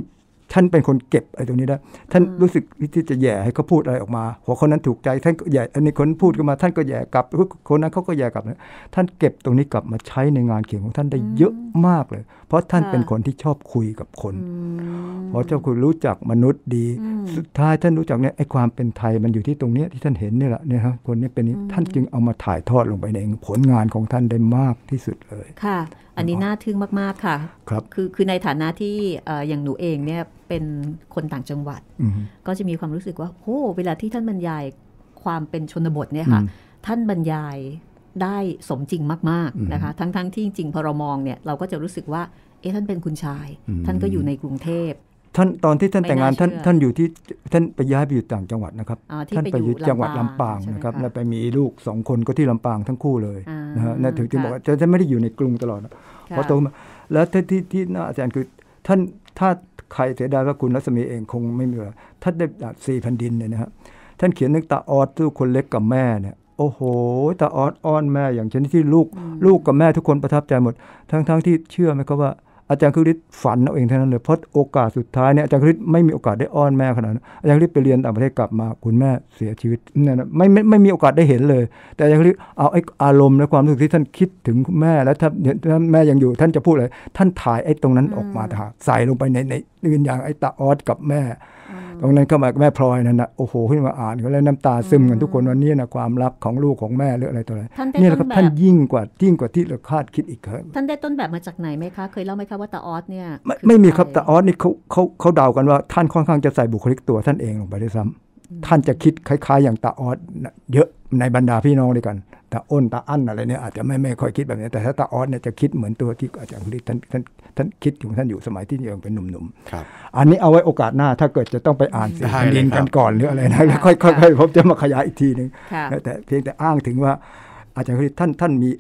ท่านเป็นคนเก็บไอ้ตรงนี้ได้ท่านรู้สึกที่จะแย่ให้เขาพูดอะไรออกมาหัวคนนั้นถูกใจท่านก็แย่อันนี้คนพูดขึ้นมาท่านก็แย่กลับคนนั้นเขาก็แย่กลับนะท่านเก็บตรงนี้กลับมาใช้ในงานเขียนของท่านได้เยอะมากเลยเพราะท่านเป็นคนที่ชอบคุยกับคนเพราะชอบคุยรู้จักมนุษย์ดีสุดท้ายท่านรู้จักเนี่ยไอ้ความเป็นไทยมันอยู่ที่ตรงนี้ที่ท่านเห็นนี่แหละเนี่ยครับคนนี้เป็นนี้ท่านจึงเอามาถ่ายทอดลงไปในผลงานของท่านได้มากที่สุดเลยค่ะอันนี้น่าทึ่งมากๆค่ะครับคือในฐานะที่อย่างหนูเองเนี่ยเป็นคนต่างจังหวัดก็จะมีความรู้สึกว่าโอ้เวลาที่ท่านบรรยายความเป็นชนบทเนี่ยค่ะท่านบรรยายได้สมจริงมากๆนะคะทั้งที่จริงพอเรามองเนี่ยเราก็จะรู้สึกว่าท่านเป็นคุณชายท่านก็อยู่ในกรุงเทพท่านตอนที่ท่านแต่งงานท่านอยู่ที่ท่านไปย้ายไปอยู่ต่างจังหวัดนะครับท่านไปอยู่จังหวัดลำปางนะครับแล้วไปมีลูก2 คนก็ที่ลำปางทั้งคู่เลยนะฮะนั่นถึงบอกว่าท่านไม่ได้อยู่ในกรุงตลอดเพราะโตมาแล้วที่น่าอาจารย์คือท่านถ้าใครเสียดายว่าคุณรัศมีเองคงไม่มีเวลาท่านได้4 แผ่นดินเนี่ยนะฮะท่านเขียนเรื่องตาออดลูกคนเล็กกับแม่เนี่ยโอ้โหตาออดอ้อนแม่อย่างชนิดที่ลูกกับแม่ทุกคนประทับใจหมดทั้งที่เชื่อไหมครับว่าอาจารย์คริสฝันเอาเองเท่านั้นเลยเพราะโอกาสสุดท้ายเนี่ยอาจารย์คริสไม่มีโอกาสได้อ้อนแม่ขนาดนั้นอาจารย์คริสไปเรียนต่างประเทศกลับมาคุณแม่เสียชีวิตเนี่ยนะไม่มีโอกาสได้เห็นเลยแต่อาจารย์คริสเอาไอ้อารมณ์และความรู้สึกที่ท่านคิดถึงแม่แล้วถ้าแม่ยังอยู่ท่านจะพูดอะไรท่านถ่ายไอ้ตรงนั้นออกมาใส่ลงไปในอื่นอย่างไอ้ตาออดกับแม่ตรงนั้นเข้ามาแม่พลอยนั่นนะโอ้โหขึ้นมาอ่านก็เลยน้ำตาซึมกันทุกคนวันนี้นะความรักของลูกของแม่หรืออะไรตัวอะไรนี่แหละครับท่านยิ่งกว่าที่เราคาดคิดอีกครับท่านได้ต้นแบบมาจากไหนไหมคะเคยเล่าไหมคะว่าตาออสเนี่ยไม่มีครับตาออสนี่เขาเดากันว่าท่านค่อนข้างจะใส่บุคลิกตัวท่านเองลงไปด้วยซ้ำท่านจะคิดคล้ายๆอย่างตาออสเยอะในบรรดาพี่น้องด้วยกันตาอ้นตาอั้นอะไรเนี่ยอาจจะไม่ค่อยคิดแบบนี้แต่ถ้าตาออสเนี่ยจะคิดเหมือนตัวที่อาจารย์ท่านคิดของท่านอยู่สมัยที่ยังเป็นหนุ่มๆอันนี้เอาไว้โอกาสหน้าถ้าเกิดจะต้องไปอ่าน4 แผ่นดินกันก่อนหรืออะไรนะแล้วค่อยๆผมจะมาขยายอีกทีนึงแต่เพียงแต่อ้างถึงว่าอาจารย์ท่านมี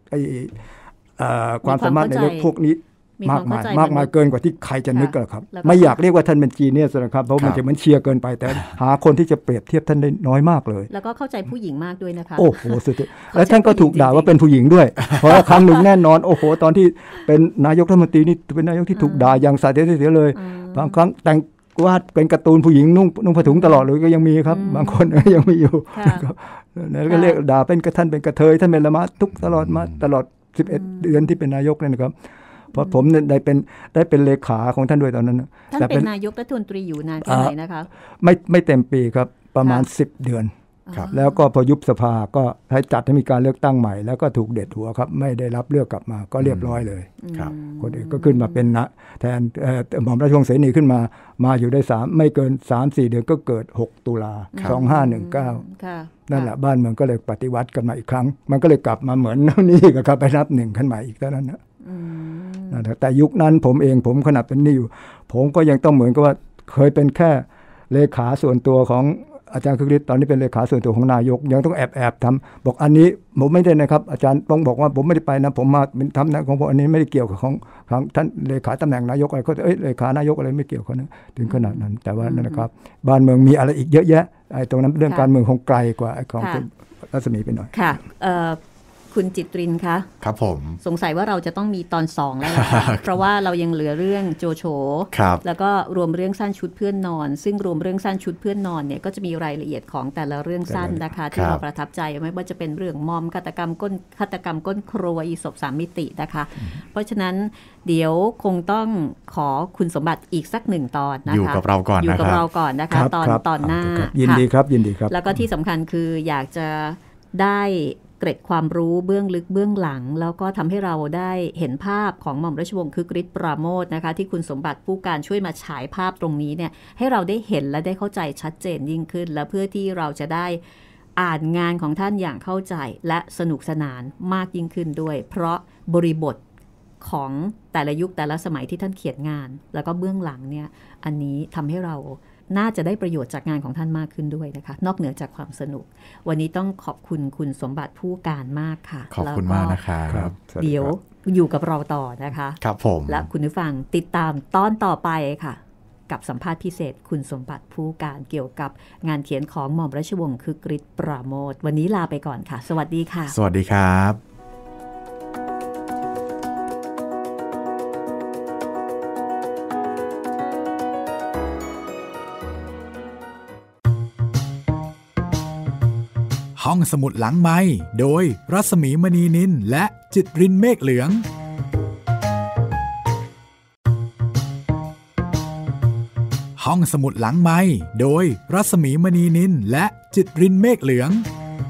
ความสามารถในเรื่องพวกนี้มากมายเกินกว่าที่ใครจะนึกครับไม่อยากเรียกว่าท่านเป็นจีเนียสนะครับเพราะมันจะเหมือนเชียร์เกินไปแต่หาคนที่จะเปรียบเทียบท่านได้น้อยมากเลยแล้วก็เข้าใจผู้หญิงมากด้วยนะคะโอ้โหสุดแล้วท่านก็ถูกด่าว่าเป็นผู้หญิงด้วยเพราะครั้งหนึ่งแน่นอนโอ้โหตอนที่เป็นนายกรัฐมนตรีนี่เป็นนายกที่ถูกด่าอย่างสาดเสียเลยบางครั้งแต่งวาดเป็นการ์ตูนผู้หญิงนุ่งผ้าถุงตลอดเลยก็ยังมีครับบางคนยังมีอยู่แล้วก็เรียกด่าเป็นท่านเป็นกระเทยท่านเป็นละมาทุกตลอด11 เดือนที่เป็นนายกเนี่ยนะครับเพราะผมได้เป็นเลขาของท่านด้วยตอนนั้นท่านเป็นนายกรัฐมนตรีอยู่นานแค่ไหนนะคะไม่เต็มปีครับประมาณ10 เดือนแล้วก็พอยุบสภาก็ให้จัดให้มีการเลือกตั้งใหม่แล้วก็ถูกเด็ดหัวครับไม่ได้รับเลือกกลับมาก็เรียบร้อยเลยคนอื่นก็ขึ้นมาเป็นแทนหม่อมราชวงศ์เสนีขึ้นมาอยู่ได้ไม่เกิน 3-4 เดือนก็เกิด6 ตุลา 2519นั่นแหละบ้านเมืองก็เลยปฏิวัติกันมาอีกครั้งมันก็เลยกลับมาเหมือนนี่ครับไปนับ1ขึ้นมาอีกเท่านั้นนะแต่ยุคนั้นผมขนาดเป็นนี่อยู่ผมก็ยังต้องเหมือนกับว่าเคยเป็นแค่เลขาส่วนตัวของอาจารย์คริสตอนนี้เป็นเลขาส่วนตัวของนายกยังต้องแอบทำบอกอันนี้ผมไม่ได้นะครับอาจารย์ต้องบอกว่าผมไม่ได้ไปนะผมมาทำนะของผมอันนี้ไม่ได้เกี่ยวกับของท่านเลขาตำแหน่งนายกอะไรก็เลขานายกอะไรไม่เกี่ยวกันนะถึงขนาดนั้นแต่ว่านั่นนะครับบ้านเมืองมีอะไรอีกเยอะแยะไอ้ตรงนั้นเรื่องการเมืองคงไกลกว่าของรัศมีไปหน่อยค่ะคุณจิตรินคะครับผมสงสัยว่าเราจะต้องมีตอน2แล้วนะคะ เพราะว่าเรายังเหลือเรื่องโจโฉแล้วก็รวมเรื่องสั้นชุดเพื่อนนอนซึ่งรวมเรื่องสั้นชุดเพื่อนนอนเนี่ยก็จะมีรายละเอียดของแต่ละเรื่องสั้นนะคะที่เราประทับใจไม่ว่าจะเป็นเรื่องมอมฆาตกรรมก้นครัวอีศพ3 มิตินะคะเพราะฉะนั้นเดี๋ยวคงต้องขอคุณสมบัติอีกสัก1 ตอนนะคะอยู่กับเราก่อนนะคะตอนหน้ายินดีครับแล้วก็ที่สำคัญคืออยากจะได้เกร็ดความรู้เบื้องลึกเบื้องหลังแล้วก็ทำให้เราได้เห็นภาพของหม่อมราชวงศ์คึกฤทธิ์ปราโมชนะคะที่คุณสมบัติผู้การช่วยมาฉายภาพตรงนี้เนี่ยให้เราได้เห็นและได้เข้าใจชัดเจนยิ่งขึ้นและเพื่อที่เราจะได้อ่านงานของท่านอย่างเข้าใจและสนุกสนานมากยิ่งขึ้นด้วยเพราะบริบทของแต่ละยุคแต่ละสมัยที่ท่านเขียนงานแล้วก็เบื้องหลังเนี่ยอันนี้ทำให้เราน่าจะได้ประโยชน์จากงานของท่านมากขึ้นด้วยนะคะนอกเหนือจากความสนุกวันนี้ต้องขอบคุณคุณสมบัติผู้การมากค่ะขอบคุณมากนะครับเดี๋ยวอยู่กับเราต่อนะคะครับผมและคุณผู้ฟังติดตามตอนต่อไปค่ะกับสัมภาษณ์พิเศษคุณสมบัติผู้การเกี่ยวกับงานเขียนของหม่อมราชวงศ์คึกฤทธิ์ปราโมชวันนี้ลาไปก่อนค่ะสวัสดีค่ะสวัสดีครับห้องสมุดหลังไมค์โดยรัศมีมณีนินและจิตรินเมฆเหลืองห้องสมุดหลังไมค์โดยรัศมีมณีนินและจิตรินเมฆเหลือง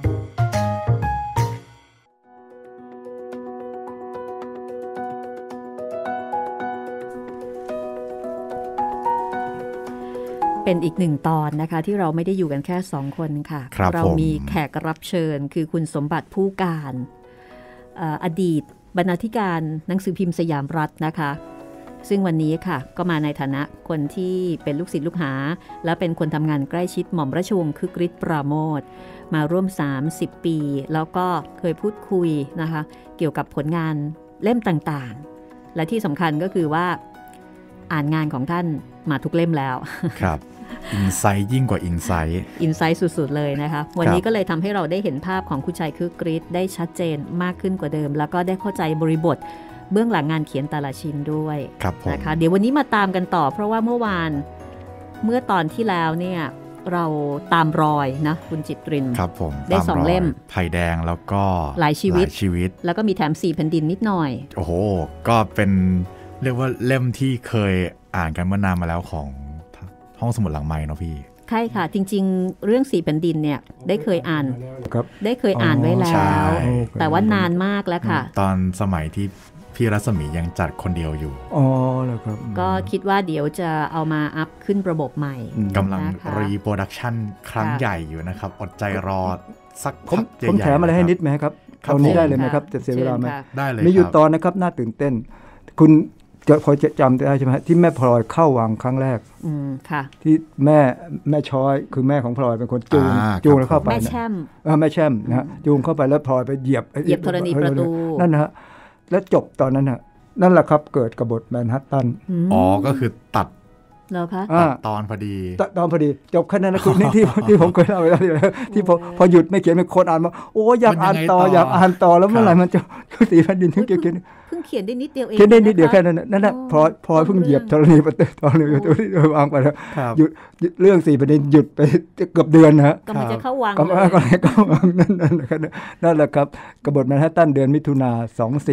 เป็นอีกหนึ่งตอนนะคะที่เราไม่ได้อยู่กันแค่2คนค่ะเรามีแขกรับเชิญคือคุณสมบัติผู้การอดีตบรรณาธิการหนังสือพิมพ์สยามรัฐนะคะซึ่งวันนี้ค่ะก็มาในฐานะคนที่เป็นลูกศิษย์ลูกหาและเป็นคนทำงานใกล้ชิดหม่อมราชวงศ์คึกฤทธิ์ปราโมทย์มาร่วม30ปีแล้วก็เคยพูดคุยนะคะเกี่ยวกับผลงานเล่มต่างๆและที่สำคัญก็คือว่าอ่านงานของท่านมาทุกเล่มแล้วครับอินไซต์ยิ่งกว่าอินไซต์สุดๆเลยนะคะวันนี้ก็เลยทำให้เราได้เห็นภาพของคุณชัยคึกฤทธิ์ได้ชัดเจนมากขึ้นกว่าเดิมแล้วก็ได้เข้าใจบริบทเบื้องหลังงานเขียนแต่ละชิ้นด้วยนะคะเดี๋ยววันนี้มาตามกันต่อเพราะว่าเมื่อตอนที่แล้วเนี่ยเราตามรอยนะคุณจิตรินครับผมได้2เล่มไผ่แดงแล้วก็หลายชีวิตแล้วก็มีแถม4แผ่นดินนิดหน่อยโอ้โหก็เป็นเรียกว่าเล่มที่เคยอ่านกันเมื่อนานมาแล้วของห้องสมุดหลังไมค์เนาะพี่ใช่ค่ะจริงๆเรื่อง4แผ่นดินเนี่ยได้เคยอ่านไว้แล้วแต่ว่านานมากแล้วค่ะตอนสมัยที่พี่รัศมียังจัดคนเดียวอยู่อ๋อแล้วครับก็คิดว่าเดี๋ยวจะเอามาอัพขึ้นระบบใหม่กำลังรีโปรดักชันครั้งใหญ่อยู่นะครับอดใจรอสักผมแถมอะไรให้นิดไหมครับเอานี้ได้เลยไหมครับจะเสียเวลาไหมได้เลยมีอยู่ตอนนะครับน่าตื่นเต้นคุณพอจะจำได้ใช่ไหมที่แม่พลอยเข้าวังครั้งแรกค่ะที่แม่ช้อยคือแม่ของพลอยเป็นคนจูงแล้วเข้าไปแม่แช่มนะฮะจูงเข้าไปแล้วพลอยไปเหยียบธรณีประตูนั่นนะฮะแล้วจบตอนนั้นฮะนั่นแหละครับเกิดกบฏแมนฮัตตันก็คือตัดแล้วคะตอนพอดีจบแค่นั้นนะคุณนี่ที่ผมเคยเล่าไปแล้วที่พอหยุดไม่เขียนเป็นคนอ่านมาโอ้อยากอ่านต่อแล้วเมื่อไหร่มันจะสีแผ่นดินถึงเขียนเพิ่งเขียนได้นิดเดียวเองเขียนได้นิดเดียวแค่นั้นนั่นแหละพอเพิ่งเหยียบธรณีประตูตอนนี้ที่วางไปแล้วหยุดเรื่อง4ประเด็นหยุดไปเกือบเดือนนะฮะก็มันจะเข้าวังนั่นแหละครับกบฏแมนฮัตตันเดือนมิถุนา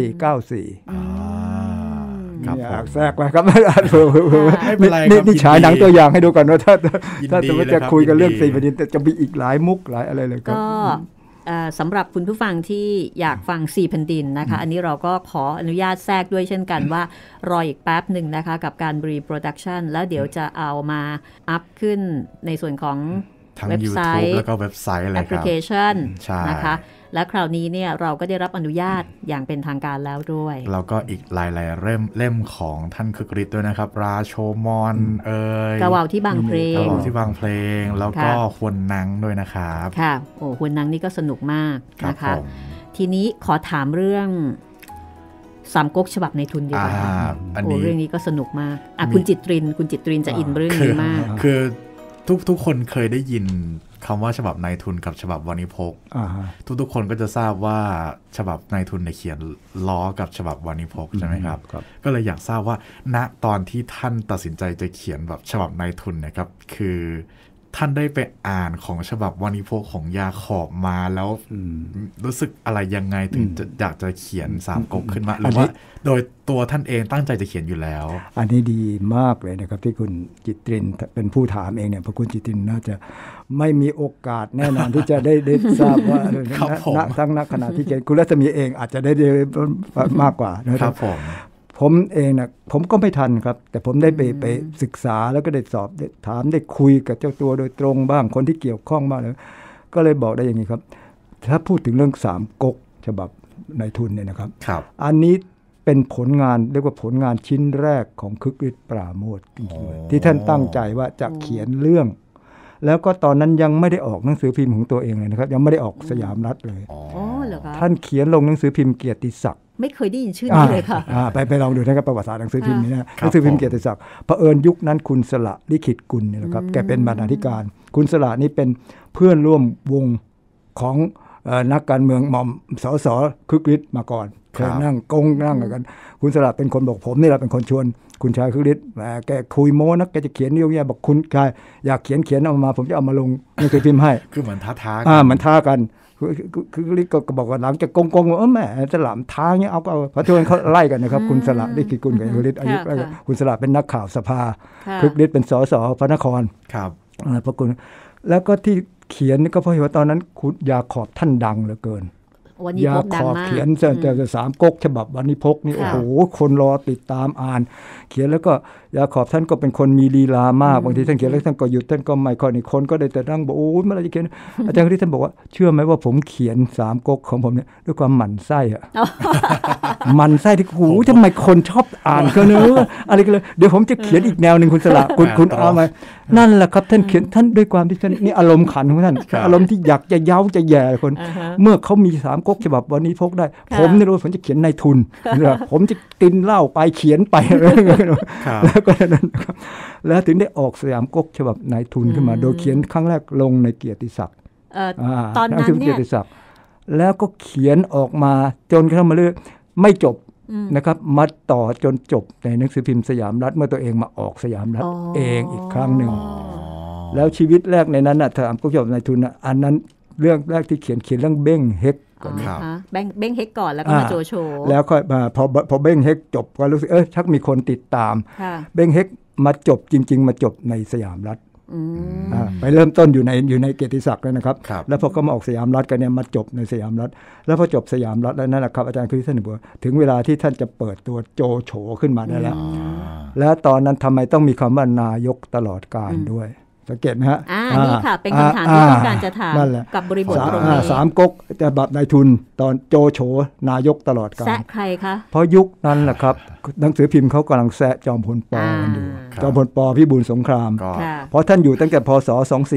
2494อยากแทรกไว้ครับนี่ฉายหนังตัวอย่างให้ดูก่อนว่าถ้าสมมติจะคุยกันเรื่อง4ประเด็นจะมีอีกหลายมุกหลายอะไรเลยครับก็สำหรับคุณผู้ฟังที่อยากฟัง4แผ่นดินนะคะอันนี้เราก็ขออนุญาตแทรกด้วยเช่นกันว่ารออีกแป๊บหนึ่งนะคะกับการรีโปรดักชันแล้วเดี๋ยวจะเอามาอัพขึ้นในส่วนของเว็บไซต์แล้วก็เว็บไซต์อะไรครับแอปพลิเคชันนะคะและคราวนี้เนี่ยเราก็ได้รับอนุญาตอย่างเป็นทางการแล้วด้วยแล้วก็อีกหลายๆเล่มของท่านคึกฤทธิ์ด้วยนะครับราโชมอนกระว่าวที่บางเพลงแล้วก็ฮวนนังด้วยนะครับค่ะโอ้ฮวนนังนี่ก็สนุกมากนะคะทีนี้ขอถามเรื่องสามก๊กฉบับในทุนดีกว่าเรื่องนี้ก็สนุกมากคุณจิตรินจะอินเรื่องนี้มากคือทุกคนเคยได้ยินคำว่าฉบับนายทุนกับฉบับวานิพกทุกคนก็จะทราบว่าฉบับนายทุนเขียนล้อกับฉบับวานิพกใช่ไหมครับก็เลยอยากทราบว่าณตอนที่ท่านตัดสินใจจะเขียนแบบฉบับนายทุนนะครับคือท่านได้ไปอ่านของฉบับวานิพกของยาขอบมาแล้วรู้สึกอะไรยังไงถึงจะอยากจะเขียนสามก๊กขึ้นมาหรือว่าโดยตัวท่านเองตั้งใจจะเขียนอยู่แล้วอันนี้ดีมากเลยนะครับที่คุณจิตรินเป็นผู้ถามเองเนี่ยเพราะคุณจิตรินน่าจะไม่มีโอกาสแน่นอนที่จะได้ทราบว่าทั้งนักขณะที่เขียนคุณรัศมีเองอาจจะได้มากกว่านะครับผมเองนะผมก็ไม่ทันครับแต่ผมได้ไปศึกษาแล้วก็ได้สอบได้ถามได้คุยกับเจ้าตัวโดยตรงบ้างคนที่เกี่ยวข้องบ้างเลยก็เลยบอกได้อย่างนี้ครับถ้าพูดถึงเรื่องสามก๊กฉบับนายทุนเนี่ยนะครับอันนี้เป็นผลงานเรียกว่าผลงานชิ้นแรกของคึกฤทธิ์ปราโมทย์ที่ท่านตั้งใจว่าจะเขียนเรื่องแล้วก็ตอนนั้นยังไม่ได้ออกหนังสือพิมพ์ของตัวเองเลยนะครับยังไม่ได้ออกสยามรัฐเลยท่านเขียนลงหนังสือพิมพ์เกียรติศักดิ์ไม่เคยได้ยินชื่อนี้เลยค่ะไปลองดูนะครับประวัติศาสตร์หนังสือพิมพ์นี้นะหนังสือพิมพ์เกียรติศักดิ์เผอิญยุคนั้นคุณสละลิขิตกุลเนี่ยนะครับแกเป็นบรรณาธิการคุณสละนี่เป็นเพื่อนร่วมวงของนักการเมืองหม่อมสสคึกฤทธิ์มาก่อนเคยนั่งกงนั่งกันคุณสระเป็นคนบอกผมนี่แหละเป็นคนชวนคุณชายคึกฤทธิ์แกคุยโม้นะแกจะเขียนเรื่องนี้บอกคุณชายอยากเขียนเอามาผมจะเอามาลงในหนังสือพิมพ์ให้คือเหมือนท้าเหมือนท้ากันคือฤทธิ์ก็บอกว่าหลังจากกงแม่จะหลามท้าเงี้ยเอาก็พระทวนเขาไล่กันนะครับคุณสระฤทธิ์กุลกับฤทธิ์อายุคุณสระเป็นนักข่าวสภาคึกฤทธิ์เป็นสสพระนครครับพระคุณแล้วก็ที่เขียนนี่ก็เพราะว่าตอนนั้นคุณยาขอบท่านดังเหลือเกินยาขอบเขียนแต่สามก๊กฉบับวรรณิพกนี่โอ้โหคนรอติดตามอ่านเขียนแล้วก็ยาขอบท่านก็เป็นคนมีลีลามากบางทีท่านเขียนแล้วท่านก็หยุดท่านก็ไม่ค่อยนี่คนก็ได้แต่นั่งบอกโอ้ยเมื่อไรจะเขียนอาจารย์ที่ท่านบอกว่าเชื่อไหมว่าผมเขียนสามก๊กของผมเนี่ยด้วยความหมั่นไส้อะหมั่นไส้ที่โอ้โหทำไมคนชอบอ่านกันเนอะอะไรกันเลยเดี๋ยวผมจะเขียนอีกแนวนึงคุณสระคุณเอาไหมนั่นแหละครับท่านเขียนท่านด้วยความที่ท่านนี่อารมณ์ขันของท่านอารมณ์ที่อยากจะเย้าจะแย่คนเมื่อเขามีสามก๊กฉบับวันนี้พกได้ผมนี่รู้ผมจะเขียนในทุนผมจะกินเหล้าไปเขียนไปแล้วก็นั่นครับแล้วถึงได้ออกสยามก๊กฉบับนายทุนขึ้นมาโดยเขียนครั้งแรกลงในเกียรติศักดิ์ตอนนั้นเนี่ยแล้วก็เขียนออกมาจนกระทั่งมาเรื่อยไม่จบนะครับมาต่อจนจบในหนังสือพิมพ์สยามรัฐเมื่อตัวเองมาออกสยามรัฐเองอีกครั้งหนึ่งแล้วชีวิตแรกในนั้นสยามก๊กฉบับนายทุนอันนั้นเรื่องแรกที่เขียนเรื่องเบ้งเฮกก่อนเบ้งเฮกก่อนแล้วก็มาโจโฉแล้วค่อยมาพอเบ้งเฮกจบก็รู้สึกชักมีคนติดตามเบ้งเฮกมาจบจริงๆมาจบในสยามรัฐไปเริ่มต้นอยู่ในเกียรติศักดิ์นะครับแล้วพอก็มาออกสยามรัฐกันเนี่ยมาจบในสยามรัฐแล้วพอจบสยามรัฐแล้วนั่นแหละครับอาจารย์คือท่านบอกถึงเวลาที่ท่านจะเปิดตัวโจโฉขึ้นมาได้แล้วตอนนั้นทำไมต้องมีคำว่านายกตลอดกาลด้วยสังเกตไหมฮะนี่ค่ะเป็นคำถามที่ต้องการจะถามกับบริบทตรงนี้สามก๊กจะแบบนายทุนตอนโจโฉนายกตลอดกาลแซะใครคะเพราะยุคนั้นแหละครับหนังสือพิมพ์เขากำลังแซะจอมพลป.กันอยู่จอมพลป.พิบูลสงครามเพราะท่านอยู่ตั้งแต่พ.ศ.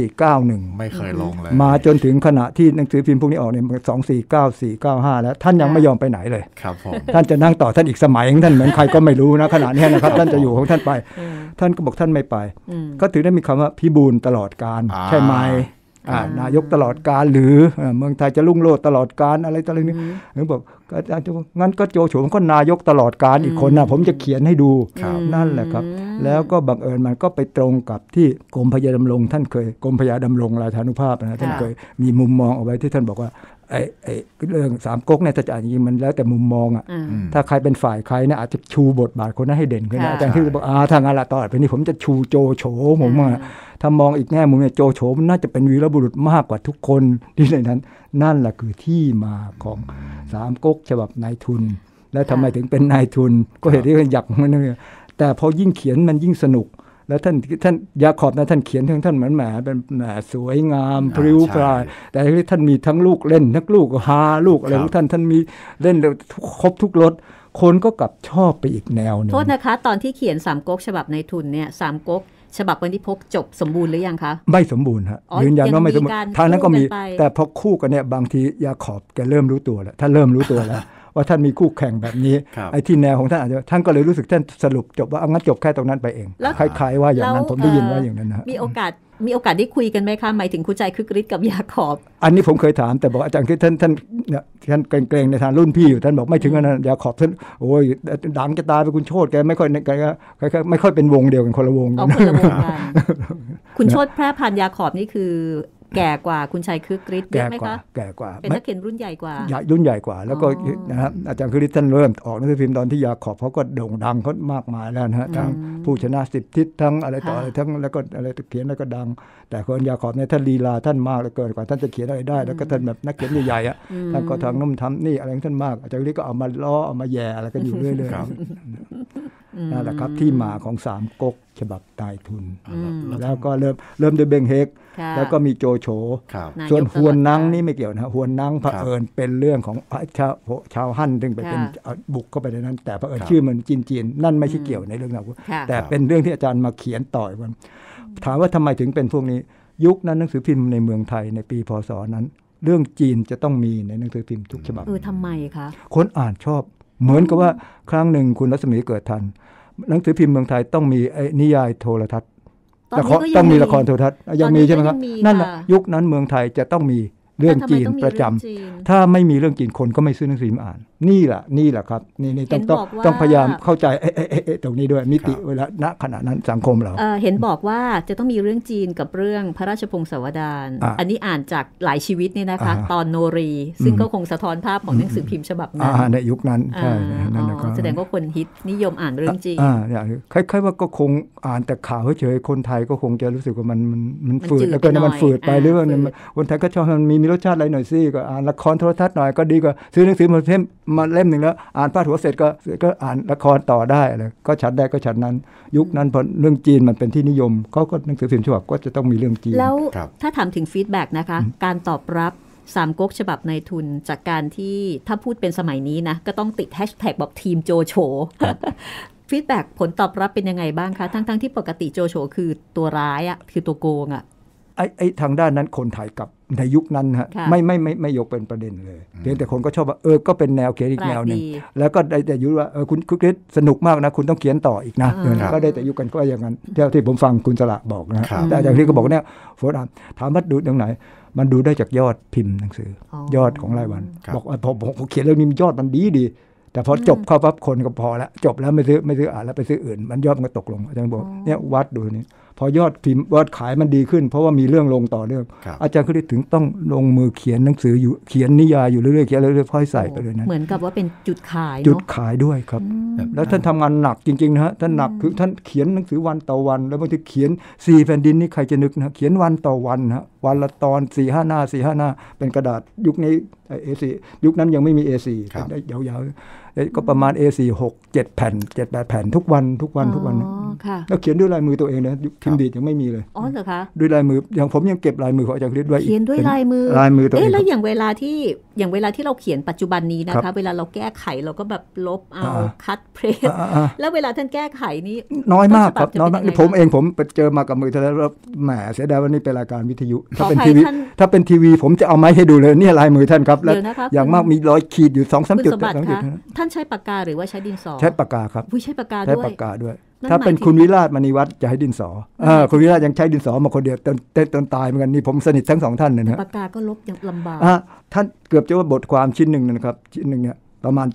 2491 ไม่เคยลงเลยมาจนถึงขณะที่หนังสือพิมพ์พวกนี้ออกเนี่ย2494 95แล้วท่านยังไม่ยอมไปไหนเลยครับผมท่านจะนั่งต่อท่านอีกสมัยท่านเหมือนใครก็ไม่รู้นะขณะนี้นะครับท่านจะอยู่ของท่านไปท่านก็บอกท่านไม่ไปก็ถึงได้มีคำว่าพิบูลตลอดกาลใช่ไหมนายกตลอดกาลหรือเมืองไทยจะรุ่งโรจน์ตลอดกาลอะไรต่างๆนี้ผมบอกงั้นก็โจโฉก็นายกตลอดกาลอีกคนนะผมจะเขียนให้ดูนั่นแหละครับแล้วก็บังเอิญมันก็ไปตรงกับที่กรมพระยาดำรงท่านเคยกรมพระยาดำรงราชานุภาพนะท่านเคยมีมุมมองเอาไว้ที่ท่านบอกว่าไอ้เรื่องสามก๊กเนี่ยถ้าจะอ่านจริงมันแล้วแต่มุมมองถ้าใครเป็นฝ่ายใครเนี่ยอาจจะชูบทบาทคนนั้นให้เด่นขึ้นอาจารย์ที่บอกทางอะไรต่อไปนี้ผมจะชูโจโฉผมถ้ามองอีกแง่มุมเนี่ยโจโฉมันน่าจะเป็นวีรบุรุษมากกว่าทุกคนที่ในนั้นนั่นแหละคือที่มาของสามก๊กฉบับนายทุนและทำไมถึงเป็นนายทุนก็เหตุที่อยากมันแต่พอยิ่งเขียนมันยิ่งสนุกแล้วท่านยาขอบนะท่านเขียนท่านเหมือนแหมเป็นสวยงามพริ้วปรายแต่ที่ท่านมีทั้งลูกเล่นทั้งลูกฮาลูกอะไรของท่านมีเล่นครบทุกรสคนก็กลับชอบไปอีกแนวนึงโทษนะคะตอนที่เขียนสามก๊กฉบับในทุนเนี่ยสามก๊กฉบับวันที่พกจบสมบูรณ์หรือยังคะไม่สมบูรณ์ฮะยืนยันว่าไม่สมบูรณ์ทางนั้นก็มีแต่พอคู่กันเนี่ยบางทียาขอบแกเริ่มรู้ตัวแล้วท่านเริ่มรู้ตัวแล้วว่าท่านมีคู่แข่งแบบนี้ไอ้ที่แนวของท่านอาจจะท่านก็เลยรู้สึกท่านสรุปจบว่างั้นจบแค่ตรงนั้นไปเองคล้ายๆว่าอย่างนั้นผมได้ยินว่าอย่างนั้นนะมีโอกาสได้คุยกันไหมคะหมายถึงคุณใจคึกฤทธิ์กับยาขอบอันนี้ผมเคยถามแต่บอกอาจารย์คือท่านเกรงในทางรุ่นพี่อยู่ท่านบอกไม่ถึงขนาดยาขอบท่านโอ้ยดังจะตายไปคุณโชติแกไม่ค่อยเป็นวงเดียวกันคนละวงกันคุณโชติแพร่พันธุ์ยาขอบนี่คือแก่กว่าคุณชัยคึกฤทธิ์เยอะไหมคะแก่กว่าเป็นนักเขียนรุ่นใหญ่กว่ารุ่นใหญ่กว่าแล้วก็นะครับอาจารย์คึกฤทธิ์ท่านเริ่มออกหนังสือพิมพ์ตอนที่ยาขอบเขาก็โด่งดังเขามากมายแล้วนะฮะทั้งผู้ชนะ10 ทิศทั้งอะไรต่ออะไรทั้งแล้วก็อะไรเขียนแล้วก็ดังแต่คนยาขอบเนี่ยท่านลีลาท่านมากเหลือเกินกว่าท่านจะเขียนอะไรได้แล้วก็ท่านแบบนักเขียนใหญ่ๆอ่ะท่านก็ทางน้ำทำนี่อะไรท่านมากอาจารย์คึกฤทธิ์ก็เอามาล้อเอามาแย่อะไรกันอยู่เรื่อยๆนั่นแหละครับที่มาของสามก๊กฉบับนายทุนแล้วก็เริ่มด้วยเบงเฮกแล้วก็มีโจโฉส่วนฮวนนังนี่ไม่เกี่ยวนะฮวนนังเผอิญเป็นเรื่องของชาวฮั่นซึ่งไปเป็นบุกเข้าไปในนั้นแต่เผอิญชื่อมันจีนนั่นไม่ใช่เกี่ยวในเรื่องนั้นแต่เป็นเรื่องที่อาจารย์มาเขียนต่อวันถามว่าทำไมถึงเป็นพวกนี้ยุคนั้นหนังสือพิมพ์ในเมืองไทยในปีพ.ศ.นั้นเรื่องจีนจะต้องมีในหนังสือพิมพ์ทุกฉบับทำไมคะคนอ่านชอบเหมือนกับว่าครั้งหนึ่งคุณรัศมีเกิดทันหนังสือพิมพ์เมืองไทยต้องมีนิยายโทรทัศน์ต้องมีละครโทรทัศน์ยังมีใช่ไหมครับนั่นแหละยุคนั้นเมืองไทยจะต้องมีเรื่องจีนประจำถ้าไม่มีเรื่องจีนคนก็ไม่ซื้อหนังสือมาอ่านนี่แหละครับนี่ต้องพยายามเข้าใจตรงนี้ด้วยมิติเวลาณขณะนั้นสังคมเราเห็นบอกว่าจะต้องมีเรื่องจีนกับเรื่องพระราชพงศาวดารอันนี้อ่านจากหลายชีวิตนี่นะคะตอนโนรีซึ่งก็คงสะท้อนภาพของหนังสือพิมพ์ฉบับนั้นในยุคนั้นใช่แสดงว่าคนฮิตนิยมอ่านเรื่องจีนคล้ายๆว่าก็คงอ่านแต่ข่าวเฉยๆคนไทยก็คงจะรู้สึกว่ามันฝืดแล้วก็มันฝืดไปหรือว่าคนไทยก็ชอบมันมีรสชาติอะไรหน่อยสิก็อ่านละครโทรทัศน์หน่อยก็ดีกว่าซื้อหนังสือมาเล่มนึงแล้วอ่านพาดหัวเสร็จก็อ่านละครต่อได้เลยก็ชัดได้ก็ชัดนั้นยุคนั้นพอเรื่องจีนมันเป็นที่นิยมเขาก็หนังสือพิมพ์ฉบับก็จะต้องมีเรื่องจีนแล้วถ้าถามถึงฟีดแบ็กนะคะการตอบรับสามก๊กฉบับนายทุนจากการที่ถ้าพูดเป็นสมัยนี้นะก็ต้องติดแฮชแท็กแบบทีมโจโฉฟีดแบ็กผลตอบรับเป็นยังไงบ้างคะทั้งที่ปกติโจโฉคือตัวร้ายอ่ะคือตัวโกงอ่ะไอ้ทางด้านนั้นคนไทยกับในยุคนั้นฮะไม่ยกเป็นประเด็นเลยเพียงแต่คนก็ชอบว่าก็เป็นแนวเขียนอีกแนวนึงแล้วก็ได้แต่ยุว่าคุณคริสสนุกมากนะคุณต้องเขียนต่ออีกนะก็ได้แต่ยุกันก็อย่างนั้นที่ผมฟังคุณสละบอกนะแต่อย่างที่ก็บอกเนี่ยโฟนถามว่าดูตรงไหนมันดูได้จากยอดพิมพ์หนังสือยอดของรายวันบอกผมเขียนเรื่องนี้ยอดมันดีแต่พอจบเข้าปั๊บคนก็พอแล้วจบแล้วไม่ซื้ออ่านแล้วไปซื้ออื่นมันยอดมันก็ตกลงอาจารย์บอกเนี่ยวัดดูนี่พอยอดพิมพ์ยอดขายมันดีขึ้นเพราะว่ามีเรื่องลงต่อเรื่องอาจารย์ก็เลยถึงต้องลงมือเขียนหนังสืออยู่เขียนนิยายอยู่เรื่อยๆเขียนเรื่อยๆค่อยใส่ไปเลยนะเหมือนกับว่าเป็นจุดขายด้วยครับแล้วท่านทำงานหนักจริงๆนะฮะท่านหนักคือท่านเขียนหนังสือวันต่อวันแล้วบางทีเขียน4แผ่นดินนี่ใครจะนึกนะเขียนวันต่อวันฮะวันละตอน 4-5 หน้าเป็นกระดาษยุคนี้A4 ยุคนั้นยังไม่มี A4 ได้ยาวๆก็ประมาณ A4 6-7 แผ่น 7-8 แผ่นทุกวันแล้วเขียนด้วยลายมือตัวเองนะพิมพ์ดีดยังไม่มีเลยอ๋อเหรอคะด้วยลายมืออย่างผมยังเก็บลายมือของอาจารย์คริสไว้เขียนด้วยลายมือตัวเองแล้วอย่างเวลาที่เราเขียนปัจจุบันนี้นะคะเวลาเราแก้ไขเราก็แบบลบเอาคัดเพรสแล้วเวลาท่านแก้ไขนี่น้อยมากครับน้อยมากผมไปเจอมากับมือแล้วแหมเสียดายว่านี่เป็นรายการวิทยุถ้าเป็นทีวีผมจะเอาไม้ให้ดูเลยนี่ลายมือท่านครับแล้วอย่างมากมีรอยขีดอยู่ 2-3 จุดท่านใช้ปากกาหรือว่าใช้ดินสอใช้ปากกาครับใช้ปากกาด้วยถ้าเป็นคุณวิราชมณีวัฒน์จะให้ดินสอคุณวิราชยังใช้ดินสอมาคนเดียวจนตายเหมือนกันนี่ผมสนิททั้ง2ท่านเลยนะปากกาก็ลบยังลำบากท่านเกือบจะว่าบทความชิ้นหนึ่งนะครับชิ้นหนึ่งเนี่ยประมาณ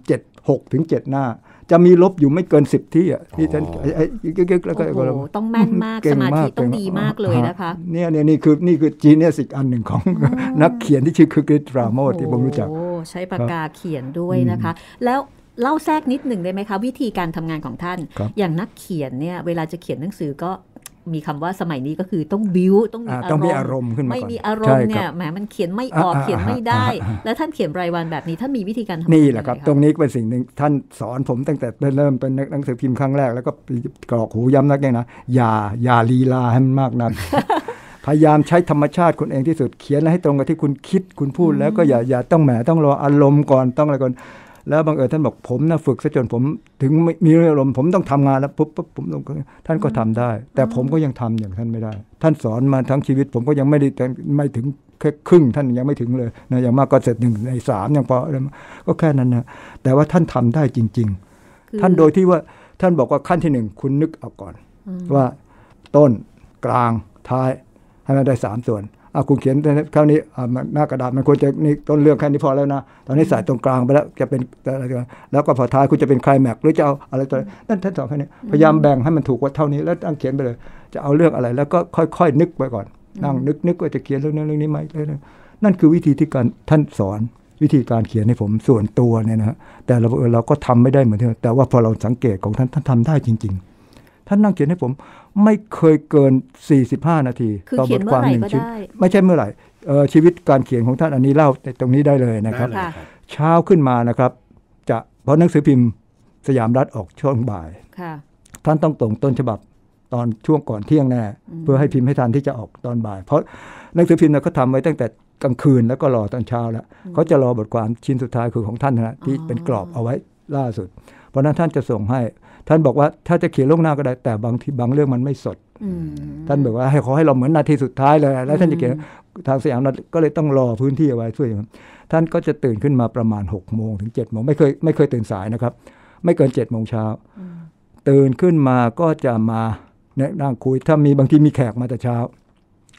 6-7 หน้าจะมีลบอยู่ไม่เกิน10ที่อ่ะที่ท่านแล้วก็ต้องแม่นมากสมาธิต้องดีมากเลยนะคะนี่คือจีเนียสอีกอันหนึ่งของนักเขียนที่ชื่อคริส ปราโมทที่ผมรู้จักใช้ปากกาเขียนด้วยนะคะแล้วเล่าแทรกนิดหนึ่งได้ไหมคะวิธีการทำงานของท่านอย่างนักเขียนเนี่ยเวลาจะเขียนหนังสือก็มีคำว่าสมัยนี้ก็คือต้องบิ้วต้องมีอารมณ์ขึ้นมาไม่มีอารมณ์เนี่ยแหมมันเขียนไม่ออกเขียนไม่ได้แล้วท่านเขียนรายวันแบบนี้ท่านมีวิธีการทำนี่แหละครับตรงนี้เป็นสิ่งหนึ่งท่านสอนผมตั้งแต่เริ่มเป็นหนังสือพิมพ์ครั้งแรกแล้วก็กรอกหูย้ำนักนะอย่าลีลาให้มันมากนักพยายามใช้ธรรมชาติคุณเองที่สุดเขียนให้ตรงกับที่คุณคิดคุณพูดแล้วก็อย่าต้องแหมต้องรออารมณ์ก่อนต้องอะไรก่อนแล้วบังเอิญท่านบอกผมนะฝึกซะจนผมถึงมีอารมณ์ผมต้องทำงานแล้วปุ๊บผมท่านก็ทำได้แต่ผมก็ยังทำอย่างท่านไม่ได้ท่านสอนมาทั้งชีวิตผมก็ยังไม่ถึงแค่ครึ่งท่านยังไม่ถึงเลยนะอย่างมากก็เสร็จ1 ใน 3ยังพอก็แค่นั้นนะแต่ว่าท่านทำได้จริงๆท่านโดยที่ว่าท่านบอกว่าขั้นที่1คุณนึกเอาก่อนว่าต้นกลางท้ายให้มันได้3 ส่วนคุณเขียนคราวนี้หน้ากระดาษมันควรจะนี่ต้นเรื่องแค่นี้พอแล้วนะตอนนี้ใส่ตรงกลางไปแล้วจะเป็นอะไรแล้วก็พอท้ายคุณจะเป็นไคลแม็กซ์หรือจะเอาอะไรตัวนั่นท่านสอนแค่นี้พยายามแบ่งให้มันถูกว่าเท่านี้แล้วตั้งเขียนไปเลยจะเอาเรื่องอะไรแล้วก็ค่อยๆนึกไปก่อนนั่งนึกว่าจะเขียนเรื่องนี้ไหมนั่นคือวิธีที่การท่านสอนวิธีการเขียนให้ผมส่วนตัวเนี่ยนะแต่เราก็ทำไม่ได้เหมือนที่แต่ว่าพอเราสังเกตของท่านทำได้จริงๆท่านนั่งเขียนให้ผมไม่เคยเกิน45 นาทีต่อบทความ1 ชิ้นไม่ใช่เมื่อไหร่ชีวิตการเขียนของท่านอันนี้เล่าตรงนี้ได้เลยนะครับเช้าขึ้นมานะครับจะเพราะหนังสือพิมพ์สยามรัฐออกช่วงบ่ายท่านต้องส่งต้นฉบับตอนช่วงก่อนเที่ยงแน่เพื่อให้พิมพ์ให้ทันที่จะออกตอนบ่ายเพราะหนังสือพิมพ์เขาทำไว้ตั้งแต่กลางคืนแล้วก็รอตอนเช้าแล้วเขาจะรอบทความชิ้นสุดท้ายคือของท่านนะที่เป็นกรอบเอาไว้ล่าสุดเพราะนั้นท่านจะส่งให้ท่านบอกว่าถ้าจะเขียนล่วงหน้าก็ได้แต่บางเรื่องมันไม่สดท่านบอกว่าขอให้เราเหมือนนาทีสุดท้ายเลยแล้วท่านจะเขียนทางสยามก็เลยต้องรอพื้นที่เอาไว้ช่วยท่านก็จะตื่นขึ้นมาประมาณ6 โมงถึง7 โมงไม่เคยตื่นสายนะครับไม่เกิน7 โมงเช้าตื่นขึ้นมาก็จะมานั่งคุยถ้ามีบางทีมีแขกมาแต่เช้า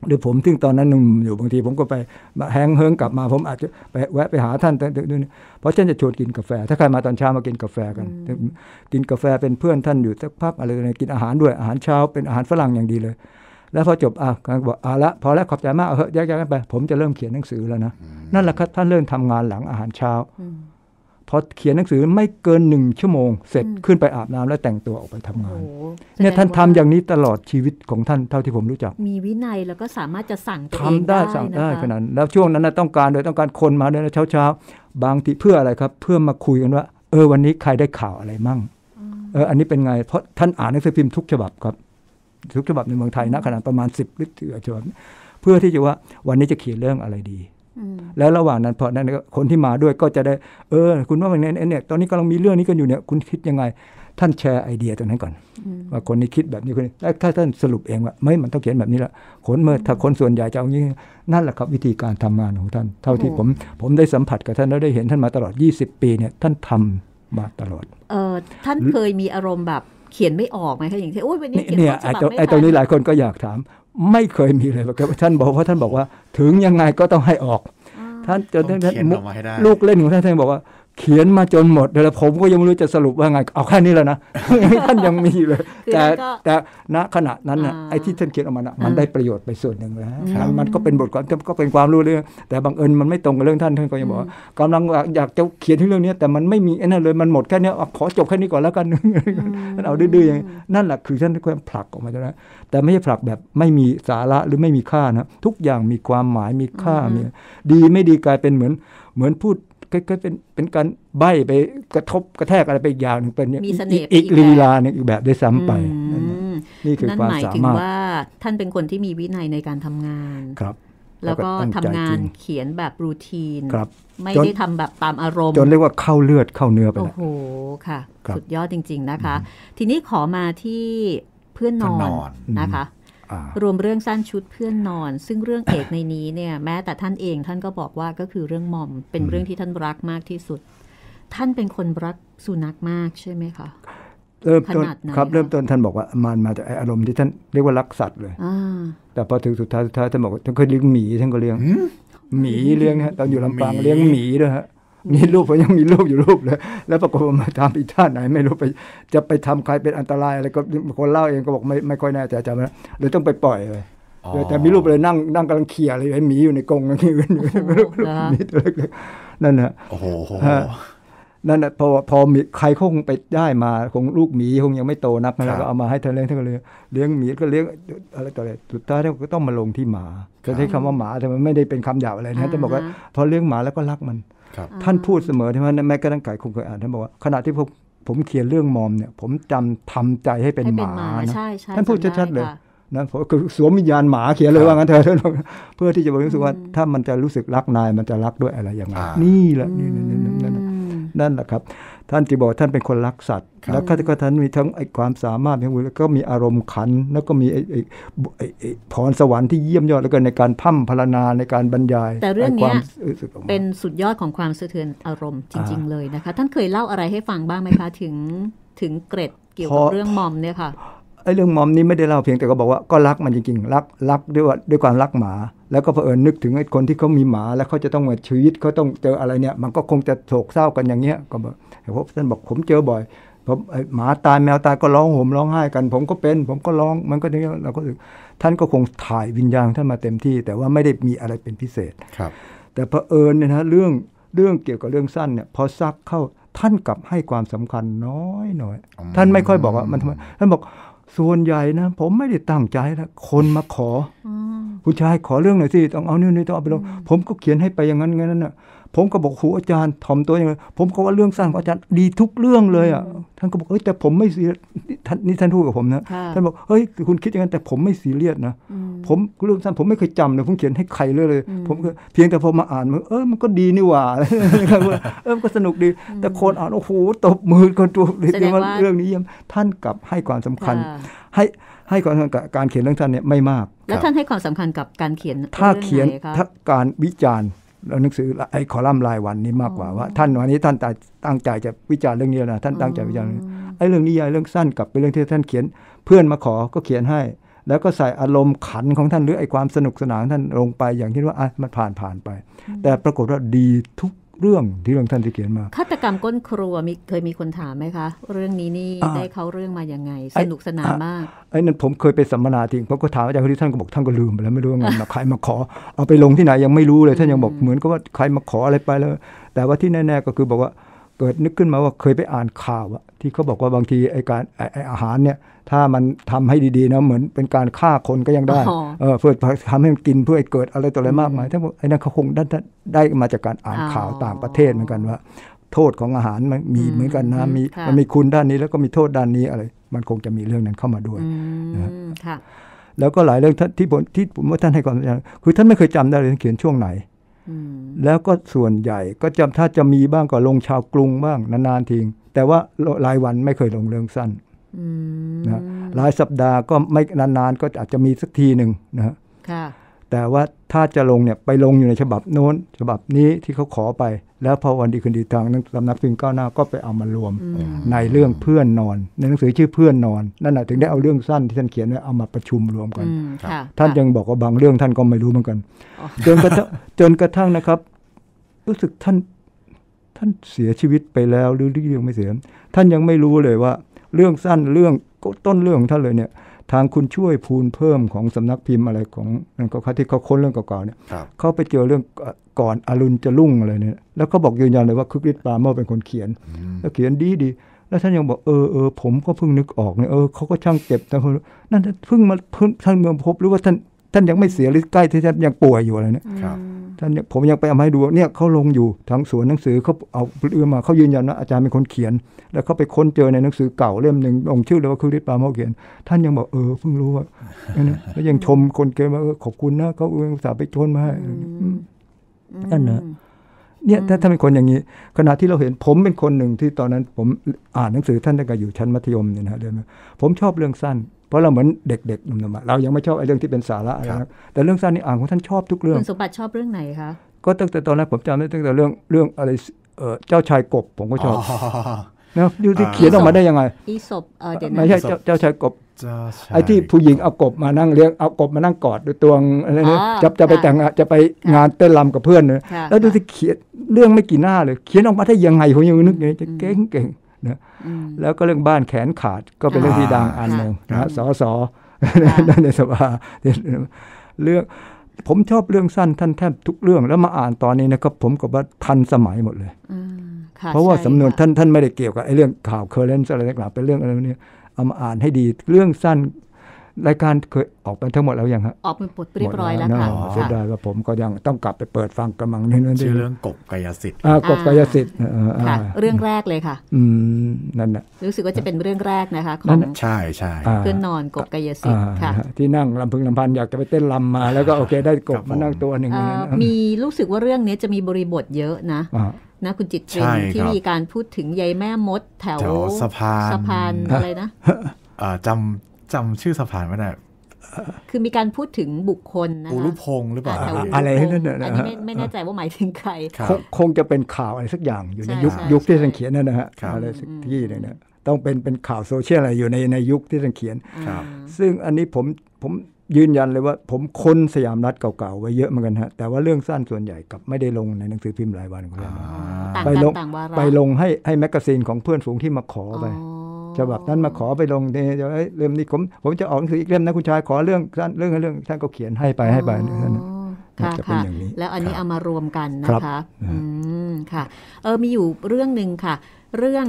หรือผมซึ่งตอนนั้นหนุ่มอยู่บางทีผมก็ไปแฮงเฮิงกลับมาผมอาจจะไปแวะไปหาท่านเพราะฉันจะชวนกินกาแฟถ้าใครมาตอนเช้ามากินกาแฟกันกินกาแฟเป็นเพื่อนท่านอยู่สักพักอะไรกินอาหารด้วยอาหารเช้าเป็นอาหารฝรั่งอย่างดีเลยแล้วพอจบบอกละพอแล้วขอบใจมากแยกกันไปผมจะเริ่มเขียนหนังสือแล้วนะนั่นแหละครับท่านเริ่มทำงานหลังอาหารเช้าพอเขียนหนังสือไม่เกิน1 ชั่วโมงเสร็จขึ้นไปอาบน้ำแล้วแต่งตัวออกไปทำงานเนี่ยท่านทำอย่างนี้ตลอดชีวิตของท่านเท่าที่ผมรู้จักมีวินัยแล้วก็สามารถจะสั่งตัวเองได้สั่งได้ขนาดนั้นแล้วช่วงนั้นต้องการคนมาด้วยนะเช้าบางทีเพื่ออะไรครับเพื่อมาคุยกันว่าวันนี้ใครได้ข่าวอะไรมั่งอันนี้เป็นไงเพราะท่านอ่านหนังสือพิมพ์ทุกฉบับครับทุกฉบับในเมืองไทยนะขนาดประมาณ10 หรือฉบับเพื่อที่จะว่าวันนี้จะเขียนเรื่องอะไรดีแล้วระหว่างนั้นพอนั้นคนที่มาด้วยก็จะได้คุณว่าเนี่ยตอนนี้กำลังมีเรื่องนี้กันอยู่เนี่ยคุณคิดยังไงท่านแชร์ไอเดียตรงนั้นก่อนว่าคนนี้คิดแบบนี้คนนี้แล้วถ้าท่านสรุปเองว่าไม่มันต้องเขียนแบบนี้ละถ้าคนส่วนใหญ่จะเอางี้นั่นแหละครับวิธีการทำงานของท่านเท่าที่ผมได้สัมผัสกับท่านแล้วได้เห็นท่านมาตลอด20 ปีเนี่ยท่านทำมาตลอดท่านเคยมีอารมณ์แบบเขียนไม่ออกไหมคะอย่างที่วันนี้เขียนไอ้ตรงนี้หลายคนก็อยากถามไม่เคยมีเลยครับท่านบอกว่าถึงยังไงก็ต้องให้ออกท่านจนลูกเล่นของท่านบอกว่าเขียนมาจนหมดแล้วผมก็ยังไม่รู้จะสรุปว่าไงเอาแค่นี้แล้วนะ ท่านยังมีเลยแต่ณขณะนั้นนะไอ้ที่ท่านเขียนออกมานะมันได้ประโยชน์ไปส่วนหนึ่งแล้วมันก็เป็นบทความก็เป็นความรู้เรื่องแต่บังเอิญมันไม่ตรงกับเรื่องท่านก็ยังบอกกำลังอยากจะเขียนที่เรื่องนี้แต่มันไม่มีไอ้นั่นเลยมันหมดแค่นี้ขอจบแค่นี้ก่อนแล้วกันท่านเอาดื้อๆอย่างนั่นแหละคือท่านก็ผลักออกมาแล้วแต่ไม่ใช่ผลักแบบไม่มีสาระหรือไม่มีค่านะทุกอย่างมีความหมายมีค่ามีดีไม่ดีกลายเป็นเหมือนพูดก็เป็นการใบ้ไปกระทบกระแทกอะไรไปอย่างนึงเป็นอีกลีลาอีกแบบได้ซ้ำไปนี่คือความสามารถว่าท่านเป็นคนที่มีวินัยในการทำงานครับแล้วก็ทำงานเขียนแบบรูทีนไม่ได้ทำแบบตามอารมณ์จนเรียกว่าเข้าเลือดเข้าเนื้อไปโอ้โหค่ะสุดยอดจริงๆนะคะทีนี้ขอมาที่เพื่อนนอนนะคะรวมเรื่องสั้นชุดเพื่อนนอนซึ่งเรื่องเอกในนี้เนี่ยแม้แต่ท่านเองท่านก็บอกว่าก็คือเรื่องมอมเป็นเรื่องที่ท่านรักมากที่สุดท่านเป็นคนรักสุนัขมากใช่ไหมคะเริ่มต้นครับเริ่มต้นท่านบอกว่ามันมาจากอารมณ์ที่ท่านเรียกว่ารักสัตว์เลยแต่พอถึงสุดท้ายท่านบอกว่าท่านเคยเลี้ยงหมีท่านก็เลี้ยงหมีเลี้ยงฮะตอนอยู่ลำปางเลี้ยงหมีด้วยฮะมีรูปผมยังมีรูปอยู่รูปเลยแล้วปรากฏว่ามาทำอีกท่าไหนไม่รู้จะไปทำใครเป็นอันตรายอะไรก็คนเล่าเองก็บอกไม่ค่อยแน่ใจจำไม่เลยต้องไปปล่อยเลยแต่มีรูปเลยนั่งกำลังเขี่ยเลยไอ้หมีอยู่ในกรงนั่นอยู่มีตัวเล็กๆนั่นนะโอ้โหนั่นนะพอมีใครคงไปได้มาคงลูกหมีคงยังไม่โตนักแล้วก็เอามาให้ท่านเลี้ยงท่านก็เลยเลี้ยงหมีก็เลี้ยงอะไรต่ออะไรสุดท้ายท่านก็ต้องมาลงที่หมาจะใช้คำว่าหมาแต่มันไม่ได้เป็นคำหยาบอะไรนะท่านบอกว่าพอเลี้ยงหมาแล้วก็รักมันท่านพูดเสมอที่ว่าแม้กระทั่งไก่คงเคยอ่านท่านบอกว่าขณะที่ผมเขียนเรื่องมอมเนี่ยผมทำใจให้เป็นหมานะท่านพูดชัดๆเลยนะเพราะคือสวมวิญญาณหมาเขียนเลยว่างั้นเถอะเพื่อที่จะรู้สึกว่าถ้ามันจะรู้สึกรักนายมันจะรักด้วยอะไรอย่างไรนี่แหละนั่นแหละครับท่านที่บอกท่านเป็นคนรักสัตว์แล้วก็ท่านมีทั้งไอ้ความสามารถแล้วก็มีอารมณ์ขันแล้วก็มีไอ้พรสวรรค์ที่เยี่ยมยอดแล้วก็ในการพร่ำพรรณนาในการบรรยายแต่เรื่องนี้เป็นสุดยอดของความสะเทือนอารมณ์จริงๆเลยนะคะท่านเคยเล่าอะไรให้ฟังบ้างไหมคะถึงเกร็ดเกี่ยวกับเรื่องมอมเนี่ยค่ะไอ้เรื่องมอมนี้ไม่ได้เล่าเพียงแต่ก็บอกว่าก็รักมันจริงๆรักด้วยความรักหมาแล้วก็เผอิญนึกถึงไอ้คนที่เขามีหมาแล้วเขาจะต้องมาชีวิตเขาต้องเจออะไรเนี่ยมันก็คงจะโศกเศร้ากันอย่างเงี้ยก็บอกท่านบอกผมเจอบ่อยผมหมาตายแมวตายก็ร้องห่มร้องไห้กันผมก็ร้องมันก็อย่างเงี้ยเราก็ท่านก็คงถ่ายวิญญาณท่านมาเต็มที่แต่ว่าไม่ได้มีอะไรเป็นพิเศษครับแต่เผอิญเนี่ยนะเรื่องเกี่ยวกับเรื่องสั้นเนี่ยพอซักเข้าท่านกลับให้ความสำคัญน้อยท่านไม่ค่อยบอกว่ามันทำไมท่านบอกส่วนใหญ่นะผมไม่ได้ตั้งใจนะคนมาขอผู้ชายขอเรื่องหน่อยสิต้องเอานี่ต้องเอาไปลงผมก็เขียนให้ไปอย่างนั้นงั้นน่ะผมก็บอกครูอาจารย์ถ่อมตัวอย่างไรผมก็ว่าเรื่องสั้นของอาจารย์ดีทุกเรื่องเลยอ่ะท่านก็บอกแต่ผมไม่ซีเรียสท่านพูดกับผมนะท่านบอกเฮ้ยคุณคิดอย่างนั้นแต่ผมไม่ซีเรียสนะผมเรื่องสั้นผมไม่เคยจำเลยผมเขียนให้ใครเลยผมเพียงแต่พอมาอ่านมันก็ดีนี่หว่ามันก็สนุกดีแต่คนอ่านโอ้โหตบมือคนตัวเรียกว่าเรื่องนี้ท่านกลับให้ความสำคัญให้ความสำคัญกับการเขียนเรื่องท่านเนี่ยไม่มากแล้วท่านให้ความสำคัญกับการเขียนถ้าเขียนถ้าการวิจารณ์หนังสือไอ้คอลัมน์รายวันนี้มากกว่าว่าท่านวันนี้ท่านตั้งใจจะวิจารณ์เรื่องนี้นะท่านตั้งใจวิจารณ์ไอ้เรื่องนิยายเรื่องสั้นกับเป็นเรื่องที่ท่านเขียนเพื่อนมาขอก็เขียนให้แล้วก็ใส่อารมณ์ขันของท่านหรือไอ้ความสนุกสนานท่านลงไปอย่างที่ว่ามันผ่านไปแต่ปรากฏว่าดีทุกเรื่องที่ท่านที่เขียนมาฆาตกรรมก้นครัวเคยมีคนถามไหมคะเรื่องนี้นี่ได้เข้าเรื่องมายังไงสนุกสนานมากไอ้นั่นผมเคยไปสัมมนาทิ้งผมก็ถามอาจารย์คนที่ท่านก็บอกท่านก็ลืมไปแล้วไม่รู้ว่าเงินใครมาขอเอาไปลงที่ไหนยังไม่รู้เลยท่านยังบอกเหมือนกับว่าใครมาขออะไรไปแล้วแต่ว่าที่แน่ๆก็คือบอกว่าเกิดนึกขึ้นมาว่าเคยไปอ่านข่าวที่เขาบอกว่าบางทีไอ้การไอ้อาหารเนี่ยถ้ามันทำให้ดีๆนะเหมือนเป็นการฆ่าคนก็ยังได้เพื่อทำให้มันกินเพื่อให้เกิดอะไรต่ออะไรมากมายทั้งหมดไอ้นั่นเขาคงได้มาจากการอ่านข่าวต่างประเทศเหมือนกันว่าโทษของอาหารมันมีเหมือนกันนะมันมีคุณด้านนี้แล้วก็มีโทษด้านนี้อะไรมันคงจะมีเรื่องนั้นเข้ามาด้วยนะแล้วก็หลายเรื่องที่ผมว่าท่านให้ความสำคัญคือท่านไม่เคยจำได้เลยท่านเขียนช่วงไหนแล้วก็ส่วนใหญ่ก็จำถ้าจะมีบ้างก็ลงชาวกรุงบ้างนานๆทีแต่ว่ารายวันไม่เคยลงเรื่องสั้นนะรายสัปดาห์ก็ไม่นานๆก็อาจจะมีสักทีหนึ่งนะแต่ว่าถ้าจะลงเนี่ยไปลงอยู่ในฉบับโน้นฉบับนี้ที่เขาขอไปแล้วพอวันดีคืนดีทางสำนักพิมพ์ก้าวหน้าก็ไปเอามารวมในเรื่องเพื่อนนอนในหนังสือชื่อเพื่อนนอนนั่นแหละถึงได้เอาเรื่องสั้นที่ท่านเขียนไว้เอามาประชุมรวมกันท่านยังบอกว่าบางเรื่องท่านก็ไม่รู้เหมือนกันจนกระทั่งนะครับรู้สึกท่านเสียชีวิตไปแล้วหรือยังไม่เสียท่านยังไม่รู้เลยว่าเรื่องสั้นเรื่องต้นเรื่องของท่านเลยเนี่ยทางคุณช่วยพูนเพิ่มของสำนักพิมพ์อะไรของนั่นก็ที่เขาค้นเรื่องเก่าๆเนี่ยเขาไปเจอเรื่องก่อนอรุณจะรุ่งอะไรเนี่ยแล้วเขาบอกยืนยันเลยว่าคึกฤทธิ์ปราโมชเป็นคนเขียนแล้วเขียนดีแล้วท่านยังบอกผมก็เพิ่งนึกออกเนี่ยเขาก็ช่างเก็บแต่นั่นเพิ่งท่านเมื่อพบหรือว่าท่านยังไม่เสียหรือใกล้ที่ท่านยังป่วยอยู่อะไรเนี่ยท่านผมยังไปเอามาให้ดูเนี่ยเขาลงอยู่ทางสวนหนังสือเขาเอาเรื่องมาเขายืนยันว่าอาจารย์เป็นคนเขียนแล้วเขาไปค้นเจอในหนังสือเก่าเล่มหนึ่งลงชื่อเลยว่าคึกฤทธิ์ปราโมชเขียนท่านยังบอกเพิ่งรู้ว่าแล้วยังชมคนเขียนว่าขอบคุณนะเขาอุตส่าห์ไปชนมาให้นั่นนะเนี่ยถ้าเป็นคนอย่างนี้ขณะที่เราเห็นผมเป็นคนหนึ่งที่ตอนนั้นผมอ่านหนังสือท่านตั้งแต่อยู่ชั้นมัธยมเนี่ยนะเดินมาผมชอบเรื่องสั้นเพราะเราเหมือนเด็กๆหนุ่มๆเรายังไม่ชอบไอ้เรื่องที่เป็นสาระอะไรนะแต่เรื่องสั้นนี่อ่านของท่านชอบทุกเรื่องคุณสมบัติชอบเรื่องไหนคะก็ตั้งแต่ตอนนั้นผมจำได้ตั้งแต่เรื่องอะไรเจ้าชายกบผมก็ชอบนะดูที่เขียนออกมาได้ยังไงอีศบไม่ใช่เจ้าชายกบไอ้ที่ผู้หญิงเอากบมานั่งเลี้ยงเอากบมานั่งกอดด้วยตัวอะไรนี่จะไปแต่งจะไปงานเต้นรำกับเพื่อนเลยแล้วดูที่เขียนเรื่องไม่กี่หน้าเลยเขียนออกมาได้ยังไงผมยังนึกอย่างนี้จะเก่งนะแล้วก็เรื่องบ้านแขนขาดก็เป็นเรื่องที่ดังอันหนึ่งนะส.ในสภาเรื่องผมชอบเรื่องสั้นท่านแทบทุกเรื่องแล้วมาอ่านตอนนี้นะครับผมก็ว่าทันสมัยหมดเลยเพราะว่าสำนวนท่านไม่ได้เกี่ยวกับไอ้เรื่องข่าวเคอร์เรนซ์อะไรต่างๆเป็นเรื่องอะไรนี้เอามาอ่านให้ดีเรื่องสั้นรายการเคยออกไปทั้งหมดแล้วยังฮะออกเป็นบทเรียบร้อยแล้วค่ะเสียดายว่าผมก็ยังต้องกลับไปเปิดฟังกำลังนั่นชื่อเรื่องกบกายสิทธิ์กบกายสิทธิ์ค่ะเรื่องแรกเลยค่ะนั่นแหละรู้สึกว่าจะเป็นเรื่องแรกนะคะของใช่เพื่อนนอนกบกายสิทธิ์ค่ะที่นั่งลำพึงลำพันอยากจะไปเต้นลำมาแล้วก็โอเคได้กบมานั่งตัวหนึ่งมีรู้สึกว่าเรื่องนี้จะมีบริบทเยอะนะคุณจิตรินที่มีการพูดถึงยายแม่มดแถวสะพานอะไรนะจำชื่อสะพานไม่ได้คือมีการพูดถึงบุคคลนะคะอุรุพงศ์หรือเปล่าอะไรนั่นน่ะอันนี้ไม่แน่ใจว่าหมายถึงใครคงจะเป็นข่าวอะไรสักอย่างอยู่ในยุคที่ท่านเขียนนั่นนะฮะอะไรสักที่นึงเนี่ยต้องเป็นข่าวโซเชียลอะไรอยู่ในยุคที่ท่านเขียนซึ่งอันนี้ผมยืนยันเลยว่าผมค้นสยามรัฐเก่าๆไว้เยอะเหมือนกันฮะแต่ว่าเรื่องสั้นส่วนใหญ่กับไม่ได้ลงในหนังสือพิมพ์รายวันของเราไปลงให้แมกกาซีนของเพื่อนฝูงที่มาขอไปฉบับนั้นมาขอไปลงเนี่ยเล่มนี้ผมจะออกหนังสืออีกเล่มนะคุณชายขอเรื่องท่านก็เขียนให้ไปนั่นจะเป็นอย่างนี้แล้วอันนี้เอามารวมกันนะคะค่ะมีอยู่เรื่องนึงค่ะเรื่อง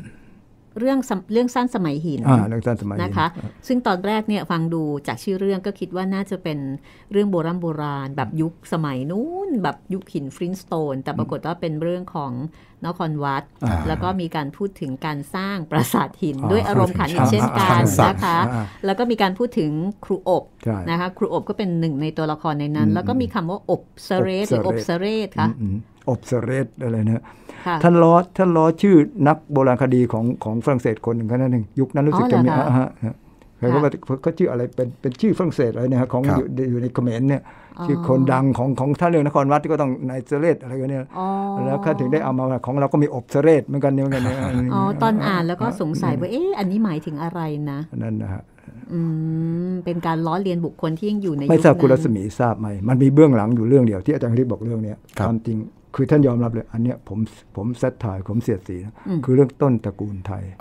สั้นสมัยหินเรื่องสั้นสมัยหินนะคะซึ่งตอนแรกเนี่ยฟังดูจากชื่อเรื่องก็คิดว่าน่าจะเป็นเรื่องโบราณแบบยุคสมัยนู้นแบบยุคหินฟลินสโตนแต่ปรากฏว่าเป็นเรื่องของนครวัดแล้วก็มีการพูดถึงการสร้างปราสาทหินด้วยอารมณ์ขันอีกเช่นกันนะคะแล้วก็มีการพูดถึงครูอบนะคะครูอบก็เป็นหนึ่งในตัวละครในนั้นแล้วก็มีคำว่าอบเสเรตหรืออบเสเรตค่ะอบเสเรตอะไรนะท่านล้อชื่อนักโบราณคดีของฝรั่งเศสคนหนึ่งแค่นั้นเองยุคนั้นรู้สึกจะมีเขาชื่ออะไรเป็นชื่อฝรั่งเศสอะไรเนี่ยของอยู่ในเขมรเนี่ยชื่อคนดังของท่านเรื่องนครวัดที่ก็ต้องนายเสเรตอะไรกันเนี่ยแล้วเขาถึงได้เอามาของเราก็มีอบเสเรตเหมือนกันเนี่ยตอนอ่านแล้วก็สงสัยว่าอันนี้หมายถึงอะไรนะนั่นนะฮะเป็นการล้อเลียนบุคคลที่ยังอยู่ในยุคนั้นไม่ทราบคุณรัศมีทราบไหมมันมีเบื้องหลังอยู่เรื่องเดียวที่อาจารย์คริสบอกเรื่องนี้ความจริงคือท่านยอมรับเลยอันเนี้ยผมเซตถ่ายผมเสียดสีนะคือเรื่องต้นตระกูลไทย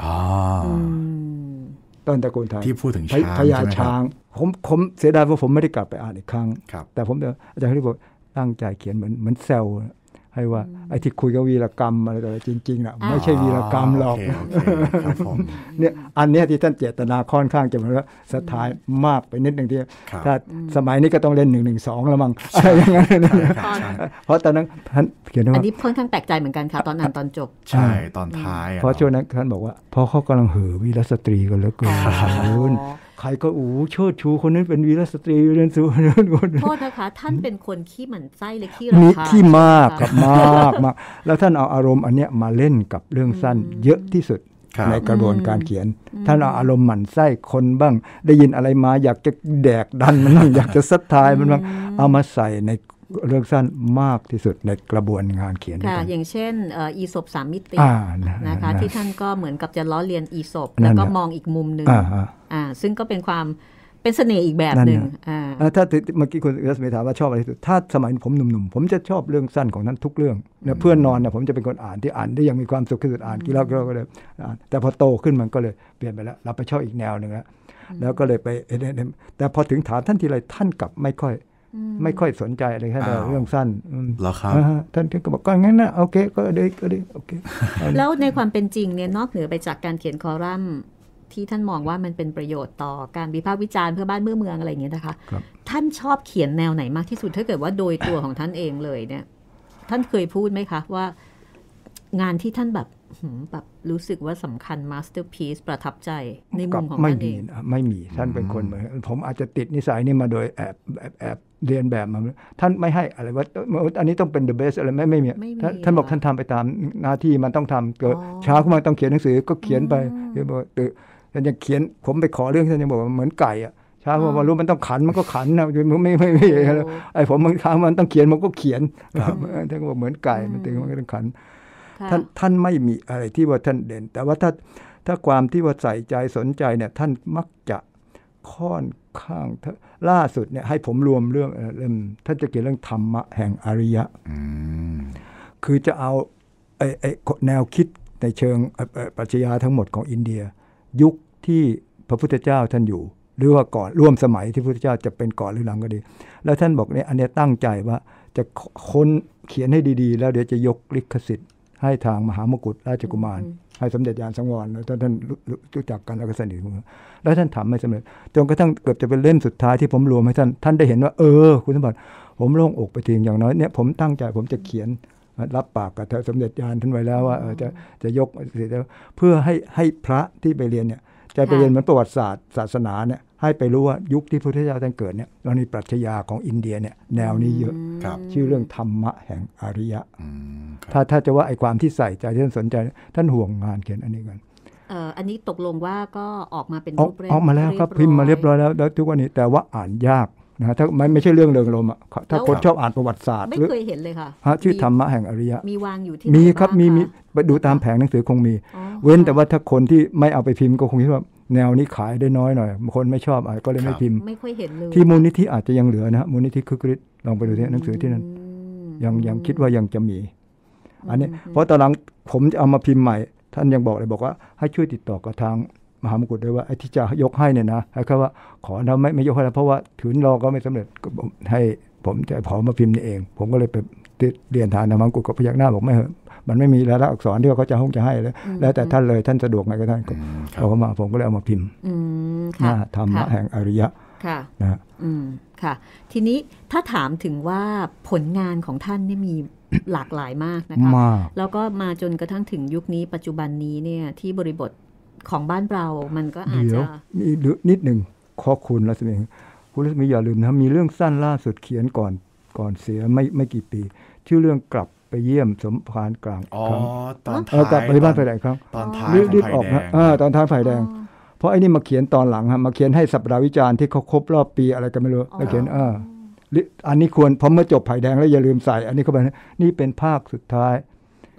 ต้นตระกูลไทยที่พูดถึงพญาช้างผมเสียดายว่าผมไม่ได้กลับไปอ่านอีกครั้งแต่ผมอาจารย์คริสบอกตั้งใจเขียนเหมือนเซลให้ว่าไอ้ที่คุยกับวีรกรรมอะไรต่อจริงๆนะไม่ใช่วีรกรรมหรอกเนี่ยอันนี้ที่ท่านเจตนาค่อนข้างจะเหมือนว่าสถานมากไปนิดนึงที่ถ้าสมัยนี้ก็ต้องเล่น112แล้วมั้งอะไรอย่างนั้นเพราะตอนนั้นท่านเขียนว่าอันนี้ค่อนข้างแปลกใจเหมือนกันค่ะตอนอ่านตอนจบใช่ตอนท้ายเพราะช่วงนั้นท่านบอกว่าเพราะเขากำลังเห่อวีรสตรีกันเหลือเกินใครก็เชิดชูคนนั้นเป็นวีรสตรีเรียนสูงโทษนะคะท่านเป็นคนขี้หมั่นไส้เลยขี้มีขี้มากกับมากแล้วท่านเอาอารมณ์อันเนี้ยมาเล่นกับเรื่องสั้นเยอะที่สุดในกระบวนการเขียนท่านเอาอารมณ์หมั่นไส้คนบ้างได้ยินอะไรมาอยากจะแดกดันมันบ้างอยากจะซัดทายมันบ้างเอามาใส่ในเรื่องสั้นมากที่สุดในกระบวนการเขียนค่ะอย่างเช่นอีศป3 มิตินะคะที่ท่านก็เหมือนกับจะล้อเลียนอีศปแล้วก็มองอีกมุมนึงซึ่งก็เป็นเสน่ห์อีกแบบหนึ่งถ้าเมื่อกี้คุณรัศมีถามว่าชอบอะไรที่สุดถ้าสมัยผมหนุ่มๆผมจะชอบเรื่องสั้นของท่านทุกเรื่องเนี่ยเพื่อนนอนเนี่ยผมจะเป็นคนอ่านที่อ่านได้ยังมีความสุขที่สุดอ่านกี่รอบก็เลยแต่พอโตขึ้นมันก็เลยเปลี่ยนไปแล้วเราไปชอบอีกแนวนึงแล้วก็เลยไปแต่พอถึงถามท่านทีไรท่านกลับไม่ค่อยสนใจอะไรแค่เรื่องสั้นเหรอครับท่านก็บอกก็งั้นนะโอเคก็ดีโอเคแล้วในความเป็นจริงเนี่ยนอกเหนือไปจากการเขียนคอลัมน์ที่ท่านมองว่ามันเป็นประโยชน์ต่อการวิพากษ์วิจารณ์เพื่อบ้านเพื่อเมืองอะไรอย่างเงี้ยนะคะท่านชอบเขียนแนวไหนมากที่สุดถ้าเกิดว่าโดยตัวของท่านเองเลยเนี่ยท่านเคยพูดไหมคะว่างานที่ท่านแบบรู้สึกว่าสำคัญมาสเตอร์พีซประทับใจในมุมของท่านเองไม่มีท่านเป็นคนเหมือนผมอาจจะติดนิสัยนี่มาโดยแอบเรียนแบบมาท่านไม่ให้อะไรว่าอันนี้ต้องเป็น the best อะไรไม่มีท่านบอกท่านทำไปตามหน้าที่มันต้องทำเกิดเช้าขึ้นมาต้องเขียนหนังสือก็เขียนไปบอกท่านจะเขียนผมไปขอเรื่องท่านจะบอกว่าเหมือนไก่อ่ะเช้าพอรู้มันต้องขันมันก็ขันนะไม่ไอ้ผมบางครั้งมันต้องเขียนมันก็เขียนท่านก็บอกเหมือนไก่มันถึงมันก็ต้องขันท่านไม่มีอะไรที่ว่าท่านเด่นแต่ว่าถ้าความที่ว่าใส่ใจสนใจเนี่ยท่านมักจะค่อนข้างล่าสุดเนี่ยให้ผมรวมเรื่องท่านจะเขียนเรื่องธรรมะแห่งอริยะคือจะเอาไอ้แนวคิดในเชิงปรัชญาทั้งหมดของอินเดียยุคที่พระพุทธเจ้าท่านอยู่หรือว่าก่อนร่วมสมัยที่พระพุทธเจ้าจะเป็นก่อนหรือหลังก็ดีแล้วท่านบอกเนี่ยอันนี้ตั้งใจว่าจะค้นเขียนให้ดีๆแล้วเดี๋ยวจะยกลิขสิทธิ์ให้ทางมหามกุฏราชกุมารให้สมเด็จญาณสังวรแล้วท่านรู้จักกันแล้วก็สนิทกันแล้วท่านทำไม่สำเร็จจนกระทั่งเกือบจะเป็นเล่มสุดท้ายที่ผมรวมให้ท่านได้เห็นว่าคุณสมบัติผมโล่งอกไปทีอย่างน้อยเนี่ยผมตั้งใจผมจะเขียนรับปากกับสมเด็จญาณท่านไว้แล้วว่าจะยกเพื่อให้พระที่ไปเรียนเนี่ยจะไปเรียนเหมือนประวัติศาสตร์ศาสนาเนี่ยให้ไปรู้ว่ายุคที่พระพุทธเจ้าท่านเกิดเนี่ยมันมีปรัชญาของอินเดียเนี่ยแนวนี้เยอะชื่อเรื่องธรรมะแห่งอริยะถ้าจะว่าไอ้ความที่ใส่ใจที่ท่านสนใจท่านห่วงงานเขียนอันนี้กันอันนี้ตกลงว่าก็ออกมาเป็นรูปเล่มออกมาแล้วครับพิมพ์มาเรียบร้อยแล้วทุกวันนี้แต่ว่าอ่านยากนะถ้าไม่ใช่เรื่องเริงรมอ่ะถ้าคนชอบอ่านประวัติศาสตร์ไม่เคยเห็นเลยค่ะชื่อธรรมะแห่งอริยะมีวางอยู่ที่มีครับมีไปดูตามแผงหนังสือคงมีเว้นแต่ว่าถ้าคนที่ไม่เอาไปพิมพ์ก็คงคิดว่าแนวนี้ขายได้น้อยหน่อยคนไม่ชอบก็เลยไม่พิมพ์ไม่ค่อยเห็นเลยที่มูลนิธิอาจจะยังเหลือนะมูลนิธิคึกฤทธิ์ลองไปดูที่หนังสือที่นั่นยังคิดว่ายังจะมีอันนี้เพราะตอนหลังผมจะเอามาพิมพ์ใหม่ท่านยังบอกเลยบอกว่าให้ช่วยติดต่อกับทางมหามกุฏด้วยว่าไอ้ที่จะยกให้เนี่ยนะให้เขาว่าขอเราไม่ยกให้แล้วเพราะว่าถืนรอก็ไม่สำเร็จให้ผมจะขอมาพิมพ์นี่เองผมก็เลยไปเรียนทานมหามกุฏกับพยักหน้าบอกไม่เหอะมันไม่มีรายลักษณ์อักษรที่เขาจะให้แล้วแต่ท่านเลยท่านสะดวกไงก็ท่านเอาเข้ามาผมก็เลยเอามาพิมพ์ธรรมะแห่งอริยะนะค่ะทีนี้ถ้าถามถึงว่าผลงานของท่านนี่มีหลากหลายมากนะคะแล้วก็มาจนกระทั่งถึงยุคนี้ปัจจุบันนี้เนี่ยที่บริบทของบ้านเรามันก็อาจจะมีนิดหนึ่งขอคุณรัศมีคุณรัศมีอย่าลืมนะมีเรื่องสั้นล่าสุดเขียนก่อนเสียไม่กี่ปีชื่อเรื่องกลับไปเยี่ยมสมภารกลางครั้งตอนท้ายกลับไปบ้านไฟแดงครั้งตอนท้ายรีบออกนะตอนท้ายไฟแดงเพราะไอ้นี่มาเขียนตอนหลังมาเขียนให้สัปดาห์วิจารณ์ที่เขาครบรอบปีอะไรกันไม่รู้แล้วเขียนอันนี้ควรพอเมื่อจบไผ่แดงแล้วอย่าลืมใส่อันนี้เข้าไปนี่เป็นภาคสุดท้าย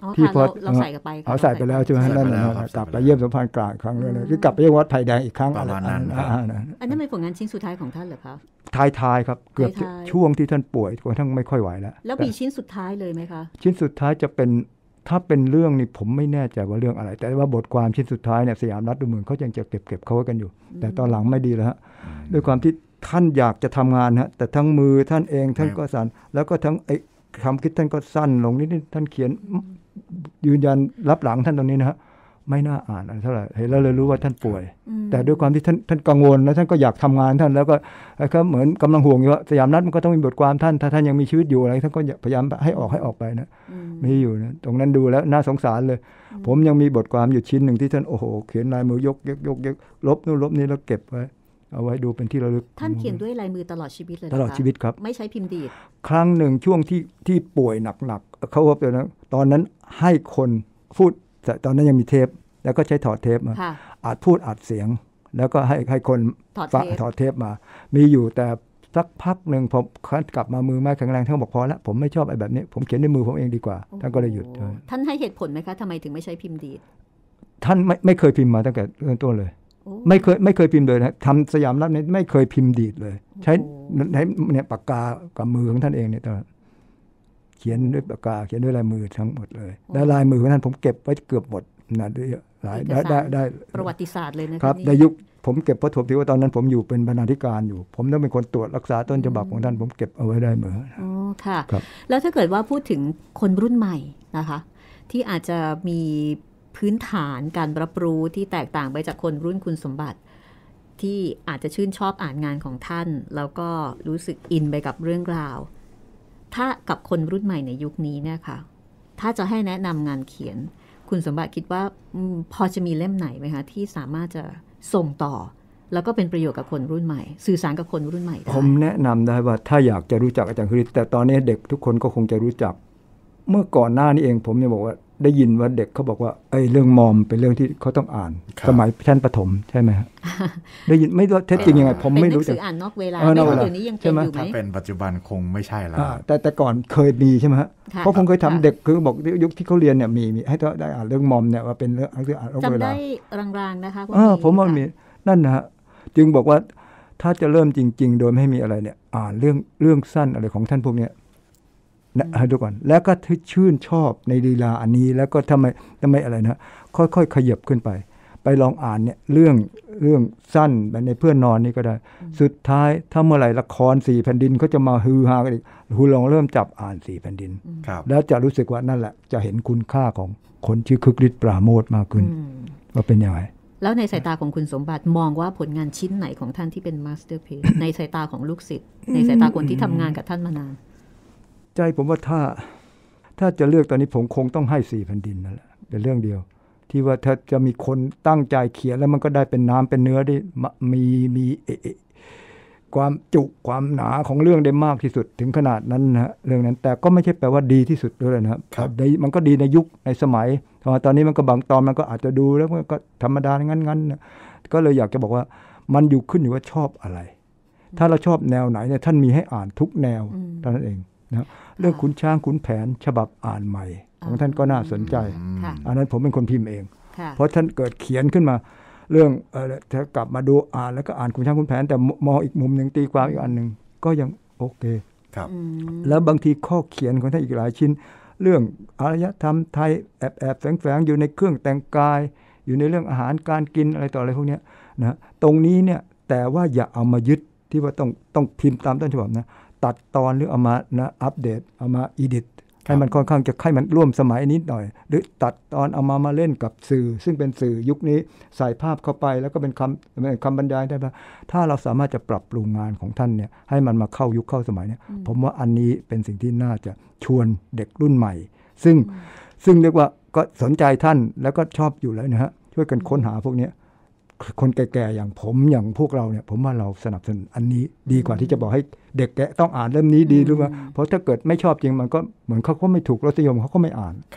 ที่พอเราใส่กันไปเอาใส่ไปแล้วใช่ไหมนั่นนะกลับไปเยี่ยมสมภารกลางครั้งนึงเลยคือกลับไปเยี่ยมวัดไผ่แดงอีกครั้งประมาณนั้นอันนั้นเป็นผลงานชิ้นสุดท้ายของท่านเหรอคะท้ายครับเกือบช่วงที่ท่านป่วยจนทั้งไม่ค่อยไหวแล้วมีชิ้นสุดท้ายเลยไหมคะชิ้นสุดท้ายจะเป็นถ้าเป็นเรื่องนี่ผมไม่แน่ใจว่าเรื่องอะไรแต่ว่าบทความชิ้นสุดท้ายเนี่ยสยามรัฐดูเมืองเขายังจะเก็บเขาไว้กันอยู่แต่ตอนหลังไม่ดีแล้วฮะด้วยความที่ท่านอยากจะทำงานฮะแต่ทั้งมือท่านเองท่านก็สั่นแล้วก็ทั้งความคิดท่านก็สั้นลงนิดท่านเขียนยืนยันรับหลังท่านตรงนี้นะฮะไม่น่าอ่านอะไรเท่าไหร่เห็นแล้วเลยรู้ว่าท่านป่วยแต่ด้วยความที่ท่านกังวลแล้วท่านก็อยากทำงานท่านแล้วก็เหมือนกำลังห่วงอยู่ว่าสยามรัฐมันก็ต้องมีบทความท่านถ้าท่านยังมีชีวิตอยู่อะไรท่านก็พยายามให้ออกไปนะไม่อยู่นะตรงนั้นดูแล้วน่าสงสารเลยผมยังมีบทความอยู่ชิ้นหนึ่งที่ท่านโอ้โหเขียนลายมือยกลบนู่นลบนี่แล้วเก็บไว้เอาไว้ดูเป็นที่ระลึกท่านเขียนด้วยลายมือตลอดชีวิตเลยตลอดชีวิตครับไม่ใช้พิมพ์ดีดครั้งหนึ่งช่วงที่ป่วยหนักๆเขาว่าตอนนั้นให้คนพูดตอนนั้นยังมีเทปแล้วก็ใช้ถอดเทปมาอัดพูดอัดเสียงแล้วก็ให้คนถอดเทปมามีอยู่แต่สักพักหนึ่งผมกลับมามือไม้แข็งแรงท่านบอกพอแล้วผมไม่ชอบไอ้แบบนี้ผมเขียนด้วยมือผมเองดีกว่าท่านก็เลยหยุดท่านให้เหตุผลไหมคะทำไมถึงไม่ใช้พิมพ์ดีดท่านไม่เคยพิมพ์มาตั้งแต่เริ่มต้นเลยไม่เคยพิมพ์เลยนะทำสยามรัฐไม่เคยพิมพ์ดีดเลยใช้เนี่ยปากกากับมือของท่านเองเนี่ยตอนเขียนด้วยปากกาเขียนด้วยลายมือทั้งหมดเลยและลายมือของท่านผมเก็บไว้เกือบหมดนะได้ประวัติศาสตร์เลยนะครับในยุคผมเก็บเพราะถือว่าตอนนั้นผมอยู่เป็นบรรณาธิการอยู่ผมต้องเป็นคนตรวจรักษาต้นฉบับของท่านผมเก็บเอาไว้ได้เหมือนอ๋อค่ะแล้วถ้าเกิดว่าพูดถึงคนรุ่นใหม่นะคะที่อาจจะมีพื้นฐานการรับรู้ที่แตกต่างไปจากคนรุ่นคุณสมบัติที่อาจจะชื่นชอบอ่านงานของท่านแล้วก็รู้สึกอินไปกับเรื่องราวถ้ากับคนรุ่นใหม่ในยุคนี้เนี่ยค่ะถ้าจะให้แนะนำงานเขียนคุณสมบัติคิดว่าพอจะมีเล่มไหนไหมคะที่สามารถจะส่งต่อแล้วก็เป็นประโยชน์กับคนรุ่นใหม่สื่อสารกับคนรุ่นใหม่ได้ผมแนะนำได้ว่าถ้าอยากจะรู้จักอาจารย์คริสแต่ตอนนี้เด็กทุกคนก็คงจะรู้จักเมื่อก่อนหน้านี้เองผมเนี่ยบอกว่าได้ยินว่าเด็กเขาบอกว่าเรื่องมอมเป็นเรื่องที่เขาต้องอ่านสมัยชั้นประถมใช่ไหมครับได้ยินไม่รู้เท็จจริงยังไงผมไม่รู้จะอ่านนอกเวลาไม่รู้เดี๋ยวนี้ยังเป็นอยู่ไหมถ้าเป็นปัจจุบันคงไม่ใช่แล้วแต่ก่อนเคยมีใช่ไหมฮะเพราะผมเคยทำเด็กคือบอกยุคที่เขาเรียนเนี่ยมีให้เขาได้อ่านเรื่องมอมเนี่ยว่าเป็นเรื่องอ่านนอกเวลาจำได้รางๆนะคะผมว่ามีนั่นนะฮะจึงบอกว่าถ้าจะเริ่มจริงๆโดยไม่มีอะไรเนี่ยอ่านเรื่องสั้นอะไรของท่านพวกเนี้ยให้ดูก่อนแล้วก็ชื่นชอบในลีลาอันนี้แล้วก็ทำไมอะไรนะค่อยๆขยับขึ้นไปลองอ่านเนี่ยเรื่องสั้นแบบในเพื่อนนอนนี่ก็ได้สุดท้ายถ้าเมื่อไหร่ละคร4แผ่นดินเขาจะมาฮือฮากันอีกคุณลองเริ่มจับอ่าน4แผ่นดินแล้วจะรู้สึกว่านั่นแหละจะเห็นคุณค่าของคนชื่อคึกฤทธิ์ปราโมทย์มากขึ้นว่าเป็นยังไงแล้วในสายตาของคุณสมบัติมองว่าผลงานชิ้นไหนของท่านที่เป็นมาสเตอร์พีซในสายตาของลูกศิษย์ในสายตาคนที่ทำงานกับท่านมานานใจผมว่าถ้าจะเลือกตอนนี้ผมคงต้องให้4แผ่นดินนั่นแหละเป็นเรื่องเดียวที่ว่าถ้าจะมีคนตั้งใจเขียนแล้วมันก็ได้เป็นน้ำเป็นเนื้อได้มีความจุความหนาของเรื่องได้มากที่สุดถึงขนาดนั้นนะเรื่องนั้นแต่ก็ไม่ใช่แปลว่าดีที่สุดด้วยนะครับมันก็ดีในยุคในสมัยตอนนี้มันก็บางตอนมันก็อาจจะดูแล้วมันก็ธรรมดางั้นนะก็เลยอยากจะบอกว่ามันอยู่ขึ้นอยู่ว่าชอบอะไรถ้าเราชอบแนวไหนเนี่ยท่านมีให้อ่านทุกแนวเท่านั้นเองนะเรื่องขุนช้างขุนแผนฉบับอ่านใหม่ของท่านก็น่าสนใจอันนั้นผมเป็นคนพิมพ์เองเพราะท่านเกิดเขียนขึ้นมาเรื่องถ้ากลับมาดูอ่านแล้วก็อ่านขุนช้างขุนแผนแต่มองอีกมุมหนึ่งตีความอีกอันหนึ่งก็ยังโอเคแล้วบางทีข้อเขียนของท่านอีกหลายชิ้นเรื่องอารยธรรมไทยแอบแฝงอยู่ในเครื่องแต่งกายอยู่ในเรื่องอาหารการกินอะไรต่ออะไรพวกนี้นะตรงนี้เนี่ยแต่ว่าอย่าเอามายึดที่ว่าต้องพิมพ์ตามต้นฉบับนะตัดตอนหรือเอามาอัปเดตเอามาอีดิทให้มันค่อนข้างจะให้มันร่วมสมัยนิดหน่อยหรือตัดตอนเอามาเล่นกับสื่อซึ่งเป็นสื่อยุคนี้ใส่ภาพเข้าไปแล้วก็เป็นคำบรรยายได้ป่ะถ้าเราสามารถจะปรับปรุงงานของท่านเนี่ยให้มันมาเข้ายุคเข้าสมัยเนี่ยผมว่าอันนี้เป็นสิ่งที่น่าจะชวนเด็กรุ่นใหม่ซึ่งเรียกว่าก็สนใจท่านแล้วก็ชอบอยู่แล้วนะฮะช่วยกันค้นหาพวกนี้คนแก่ๆอย่างผมอย่างพวกเราเนี่ยผมว่าเราสนับสนุนอันนี้ดีกว่าที่จะบอกให้เด็กแกต้องอ่านเล่มนี้ดีหรือว่าเพราะถ้าเกิดไม่ชอบจริงมันก็เหมือนเขาก็ไม่ถูกรสนิยมเขาก็ไม่อ่าน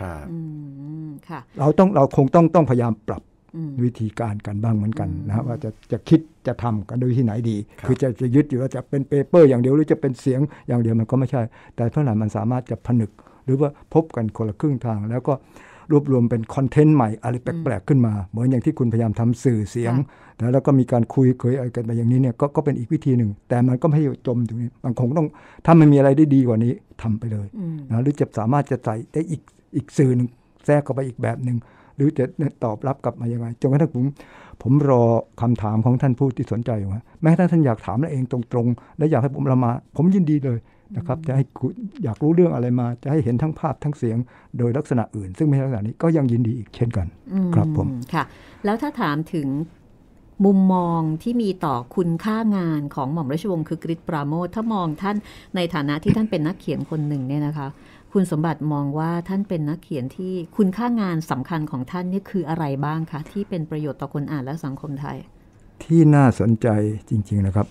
เราคงต้องพยายามปรับวิธีการกันบ้างเหมือนกันนะว่าจะคิดจะทำกันโดยที่ไหนดีคือจะยึดอยู่ว่าจะเป็นเปเปอร์อย่างเดียวหรือจะเป็นเสียงอย่างเดียวมันก็ไม่ใช่แต่เท่าไหร่มันสามารถจะผนึกรือว่าพบกันคนละครึ่งทางแล้วก็รวบรวมเป็นคอนเทนต์ใหม่อะไรแปลกๆขึ้นมาเหมือนอย่างที่คุณพยายามทำสื่อเสียงแล้วก็มีการคุยอะไรกันไปอย่างนี้เนี่ยก็เป็นอีกวิธีหนึ่งแต่มันก็ไม่ให้จมตรงนี้มันคงต้องถ้ามันมีอะไรได้ดีกว่านี้ทำไปเลยนะหรือจะสามารถจะใส่ได้อีกสื่อนึงแทรกเข้าไปอีกแบบนึงหรือจะตอบรับกลับมายังไงจนกระทั่งผมรอคำถามของท่านผู้ที่สนใจอยู่แม้ถ้าท่านอยากถามเองตรงๆและอยากให้ผมละมาผมยินดีเลยนะครับจะให้อยากรู้เรื่องอะไรมาจะให้เห็นทั้งภาพทั้งเสียงโดยลักษณะอื่นซึ่งไม่ใช่ลักษณะนี้ก็ยังยินดีอีกเช่นกันครับผมค่ะแล้วถ้าถามถึงมุมมองที่มีต่อคุณค่างานของหม่อมราชวงศ์คึกฤทธิ์ปราโมทย์ถ้ามองท่านในฐานะที่ท่านเป็นนักเขียนคนหนึ่งเนี่ยนะคะคุณสมบัติมองว่าท่านเป็นนักเขียนที่คุณค่างานสำคัญของท่านนี่คืออะไรบ้างคะที่เป็นประโยชน์ต่อคนอ่านและสังคมไทยที่น่าสนใจจริงๆนะครับ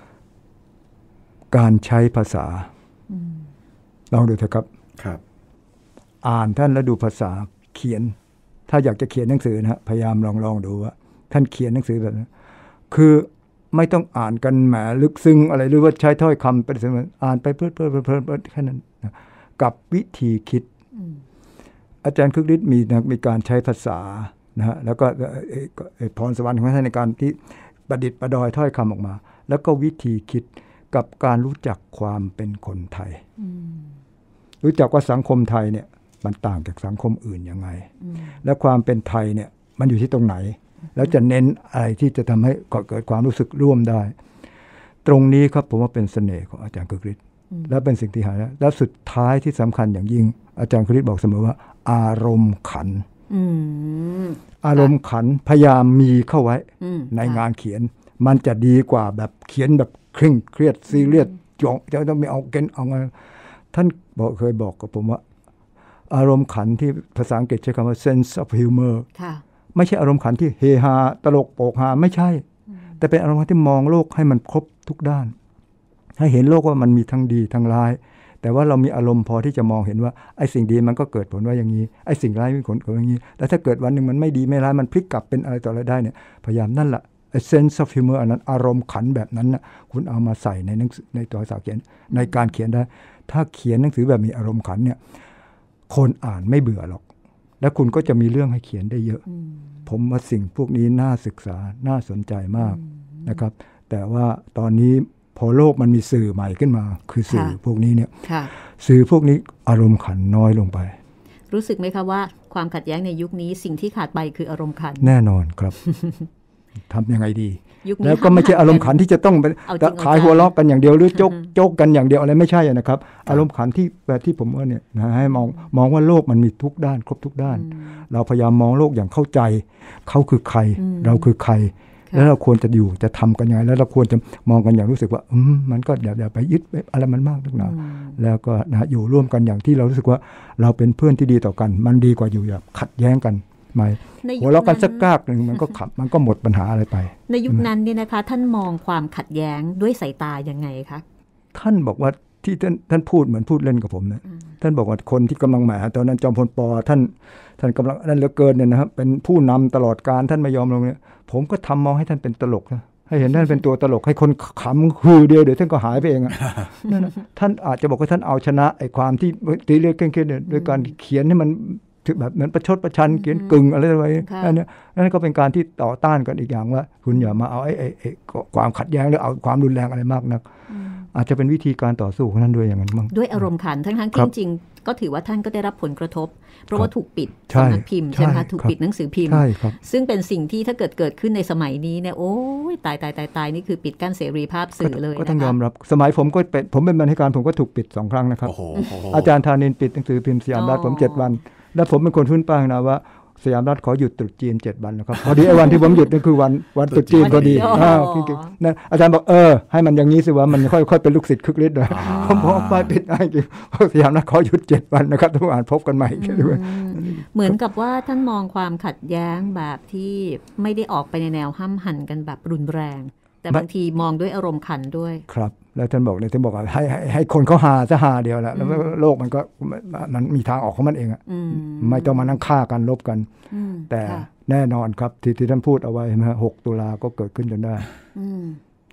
การใช้ภาษาลองดูเถอะครับอ่านท่านแล้วดูภาษาเขียนถ้าอยากจะเขียนหนังสือนะพยายามลองดูว่าท่านเขียนหนังสือแบบนั้นคือไม่ต้องอ่านกันแหมลึกซึ้งอะไรหรือว่าใช้ถ้อยคำเป็นอ่านไปเพลินแค่นั้นนะกับวิธีคิดอาจารย์คึกฤทธิ์มีการใช้ภาษานะฮะแล้วก็พรสวรรค์ของท่านในการที่ประดิษฐ์ประดอยถ้อยคำออกมาแล้วก็วิธีคิดกับการรู้จักความเป็นคนไทยรู้จักว่าสังคมไทยเนี่ยมันต่างจากสังคมอื่นยังไงและความเป็นไทยเนี่ยมันอยู่ที่ตรงไหนแล้วจะเน้นอะไรที่จะทำให้เกิดความรู้สึกร่วมได้ตรงนี้ครับผมว่าเป็นเสน่ห์ของอาจารย์คึกฤทธิ์และเป็นสิ่งที่หาแล้วสุดท้ายที่สำคัญอย่างยิ่งอาจารย์คึกฤทธิ์บอกเสมอว่าอารมณ์ขันอารมณ์ขันพยายามมีเข้าไว้ในงานเขียนมันจะดีกว่าแบบเขียนแบบเคร่งเครียดซีเรียสจะต้องไม่เอาเกณฑ์เอาไงท่านเคยบอกกับผมว่าอารมณ์ขันที่ภาษาอังกฤษใช้คำว่า sense of humor ไม่ใช่อารมณ์ขันที่เฮฮาตลกโปกฮาไม่ใช่แต่เป็นอารมณ์ที่มองโลกให้มันครบทุกด้านให้เห็นโลกว่ามันมีทั้งดีทั้งร้ายแต่ว่าเรามีอารมณ์พอที่จะมองเห็นว่าไอ้สิ่งดีมันก็เกิดผลว่าอย่างนี้ไอ้สิ่งร้ายมีผลอย่างนี้แล้วถ้าเกิดวันหนึ่งมันไม่ดีไม่ร้ายมันพลิกกลับเป็นอะไรต่ออะไรได้เนี่ยพยายามนั่นแหละsense of humor อันนั้นอารมณ์ขันแบบนั้นนะคุณเอามาใส่ในหนังสือในตัวภาษาเขียนในการเขียนได้ถ้าเขียนหนังสือแบบมีอารมณ์ขันเนี่ยคนอ่านไม่เบื่อหรอกและคุณก็จะมีเรื่องให้เขียนได้เยอะผมว่าสิ่งพวกนี้น่าศึกษาน่าสนใจมากนะครับแต่ว่าตอนนี้พอโลกมันมีสื่อใหม่ขึ้นมาคือสื่อพวกนี้เนี่ยสื่อพวกนี้อารมณ์ขันน้อยลงไปรู้สึกไหมคะว่าความขัดแย้งในยุคนี้สิ่งที่ขาดไปคืออารมณ์ขันแน่นอนครับ ทำยังไงดีแล้วก็ไม่ใช่อารมณ์ขันที่จะต้องเป็นขายหัวล็อกกันอย่างเดียวหรือโจกกันอย่างเดียวอะไรไม่ใช่นะครับอารมณ์ขันที่แบบที่ผมว่าเนี่ยนะให้มองว่าโลกมันมีทุกด้านครบทุกด้านเราพยายามมองโลกอย่างเข้าใจเขาคือใครเราคือใครแล้วเราควรจะอยู่จะทำกันยังไงแล้วเราควรจะมองกันอย่างรู้สึกว่ามันก็อย่าไปยึดอะไรมันมากนักหนาแล้วก็นะอยู่ร่วมกันอย่างที่เรารู้สึกว่าเราเป็นเพื่อนที่ดีต่อกันมันดีกว่าอยู่แบบขัดแย้งกันไม่หัวเราะกันสักกากหนึ่งมันก็ขับมันก็หมดปัญหาอะไรไปในยุคนั้นเนี่ยนะคะท่านมองความขัดแย้งด้วยสายตายังไงคะท่านบอกว่าที่ท่านพูดเหมือนพูดเล่นกับผมนะท่านบอกว่าคนที่กำลังแหมตอนนั้นจอมพลป.ท่านกำลังนั่นเหลือเกินเนี่ยนะครับเป็นผู้นำตลอดการท่านไม่ยอมลงเนี่ยผมก็ทำมองให้ท่านเป็นตลกนะให้เห็นท่านเป็นตัวตลกให้คนขำคือเดียวเดี๋ยวท่านก็หายไปเองอ่ะนั่นนะท่านอาจจะบอกว่าท่านเอาชนะไอ้ความที่ตีเรียกเคร่งๆเนี่ยด้วยการเขียนให้มันแบบเหมือนประชดประชันเขียนกึ่งอะไรไว้นั่นก็เป็นการที่ต่อต้านกันอีกอย่างว่าคุณอย่ามาเอาไอ้ความขัดแย้งหรือเอาความรุนแรงอะไรมากนักอาจจะเป็นวิธีการต่อสู้ของท่านด้วยอย่างนั้นบ้างด้วยอารมณ์ขันทั้งที่จริงก็ถือว่าท่านก็ได้รับผลกระทบเพราะว่าถูกปิดสำนักพิมพ์ใช่ไหมคะถูกปิดหนังสือพิมพ์ซึ่งเป็นสิ่งที่ถ้าเกิดขึ้นในสมัยนี้เนี่ยโอ้ยตายนี่คือปิดกั้นเสรีภาพสื่อเลยก็ต้องยอมรับสมัยผมเป็นบรรณาธิการผมก็ถูกปิด2 ครั้งนะครับอาจารย์ธานินทร์ปิดหนังสือพิมพ์สยามรัฐผม7 วันแล้วผมเป็นคนพื้นป้างนะว่าสยามรัฐขอหยุดตรุษจีน7 วันนะครับพอดีไอ้วันที่ผมหยุดนั่นคือวันตรุษจีนพอดีนั่นอาจารย์บอกให้มันอย่างนี้สิว่ามันค่อยๆเป็นลูกศิษย์คึกฤทธิ์เลยผมบอกไปปิดไอ้สยามรัฐขอหยุด7 วันนะครับทุกอ่านพบกันใหม่เหมือนกับว่าท่านมองความขัดแย้งแบบที่ไม่ได้ออกไปในแนวห้ำหั่นกันแบบรุนแรงแต่บางทีมองด้วยอารมณ์ขันด้วยครับแล้วท่านบอกว่าให้คนเขาหาจะหาเดียวแหละแล้วโลกมันก็มันมีทางออกของมันเองอ่ะไม่ต้องมานั่งฆ่ากันลบกันแต่แน่นอนครับที่ท่านพูดเอาไว้ใช่ไหม6 ตุลาก็เกิดขึ้นจนได้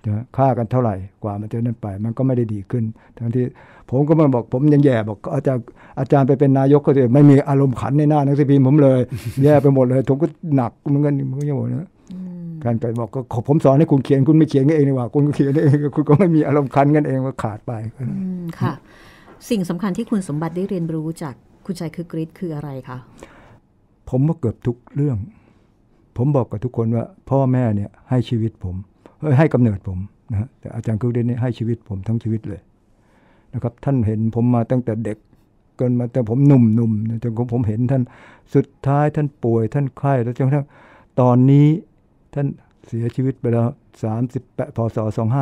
ฆ่ากันเท่าไหร่กว่ามันจะนั่นไปมันก็ไม่ได้ดีขึ้นทั้งที่ผมก็มาบอกผมยังแย่บอกอาจารย์ไปเป็นนายกก็เลยไม่มีอารมณ์ขันในหน้าหนังสือพิมพ์ผมเลย แย่ไปหมดเลยผมก็หนักเหมือนกันมันก็ยังบอกนะการไปบอกก็ผมสอนให้คุณเขียนคุณไม่เขียนเองนี่ว่าคุณก็เขียนเองคุณก็ไม่มีอารมณ์ขันกันเองว่าขาดไปค่ะสิ่งสำคัญที่คุณสมบัติได้เรียนรู้จากคุณชัยคือกฤษคืออะไรคะผมว่าเกือบทุกเรื่องผมบอกกับทุกคนว่าพ่อแม่เนี่ยให้ชีวิตผมให้กำเนิดผมนะแต่อาจารย์คือกฤษเนี่ยให้ชีวิตผมทั้งชีวิตเลยนะครับท่านเห็นผมมาตั้งแต่เด็กจนมาแต่ผมหนุ่มๆจนผมเห็นท่านสุดท้ายท่านป่วยท่านไข้แล้วจนกระทั่งตอนนี้ท่านเสียชีวิตไปแล้ว38พศ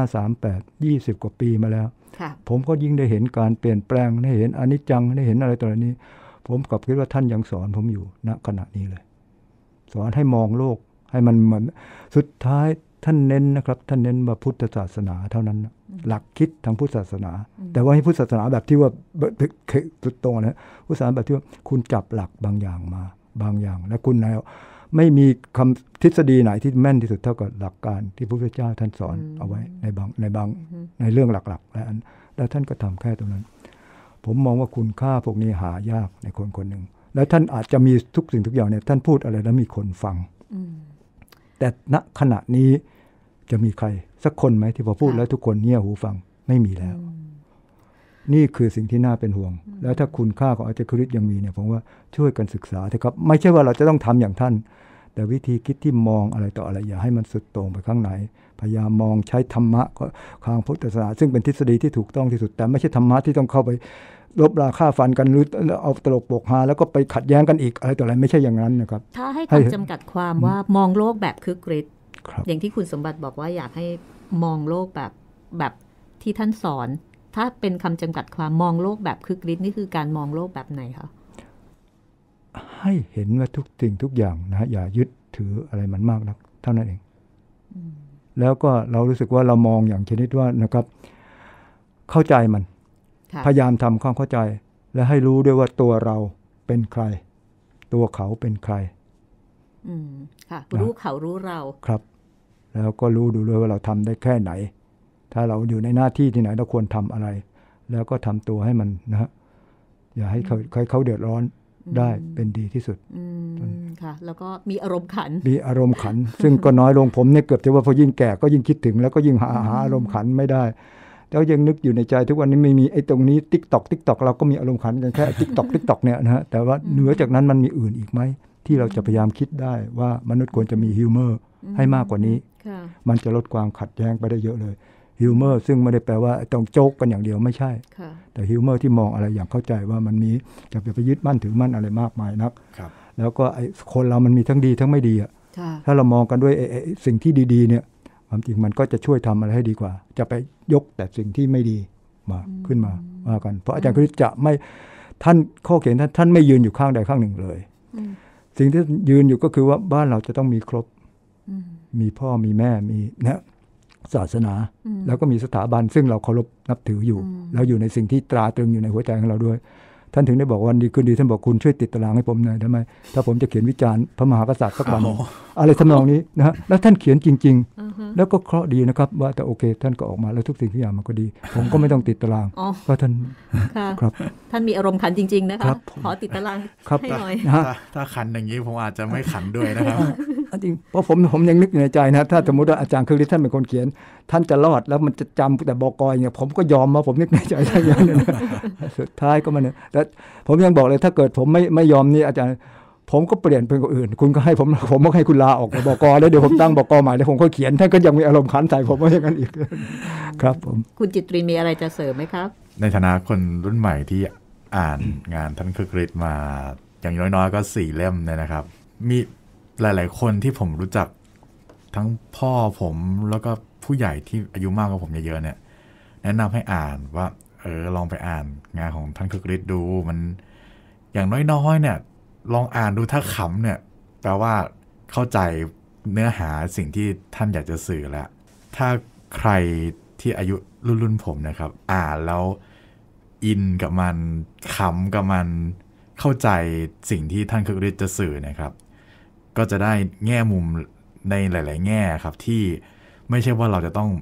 2538 20กว่าปีมาแล้วผมก็ยิ่งได้เห็นการเปลี่ยนแปลงได้เห็นอนิจจังได้เห็นอะไรต่อนี้ผมกลับคิดว่าท่านยังสอนผมอยู่ณขณะนี้เลยสอนให้มองโลกให้มันเหมือนสุดท้ายท่านเน้นนะครับท่านเน้นว่าพุทธศาสนาเท่านั้นหลักคิดทางพุทธศาสนาแต่ว่าให้พุทธศาสนาแบบที่ว่าสุดตรงนะพุทธศาสนาแบบที่ว่าคุณจับหลักบางอย่างมาบางอย่างและคุณแล้วไม่มีคำทฤษฎีไหนที่แม่นที่สุดเท่ากับหลักการที่พระพุทธเจ้าท่านสอนเอาไว้ในบางในเรื่องหลักๆแล้วท่านก็ทำแค่ตรงนั้นผมมองว่าคุณค่าพวกนี้หายากในคนคนหนึ่งแล้วท่านอาจจะมีทุกสิ่งทุกอย่างเนี่ยท่านพูดอะไรแล้วมีคนฟังแต่ณขณะนี้จะมีใครสักคนไหมที่พอพูดแล้วทุกคนเงี่ยหูฟังไม่มีแล้วนี่คือสิ่งที่น่าเป็นห่วงแล้วถ้าคุณค่าของอาจารย์คือกฤษยังมีเนี่ยผมว่าช่วยกันศึกษาเถอะครับไม่ใช่ว่าเราจะต้องทำอย่างท่านแต่วิธีคิดที่มองอะไรต่ออะไรอย่าให้มันสุดโต่งไปข้างไหนพยายามมองใช้ธรรมะทางพุทธศาสนาซึ่งเป็นทฤษฎีที่ถูกต้องที่สุดแต่ไม่ใช่ธรรมะที่ต้องเข้าไปลบราฆ่าฟันกันหรือเอาตลกโปกฮาแล้วก็ไปขัดแย้งกันอีกอะไรต่ออะไรไม่ใช่อย่างนั้นนะครับถ้าให้คำจำกัดความว่ามองโลกแบบคือกฤษอย่างที่คุณสมบัติบอกว่าอยากให้มองโลกแบบที่ท่านสอนถ้าเป็นคำจำกัดความมองโลกแบบคือกฤษนี่คือการมองโลกแบบไหนคะให้เห็นว่าทุกสิ่งทุกอย่างนะฮะอย่ายึดถืออะไรมันมากนักเท่านั้นเองแล้วก็เรารู้สึกว่าเรามองอย่างชนิดว่านะครับเข้าใจมันพยายามทำความเข้าใจและให้รู้ด้วยว่าตัวเราเป็นใครตัวเขาเป็นใครค่ะรู้เขารู้เราครับแล้วก็รู้ดูด้วยว่าเราทำได้แค่ไหนถ้าเราอยู่ในหน้าที่ที่ไหนเราควรทำอะไรแล้วก็ทำตัวให้มันนะฮะอย่าให้เขาเดือดร้อนได้เป็นดีที่สุดค่ะแล้วก็มีอารมณ์ขันมีอารมณ์ขัน ซึ่งก็น้อยลงผมเนี่ยเกือบจะว่าพอยิ่งแก่ก็ยิ่งคิดถึงแล้วก็ยิ่งหาอารมณ์ขันไม่ได้แล้วยังนึกอยู่ในใจทุกวันนี้ไม่มีไอ้ตรงนี้ TikTok เราก็มีอารมณ์ขันกันแค่ TikTok เนี่ยนะฮะแต่ว่าเหนือจากนั้นมันมีอื่นอีกไหมที่เราจะพยายามคิดได้ว่ามนุษย์ควรจะมีฮิวเมอร์ให้มากกว่านี้มันจะลดความขัดแย้งไปได้เยอะเลยฮิวเมอร์ซึ่งไม่ได้แปลว่าต้องโจ๊กกันอย่างเดียวไม่ใช่แต่ฮิวเมอร์ที่มองอะไรอย่างเข้าใจว่ามันมีจะไปยึดมั่นถือมั่นอะไรมากมายนักแล้วก็ไอ้คนเรามันมีทั้งดีทั้งไม่ดีอ่ะถ้าเรามองกันด้วยสิ่งที่ดีๆเนี่ยความจริงมันก็จะช่วยทำอะไรให้ดีกว่าจะไปยกแต่สิ่งที่ไม่ดีมาขึ้นมาว่ากันเพราะอาจารย์คริสจะไม่ท่านข้อเขียนท่านไม่ยืนอยู่ข้างใดข้างหนึ่งเลยสิ่งที่ยืนอยู่ก็คือว่าบ้านเราจะต้องมีครบมีพ่อมีแม่มีนะศาสนาแล้วก็มีสถาบันซึ่งเราเคารพนับถืออยู่แล้วอยู่ในสิ่งที่ตราตรึงอยู่ในหัวใจของเราด้วยท่านถึงได้บอกวันดีคืนดีท่านบอกคุณช่วยติดตารางให้ผมหน่อยได้ไหมถ้าผมจะเขียนวิจารณ์พระมหากษัตริย์สักวันอะไรทำนองนี้นะฮะแล้วท่านเขียนจริงๆแล้วก็เคราะห์ดีนะครับว่าแต่โอเคท่านก็ออกมาแล้วทุกสิ่งทุกอย่างมันก็ดีผมก็ไม่ต้องติดตารางเพราะท่านครับท่านมีอารมณ์ขันจริงๆนะคะขอติดตารางให้หน่อยถ้าขันอย่างนี้ผมอาจจะไม่ขันด้วยนะครับจริงเพราะผมยังนึกในใจนะถ้าสมมติว่าอาจารย์คือกฤษท่านเป็นคนเขียนท่านจะรอดแล้วมันจะจำแต่บก.อย่างผมก็ยอมมาผมนึกในใจได้อย่างนั้นสุดท้ายก็มันเนี่ยแต่ผมยังบอกเลยถ้าเกิดผมไม่ยอมนี่อาจารย์ผมก็เปลี่ยนเป็นคนอื่นคุณก็ให้ผมก็ให้คุณลาออกจากบก.แล้วเดี๋ยวผมตั้งบก.ใหม่แล้วผมก็เขียนท่านก็ยังมีอารมณ์ขันใส่ผมว่าอย่างนั้นอีกครับผมคุณจิตรีมีอะไรจะเสริมไหมครับในฐานะคนรุ่นใหม่ที่อ่านงานท่านคือกฤษมาอย่างน้อยๆก็4 เล่มเนี่ยนะครับมีหลายๆคนที่ผมรู้จักทั้งพ่อผมแล้วก็ผู้ใหญ่ที่อายุมากกว่าผมเยอะๆเนี่ยแนะนำให้อ่านว่าลองไปอ่านงานของท่านคือกฤษดูมันอย่างน้อยๆเนี่ยลองอ่านดูถ้าขำเนี่ยแปลว่าเข้าใจเนื้อหาสิ่งที่ท่านอยากจะสื่อแล้วถ้าใครที่อายุรุ่นผมนะครับอ่านแล้วอินกับมันขำกับมันเข้าใจสิ่งที่ท่านคือกฤษจะสื่อนะครับก็จะได้แง่มุมในหลายๆแง่ครับที่ไม่ใช่ว่าเราจะต้อง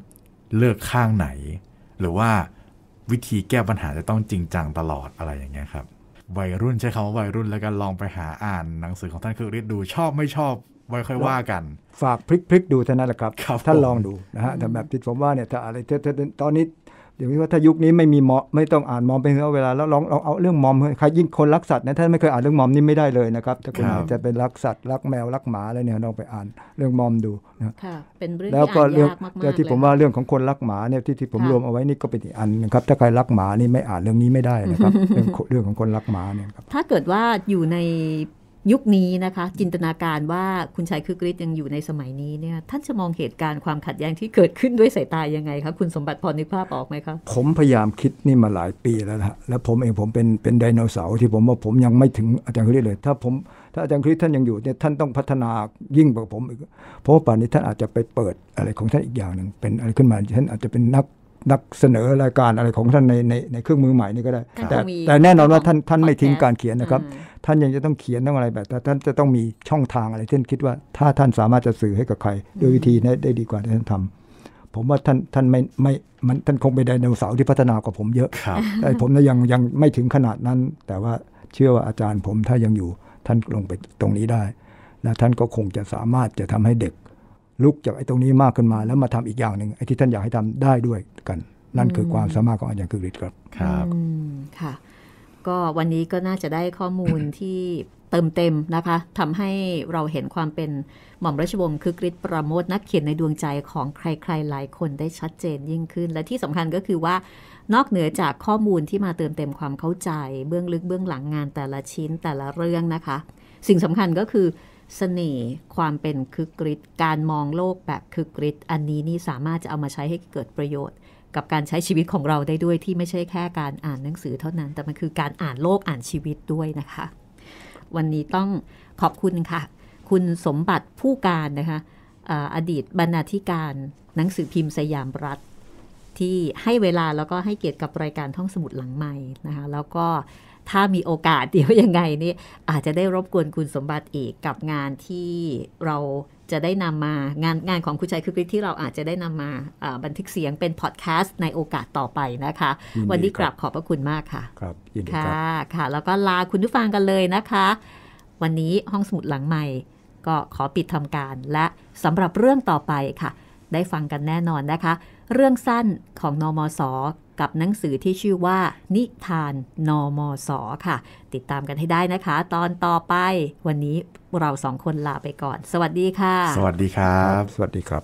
เลือกข้างไหนหรือว่าวิธีแก้ปัญหาจะต้องจริงจังตลอดอะไรอย่างเงี้ยครับวัยรุ่นใช้คำว่าวัยรุ่นแล้วกันลองไปหาอ่านหนังสือของท่านคึกฤทธิ์ดูชอบไม่ชอบไว้ค่อยว่ากันฝากพลิกดูเท่านั้นแหละครับท่านลองดูนะฮะแต่แบบที่ผมว่าเนี่ยถ้าอะไรตอนนี้เดี๋ยวนี้ว่าถ้ายุคนี้ไม่มีมอมไม่ต้องอ่านมอมเป็นเวลาแล้วลองเอาเรื่องมอมใครยิ่งคนรักสัตว์นะถ้าไม่เคยอ่านเรื่องมอมนี่ไม่ได้เลยนะครับถ้าคุณจะเป็นรักสัตว์รักแมวรักหมาอะไรเนี่ยลองไปอ่านเรื่องมอมดูนะค่ะเป็นเรื่องแล้วก็เรื่องที่ผมว่าเรื่องของคนรักหมาเนี่ยที่ผมรวมเอาไว้นี่ก็เป็นอีกอันนะครับถ้าใครรักหมานี่ไม่อ่านเรื่องนี้ไม่ได้นะครับ เรื่องของคนรักหมาเนี่ยครับถ้าเกิดว่าอยู่ในยุคนี้นะคะจินตนาการว่าคุณชายคึกฤทธิ์ยังอยู่ในสมัยนี้เนี่ยท่านจะมองเหตุการณ์ความขัดแย้งที่เกิดขึ้นด้วยสายตายังไงคะคุณสมบัติพอนึกภาพออกไหมคะผมพยายามคิดนี่มาหลายปีแล้วนะแล้วผมเองผมเป็นไดโนเสาร์ที่ผมว่าผมยังไม่ถึงอาจารย์คึกฤทธิ์เลยถ้าอาจารย์คึกฤทธิ์ท่านยังอยู่เนี่ยท่านต้องพัฒนายิ่งกว่าผมอีกเพราะว่าป่านนี้ท่านอาจจะไปเปิดอะไรของท่านอีกอย่างนึงเป็นอะไรขึ้นมาท่านอาจจะเป็นนักเสนอรายการอะไรของท่านในเครื่องมือใหม่นี่ก็ได้แต่แน่นอนว่าท่านไม่ทิ้งการเขียนนะครับท่านยังจะต้องเขียนต้องอะไรแบบแต่ท่านจะต้องมีช่องทางอะไรที่ท่านคิดว่าถ้าท่านสามารถจะสื่อให้กับใครโดยวิธีนี้ได้ดีกว่าที่ท่านทำผมว่าท่านไม่ท่านคงเป็นไดโนเสาร์ที่พัฒนากว่าผมเยอะแต่ผมยังไม่ถึงขนาดนั้นแต่ว่าเชื่อว่าอาจารย์ผมถ้ายังอยู่ท่านลงไปตรงนี้ได้และท่านก็คงจะสามารถจะทำให้เด็กลุกจากไอ้ตรงนี้มากขึ้นมาแล้วมาทำอีกอย่างหนึ่งไอ้ที่ท่านอยากให้ทำได้ด้วยกันนั่นคือความสามารถของอาจารย์คึกฤทธิ์ครับค่ะก็วันนี้ก็น่าจะได้ข้อมูลที่เติมเต็มนะคะทำให้เราเห็นความเป็นหม่อมราชวงศ์คึกฤทธิ์ปราโมทนักเขียนในดวงใจของใครๆหลายคนได้ชัดเจนยิ่งขึ้นและที่สำคัญก็คือว่านอกเหนือจากข้อมูลที่มาเติมเต็มความเข้าใจเบื้องลึกเบื้องหลังงานแต่ละชิ้นแต่ละเรื่องนะคะสิ่งสำคัญก็คือเสน่ห์ความเป็นคึกฤทธิ์การมองโลกแบบคึกฤทธิ์อันนี้นี่สามารถจะเอามาใช้ให้เกิดประโยชน์กับการใช้ชีวิตของเราได้ด้วยที่ไม่ใช่แค่การอ่านหนังสือเท่านั้นแต่มันคือการอ่านโลกอ่านชีวิตด้วยนะคะวันนี้ต้องขอบคุณค่ะคุณสมบัติผู้การนะคะอดีตบรรณาธิการหนังสือพิมพ์สยามรัฐที่ให้เวลาแล้วก็ให้เกียรติกับรายการท่องสมุดหลังใหม่นะคะแล้วก็ถ้ามีโอกาสเดี๋ยวยังไงนี่อาจจะได้รบกวนคุณสมบัติอีกกับงานที่เราจะได้นำมางานของคุณชายคึกฤทธิ์ที่เราอาจจะได้นำมาบันทึกเสียงเป็นพอดแคสต์ในโอกาสต่อไปนะคะวันนี้กราบขอบพระคุณมากค่ะครับยินดีครับค่ะแล้วก็ลาคุณผู้ฟังกันเลยนะคะวันนี้ห้องสมุดหลังใหม่ก็ขอปิดทำการและสำหรับเรื่องต่อไปค่ะได้ฟังกันแน่นอนนะคะเรื่องสั้นของนมส.กับหนังสือที่ชื่อว่านิทานนมส.ค่ะติดตามกันให้ได้นะคะตอนต่อไปวันนี้เราสองคนลาไปก่อนสวัสดีค่ะสวัสดีครับสวัสดีครับ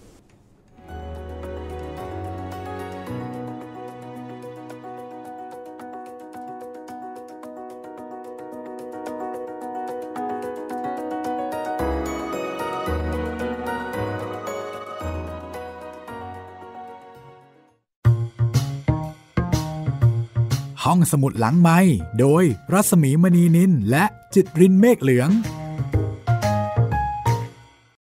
ห้องสมุดหลังไมค์โดยรัศมีมณีนินและจิตรินเมฆเหลือง